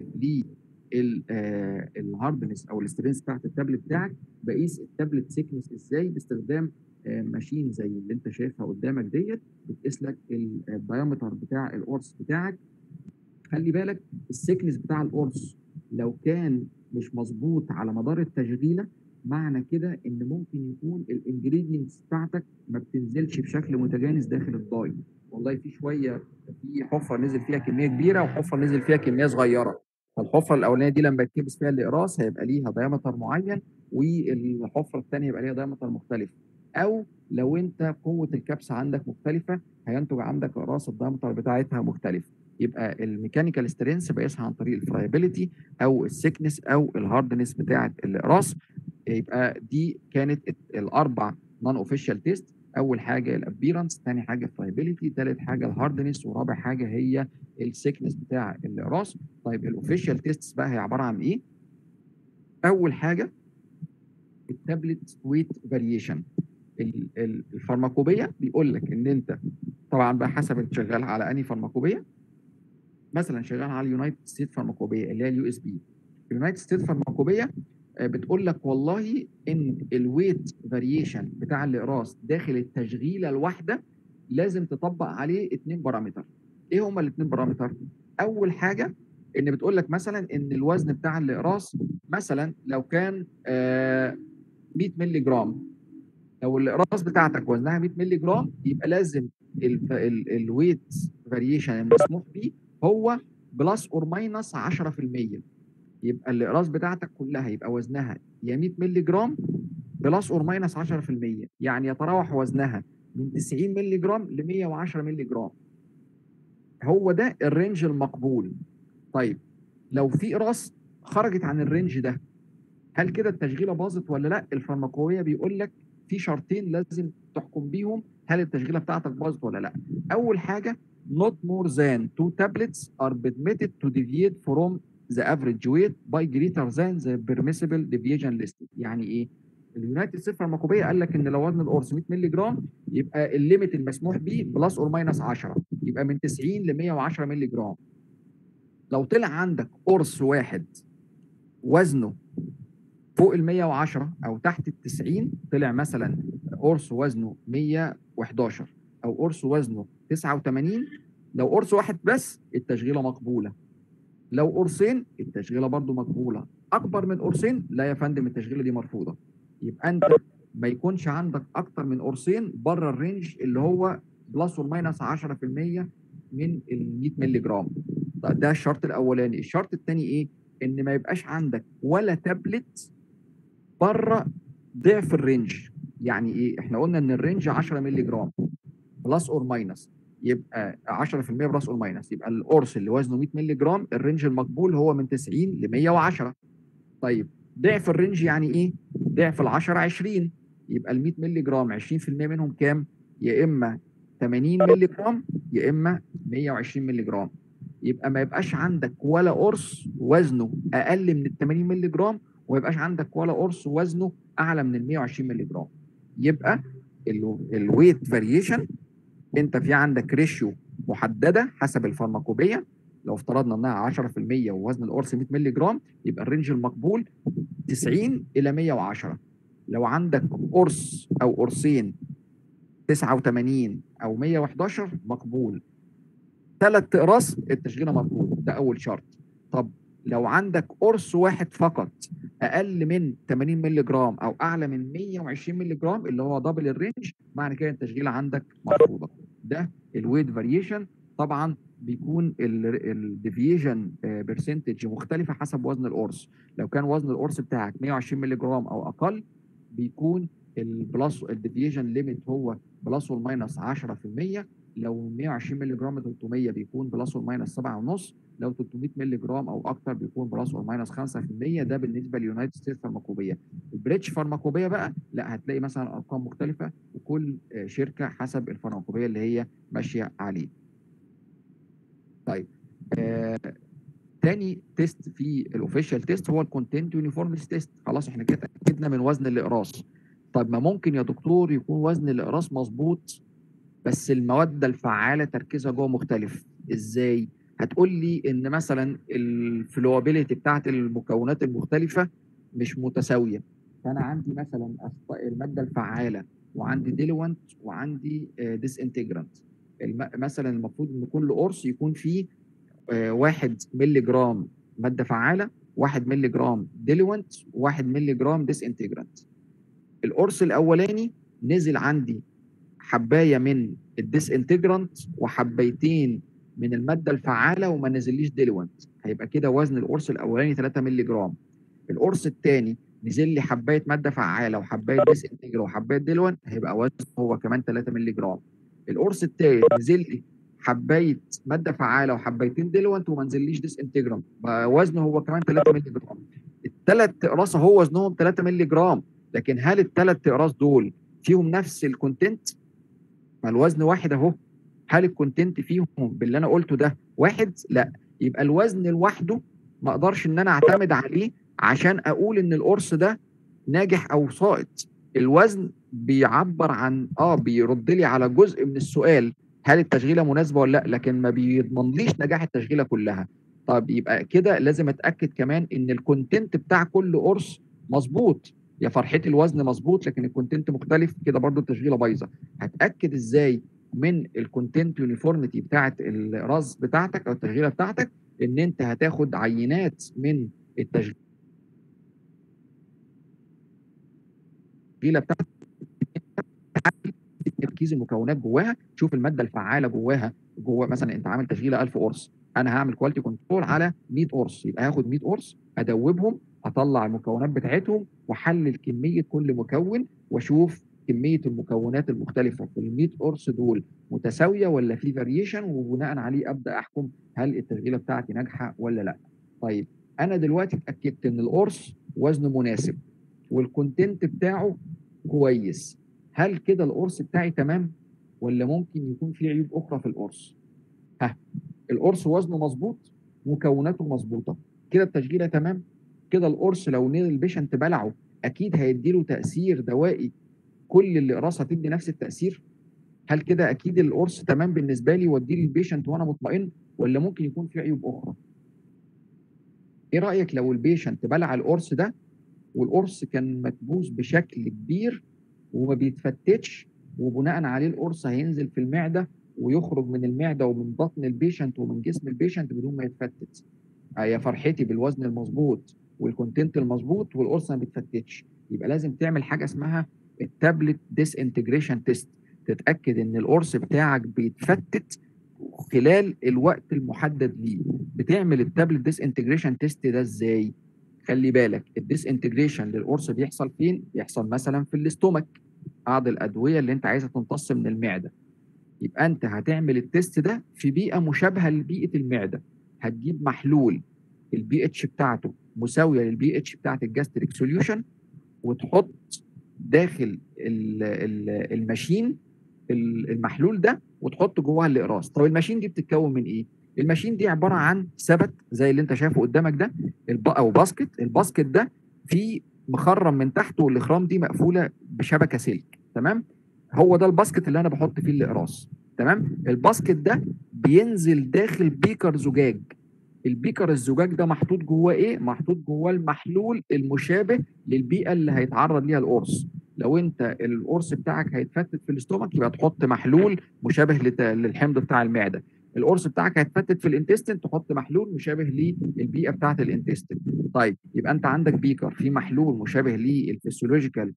للهاردنس او السترينث بتاعت التابلت بتاعك. بقيس التابلت سيكنس ازاي؟ باستخدام آه، ماشين زي اللي انت شايفها قدامك ديت، بتقيس لك الدايمتر بتاع القرص بتاعك. خلي بالك السيكنس بتاع القرص لو كان مش مظبوط على مدار التشغيله معنى كده ان ممكن يكون الانجريدينتس بتاعتك ما بتنزلش بشكل متجانس داخل الداي. والله في شويه في حفره نزل فيها كميه كبيره وحفره نزل فيها كميه صغيره، فالحفره الاولانيه دي لما يتكبس فيها الاقراص هيبقى ليها دايمتر معين، والحفره الثانيه يبقى ليها دايمتر مختلف. او لو انت قوه الكبسه عندك مختلفه هينتج عندك اقراص الدايمتر بتاعتها مختلف. يبقى الميكانيكال سترينث بقيسها عن طريق الفرايبيليتي او السكنس او الهاردنس بتاعه الاقراص. يبقى دي كانت الاربع نون اوفيشال تيست. اول حاجه الابيرنس، ثاني حاجه الفرايبيليتي، ثالث حاجه الهاردنس، ورابع حاجه هي السكنس بتاع الاقراص. طيب الاوفيشال تيست بقى هي عباره عن ايه؟ اول حاجه التابلت ويت فاريشن. الفارماكوبيه بيقول لك ان انت طبعا بقى حسب انت شغال على انهي فارماكوبيه. مثلا شغال على اليونايتد ستيت فارماكوبيه اللي هي اليو اس بي. اليونايتد ستيت فارماكوبيه آه، بتقول لك والله ان الويت فاريشن بتاع الاقراص داخل التشغيله الواحده لازم تطبق عليه اثنين بارامتر. ايه هما الاثنين بارامتر؟ اول حاجه ان بتقول لك مثلا ان الوزن بتاع الاقراص مثلا لو كان آه، مية مللي جرام، لو الاقراص بتاعتك وزنها مية مللي جرام يبقى لازم الويت فاريشن المسموح به هو بلس اور ماينس عشرة في المية. يبقى الاقراص بتاعتك كلها يبقى وزنها يا مية مللي جرام بلس اور ماينس عشرة في المية، يعني يتراوح وزنها من تسعين مللي جرام ل مية وعشرة مللي جرام. هو ده الرينج المقبول. طيب لو في اقراص خرجت عن الرينج ده هل كده التشغيله باظت ولا لا؟ الفارماكويه بيقول لك في شرطين لازم تحكم بيهم هل التشغيله بتاعتك باظت ولا لا. اول حاجه not more than two tablets are permitted to deviate from the average weight by greater than the permissible deviation listed. يعني ايه؟ اليونايتد ستيتس فارماكوبيه قال لك ان لو وزن القرص مية مللي جرام يبقى الليميت المسموح به بلس اور ماينس عشرة، يبقى من تسعين ل مية وعشرة مللي جرام. لو طلع عندك قرص واحد وزنه فوق ال مية وعشرة او تحت ال تسعين، طلع مثلا قرص وزنه مية وحداشر او قرص وزنه تسعة وتمانين، لو قرص واحد بس التشغيله مقبوله، لو قرصين التشغيله برضو مقبوله، اكبر من قرصين لا يا فندم التشغيله دي مرفوضه. يبقى انت ما يكونش عندك اكتر من قرصين بره الرينج اللي هو بلس اور ماينس عشرة في المية من ال مية مللي جرام. طيب ده الشرط الاولاني. الشرط الثاني ايه؟ ان ما يبقاش عندك ولا تابلت بره ضعف الرينج. يعني ايه؟ احنا قلنا ان الرينج عشرة مللي جرام بلس اور ماينس، يبقى عشرة في المية بلس اور ماينس، يبقى القرص اللي وزنه مية مللي جرام الرينج المقبول هو من تسعين ل مية وعشرة. طيب ضعف الرينج يعني ايه؟ ضعف ال عشرة عشرين، يبقى ال مية مللي جرام عشرين في المية منهم كام؟ يا اما تمانين مللي جرام يا اما مية وعشرين مللي جرام. يبقى ما يبقاش عندك ولا قرص وزنه اقل من ال تمانين مللي جرام، وما يبقاش عندك ولا قرص وزنه اعلى من ال مية وعشرين مللي جرام. يبقى الويت فاريشن انت في عندك ريشيو محدده حسب الفارماكوبيه. لو افترضنا انها عشرة في المية ووزن القرص مية مللي جرام يبقى الرينج المقبول تسعين الى مية وعشرة. لو عندك قرص او قرصين تسعة وتمانين او مية وحداشر مقبول، ثلاث اقراص التشغيله مقبول، ده اول شرط. طب لو عندك قرص واحد فقط اقل من تمانين مللي جرام او اعلى من مية وعشرين مللي جرام اللي هو دبل الرينج، معنى كده التشغيله عندك مرفوضه. ده الويت فاريشن. طبعا بيكون الديفيجن برسنتج مختلفه حسب وزن القرص. لو كان وزن القرص بتاعك مية وعشرين مللي جرام او اقل بيكون البلس الديفيجن ليميت هو بلس والماينس عشرة في المية. لو مية وعشرين مللي جرام تلتمية بيكون بلس والماينس سبعة ونص، لو تلتمية مللي جرام او اكتر بيكون بلس والماينس خمسة في المية. ده بالنسبه لليونايتد ستيتس فارماكوبيه. البريتش فارماكوبيه بقى لا، هتلاقي مثلا ارقام مختلفه وكل شركه حسب الفارماكوبيه اللي هي ماشيه عليه. طيب آه تاني تيست في الاوفيشال تيست هو الكونتنت يونيفورميتي تيست. خلاص احنا كده اتاكدنا من وزن الاقراص. طب ما ممكن يا دكتور يكون وزن الاقراص مظبوط بس المواد الفعاله تركيزها جوه مختلف. ازاي؟ هتقول لي ان مثلا الفلوابيليتي بتاعت المكونات المختلفه مش متساويه. فانا عندي مثلا الماده الفعاله وعندي ديلوانت وعندي ديس انتجرانت. مثلا المفروض ان كل قرص يكون فيه واحد مللي جرام ماده فعاله، واحد مللي جرام ديلوانت، واحد مللي جرام ديس انتجرانت. القرص الاولاني نزل عندي حبايه من الديس انتجرانت وحبايتين من الماده الفعاله وما نزليش ديلوانت، هيبقى كده وزن القرص الاولاني تلاتة مللي جرام. القرص الثاني نزل لي حبايه ماده فعاله وحبايه ديس انتجرال وحبايه ديلوانت، هيبقى وزنه هو كمان تلاتة مللي جرام. القرص الثالث نزل لي حبايه ماده فعاله وحبايتين ديلوانت وما نزليش ديس انتجرال، بقى وزنه هو كمان تلاتة مللي جرام. الثلاث اقراص هو وزنهم تلاتة مللي جرام، لكن هل الثلاث اقراص دول فيهم نفس الكونتنت؟ ما الوزن واحد اهو. هل الكونتنت فيهم باللي انا قلته ده واحد؟ لا. يبقى الوزن لوحده ما اقدرش ان انا اعتمد عليه عشان اقول ان القرص ده ناجح او ساقط. الوزن بيعبر عن اه بيرد لي على جزء من السؤال هل التشغيله مناسبه ولا لا، لكن ما بيضمنليش نجاح التشغيله كلها. طب يبقى كده لازم اتاكد كمان ان الكونتنت بتاع كل قرص مظبوط. يا فرحتي الوزن مظبوط لكن الكونتنت مختلف، كده برضو التشغيله بايظه. هتاكد ازاي من الكونتنت يونيفورميتي بتاعت الرز بتاعتك او التشغيله بتاعتك؟ ان انت هتاخد عينات من التشغيله بتاعتك، تركيز المكونات جواها، شوف الماده الفعاله جواها. جوه مثلا انت عامل تشغيله ألف قرص، انا هعمل كواليتي كنترول على مية قرص، يبقى هاخد مية قرص ادوبهم اطلع المكونات بتاعتهم واحلل كميه كل مكون واشوف كميه المكونات المختلفه في ال مية قرص دول متساويه ولا في فاريشن، وبناء عليه ابدا احكم هل التشغيله بتاعتي ناجحه ولا لا. طيب انا دلوقتي اتاكدت ان القرص وزنه مناسب والكونتنت بتاعه كويس، هل كده القرص بتاعي تمام ولا ممكن يكون في عيوب اخرى في القرص؟ ها، القرص وزنه مظبوط، مكوناته مظبوطه، كده التشغيله تمام. كده القرص لو نيل البيشنت بلعه اكيد هيديله تاثير دوائي، كل الاقراص هتدي نفس التاثير. هل كده اكيد القرص تمام بالنسبه لي واديه للبيشنت وانا مطمئن، ولا ممكن يكون في عيوب اخرى؟ ايه رايك لو البيشنت بلع القرص ده والقرص كان مكبوس بشكل كبير وما بيتفتتش، وبناء عليه القرص هينزل في المعده ويخرج من المعده ومن بطن البيشنت ومن جسم البيشنت بدون ما يتفتت؟ يا فرحتي بالوزن المظبوط والكونتنت المظبوط والقرص ما بيتفتتش. يبقى لازم تعمل حاجه اسمها التابلت ديس انتجريشن تيست، تتاكد ان القرص بتاعك بيتفتت خلال الوقت المحدد ليه. بتعمل التابلت ديس انتجريشن تيست ده ازاي؟ خلي بالك الديس انتجريشن للقرص بيحصل فين؟ بيحصل مثلا في الاستومك، بعض الادويه اللي انت عايزها تمتص من المعده. يبقى انت هتعمل التيست ده في بيئه مشابهه لبيئه المعده، هتجيب محلول البي اتش بتاعته مساويه للبي اتش بتاعت الجاستريك سوليوشن، وتحط داخل ال- ال- الماشين ال- المحلول ده وتحط جواها الاقراص. طب الماشين دي بتتكون من ايه؟ الماشين دي عباره عن سبت زي اللي انت شايفه قدامك ده، الب- او باسكت. الباسكت ده فيه مخرم من تحت، والاخرام دي مقفوله بشبكه سلك، تمام؟ هو ده الباسكت اللي انا بحط فيه الاقراص، تمام؟ الباسكت ده بينزل داخل بيكر زجاج. البيكر الزجاج ده محطوط جواه ايه؟ محطوط جواه المحلول المشابه للبيئه اللي هيتعرض ليها القرص. لو انت القرص بتاعك هيتفتت في الاستومك يبقى تحط محلول مشابه لت- للحمض بتاع المعده. القرص بتاعك هيتفتت في الانتستين، تحط محلول مشابه للبيئه بتاعه الانتستين. طيب يبقى انت عندك بيكر في محلول مشابه للفسيولوجيكال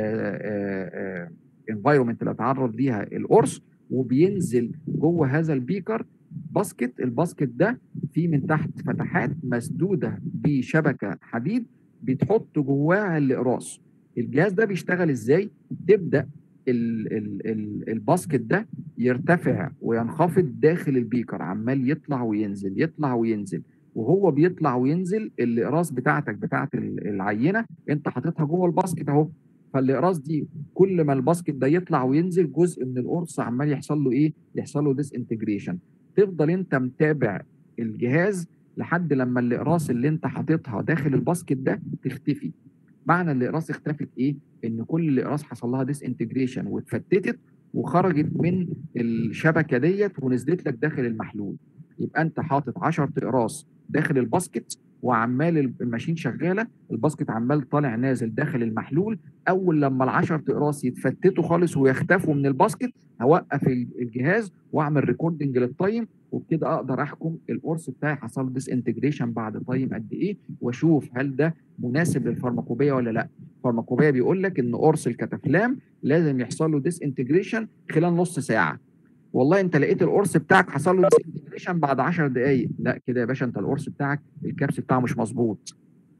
انفايرمنت اللي اتعرض ليها القرص، وبينزل جوه هذا البيكر باسكت. الباسكت ده فيه من تحت فتحات مسدوده بشبكه حديد بتحط جواها الاقراص. الجهاز ده بيشتغل ازاي؟ تبدا ال ال ال الباسكت ده يرتفع وينخفض داخل البيكر، عمال يطلع وينزل يطلع وينزل. وهو بيطلع وينزل الاقراص بتاعتك بتاعت ال- العينه انت حاططها جوه الباسكت اهو. فالاقراص دي كل ما الباسكت ده يطلع وينزل جزء من القرص عمال يحصل له ايه؟ يحصل له ديس انتجريشن. تفضل انت متابع الجهاز لحد لما الاقراص اللي انت حاططها داخل الباسكت ده تختفي. معنى الاقراص اختفت ايه؟ ان كل الاقراص حصل لها ديس انتجريشن واتفتتت وخرجت من الشبكه ديت ونزلت لك داخل المحلول. يبقى انت حاطط عشرة اقراص داخل الباسكت وعمال الماشين شغاله، الباسكت عمال طالع نازل داخل المحلول. اول لما العشر اقراص يتفتتوا خالص ويختفوا من الباسكت هوقف الجهاز واعمل ريكوردنج للتايم، وبكده اقدر احكم القرص بتاعي حصل له ديس انتجريشن بعد تايم قد ايه، واشوف هل ده مناسب للفارماكوبيه ولا لا. الفارماكوبيه بيقول لك ان قرص الكتافلام لازم يحصل له ديس انتجريشن خلال نص ساعه. والله انت لقيت القرص بتاعك حصل له ديس انتجريشن بعد عشر دقائق، لا كده يا باشا انت القرص بتاعك الكبس بتاعه مش مظبوط،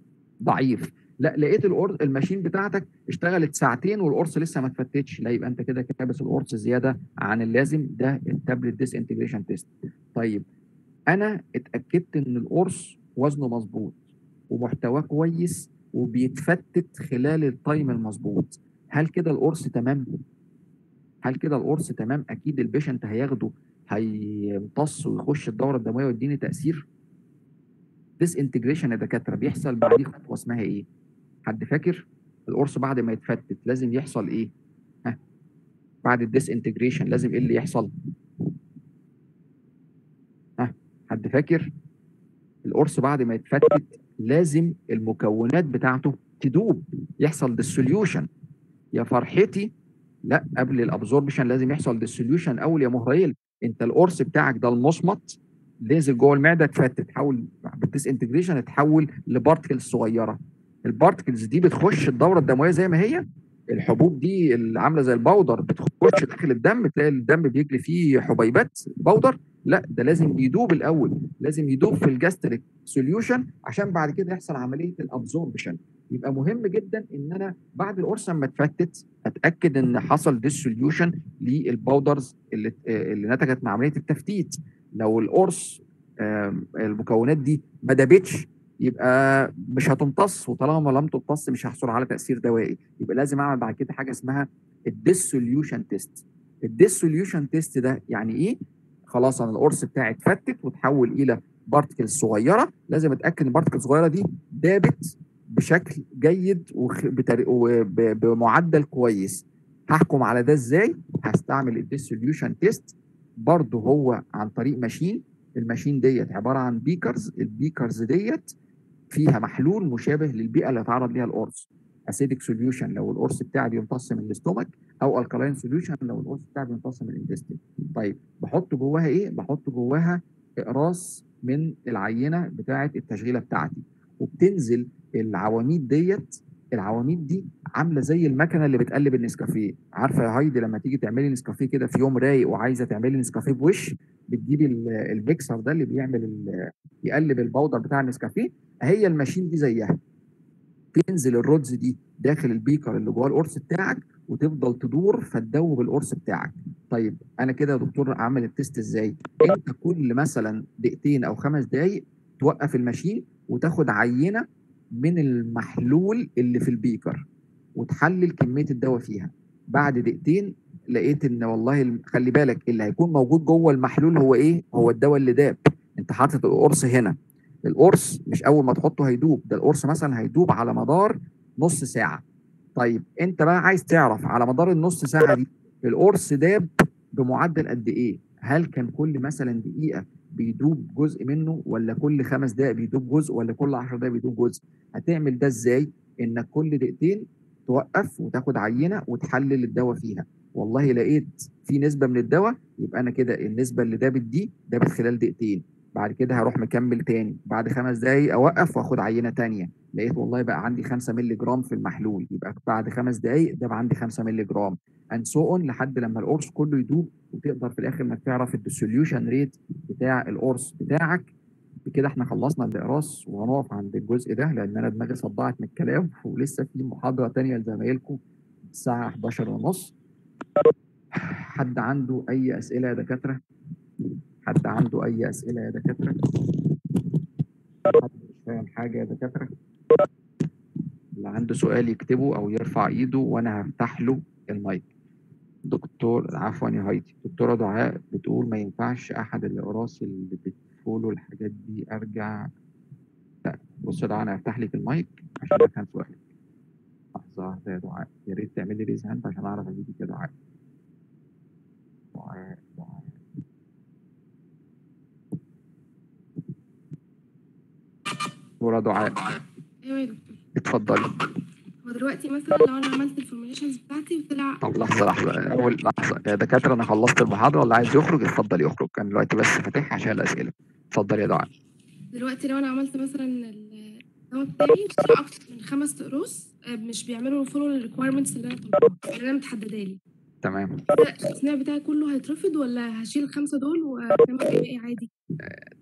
ضعيف. لا لقيت القرص الماشين بتاعتك اشتغلت ساعتين والقرص لسه ما اتفتتش، لا يبقى انت كده كابس القرص زياده عن اللازم. ده التابلت ديس انتجريشن تيست. طيب انا اتاكدت ان القرص وزنه مظبوط ومحتواه كويس وبيتفتت خلال التايم المظبوط، هل كده القرص تمام؟ هل كده القرص تمام؟ اكيد البيشنت هياخده هيمتص ويخش الدوره الدمويه ويديني تاثير. ديس انتجريشن يا دكاتره بيحصل بعديه خطوه اسمها ايه؟ حد فاكر؟ القرص بعد ما يتفتت لازم يحصل ايه؟ ها، بعد الديس انتجريشن لازم ايه اللي يحصل؟ ها، حد فاكر؟ القرص بعد ما يتفتت لازم المكونات بتاعته تدوب، يحصل ديسوليوشن. يا فرحتي، لا قبل الابزوربشن لازم يحصل ديسوليوشن اول يا مهريل. انت القرص بتاعك ده المصمت نزل جوه المعده اتفتت، تحول بالديس انتجريشن اتحول لبارتكلز صغيره. البارتكلز دي بتخش الدوره الدمويه زي ما هي. الحبوب دي اللي عامله زي البودر بتخش داخل الدم، تلاقي الدم بيجري فيه حبيبات بودر. لا ده لازم يدوب الاول، لازم يدوب في الجاستريك سوليوشن عشان بعد كده يحصل عمليه الابزوربشن. يبقى مهم جدا ان انا بعد القرص اما اتفتت اتاكد ان حصل ديسوليوشن للباودرز اللي اللي نتجت من عمليه التفتيت. لو القرص آم، المكونات دي ما دابتش يبقى مش هتمتص، وطالما لم تمتص مش هيحصل على تاثير دوائي. يبقى لازم اعمل بعد كده حاجه اسمها الديسوليوشن تيست. الديسوليوشن تيست ده يعني ايه؟ خلاص انا القرص بتاعي اتفتت وتحول الى بارتكلز صغيره، لازم اتاكد ان البارتكلز الصغيره دي دابت بشكل جيد وبمعدل كويس. هحكم على ده ازاي؟ هستعمل الديسوليوشن تيست، برضه هو عن طريق ماشين. الماشين ديت عباره عن بيكرز، البيكرز ديت فيها محلول مشابه للبيئه اللي اتعرض ليها القرص. اسيدك سوليوشن لو القرص بتاعي بيمتص من الاستومك، او الكالاين سوليوشن لو القرص بتاعي بيمتص من الانتستين. طيب بحط جواها ايه؟ بحط جواها اقراص من العينه بتاعه التشغيله بتاعتي، وبتنزل العواميد ديت. العواميد دي عامله زي المكنه اللي بتقلب النسكافيه. عارفه يا هايدي لما تيجي تعملي نسكافيه كده في يوم رايق وعايزه تعملي نسكافيه بوش، بتجيبي الميكسر ده اللي بيعمل يقلب البودر بتاع النسكافيه، هي الماشين دي زيها. تنزل الرودز دي داخل البيكر اللي جوه القرص بتاعك، وتفضل تدور فتدوب القرص بتاعك. طيب انا كده يا دكتور اعمل التيست ازاي؟ انت كل مثلا دقيقتين او خمس دقائق توقف الماشين وتاخد عينه من المحلول اللي في البيكر وتحلل كميه الدواء فيها. بعد دقيقتين لقيت ان والله خلي بالك اللي هيكون موجود جوه المحلول هو ايه؟ هو الدواء اللي داب. انت حاطط القرص هنا، القرص مش اول ما تحطه هيدوب، ده القرص مثلا هيدوب على مدار نص ساعه. طيب انت بقى عايز تعرف على مدار النص ساعه دي القرص داب بمعدل قد ايه؟ هل كان كل مثلا دقيقه بيدوب جزء منه، ولا كل خمس دقائق بيدوب جزء، ولا كل عشر دقائق بيدوب جزء؟ هتعمل ده ازاي؟ انك كل دقيقتين توقف وتاخد عينه وتحلل الدواء فيها. والله لقيت في نسبه من الدواء، يبقى انا كده النسبه اللي دابت دي دابت خلال دقيقتين. بعد كده هروح مكمل تاني، بعد خمس دقايق اوقف واخد عينه تانيه، لقيت والله بقى عندي خمسة مللي جرام في المحلول، يبقى بعد خمس دقايق ده بقى عندي خمسة مللي جرام اند سو اون لحد لما القرص كله يدوب، وتقدر في الاخر انك تعرف الديسوليوشن ريت بتاع القرص بتاعك. بكده احنا خلصنا الاقراص، وهنقف عند الجزء ده لان انا دماغي صدعت من الكلام، ولسه في محاضره تانيه لزمايلكم الساعه حداشر ونص. حد عنده اي اسئله يا دكاتره؟ حد عنده اي اسئله يا دكاتره؟ حد مش فاهم حاجه يا دكاتره؟ اللي عنده سؤال يكتبه او يرفع ايده وانا هفتح له المايك. دكتور عفوا يا هايدي، دكتوره دعاء بتقول ما ينفعش احد الاقراص اللي بتفولو الحاجات دي ارجع. لا بص يا دعاء، انا هفتح لك المايك عشان افهم سؤالك. لحظه واحده يا دعاء، يا ريت تعملي ريز هاند عشان اعرف اجيبك يا دعاء. دعاء دعاء دكتوره دعاء. ايوه يا دكتور. اتفضلي. هو دلوقتي مثلا لو انا عملت الفورميليشنز بتاعتي وطلع طب لحظه لحظه، اول لحظه يا دكاتره، انا خلصت المحاضره، اللي عايز يخرج اتفضل يخرج، كان دلوقتي بس فاتح عشان الاسئله. اتفضلي يا دعاء. دلوقتي لو انا عملت مثلا الدواء بتاعي طلع اكتر من خمس اقراص مش بيعملوا فولو للريكويرمنتس اللي انا طالباها اللي انا متحدده لي، تمام. كده التصنيع بتاعي كله هيترفض ولا هشيل الخمسه دول واكمل الباقي عادي؟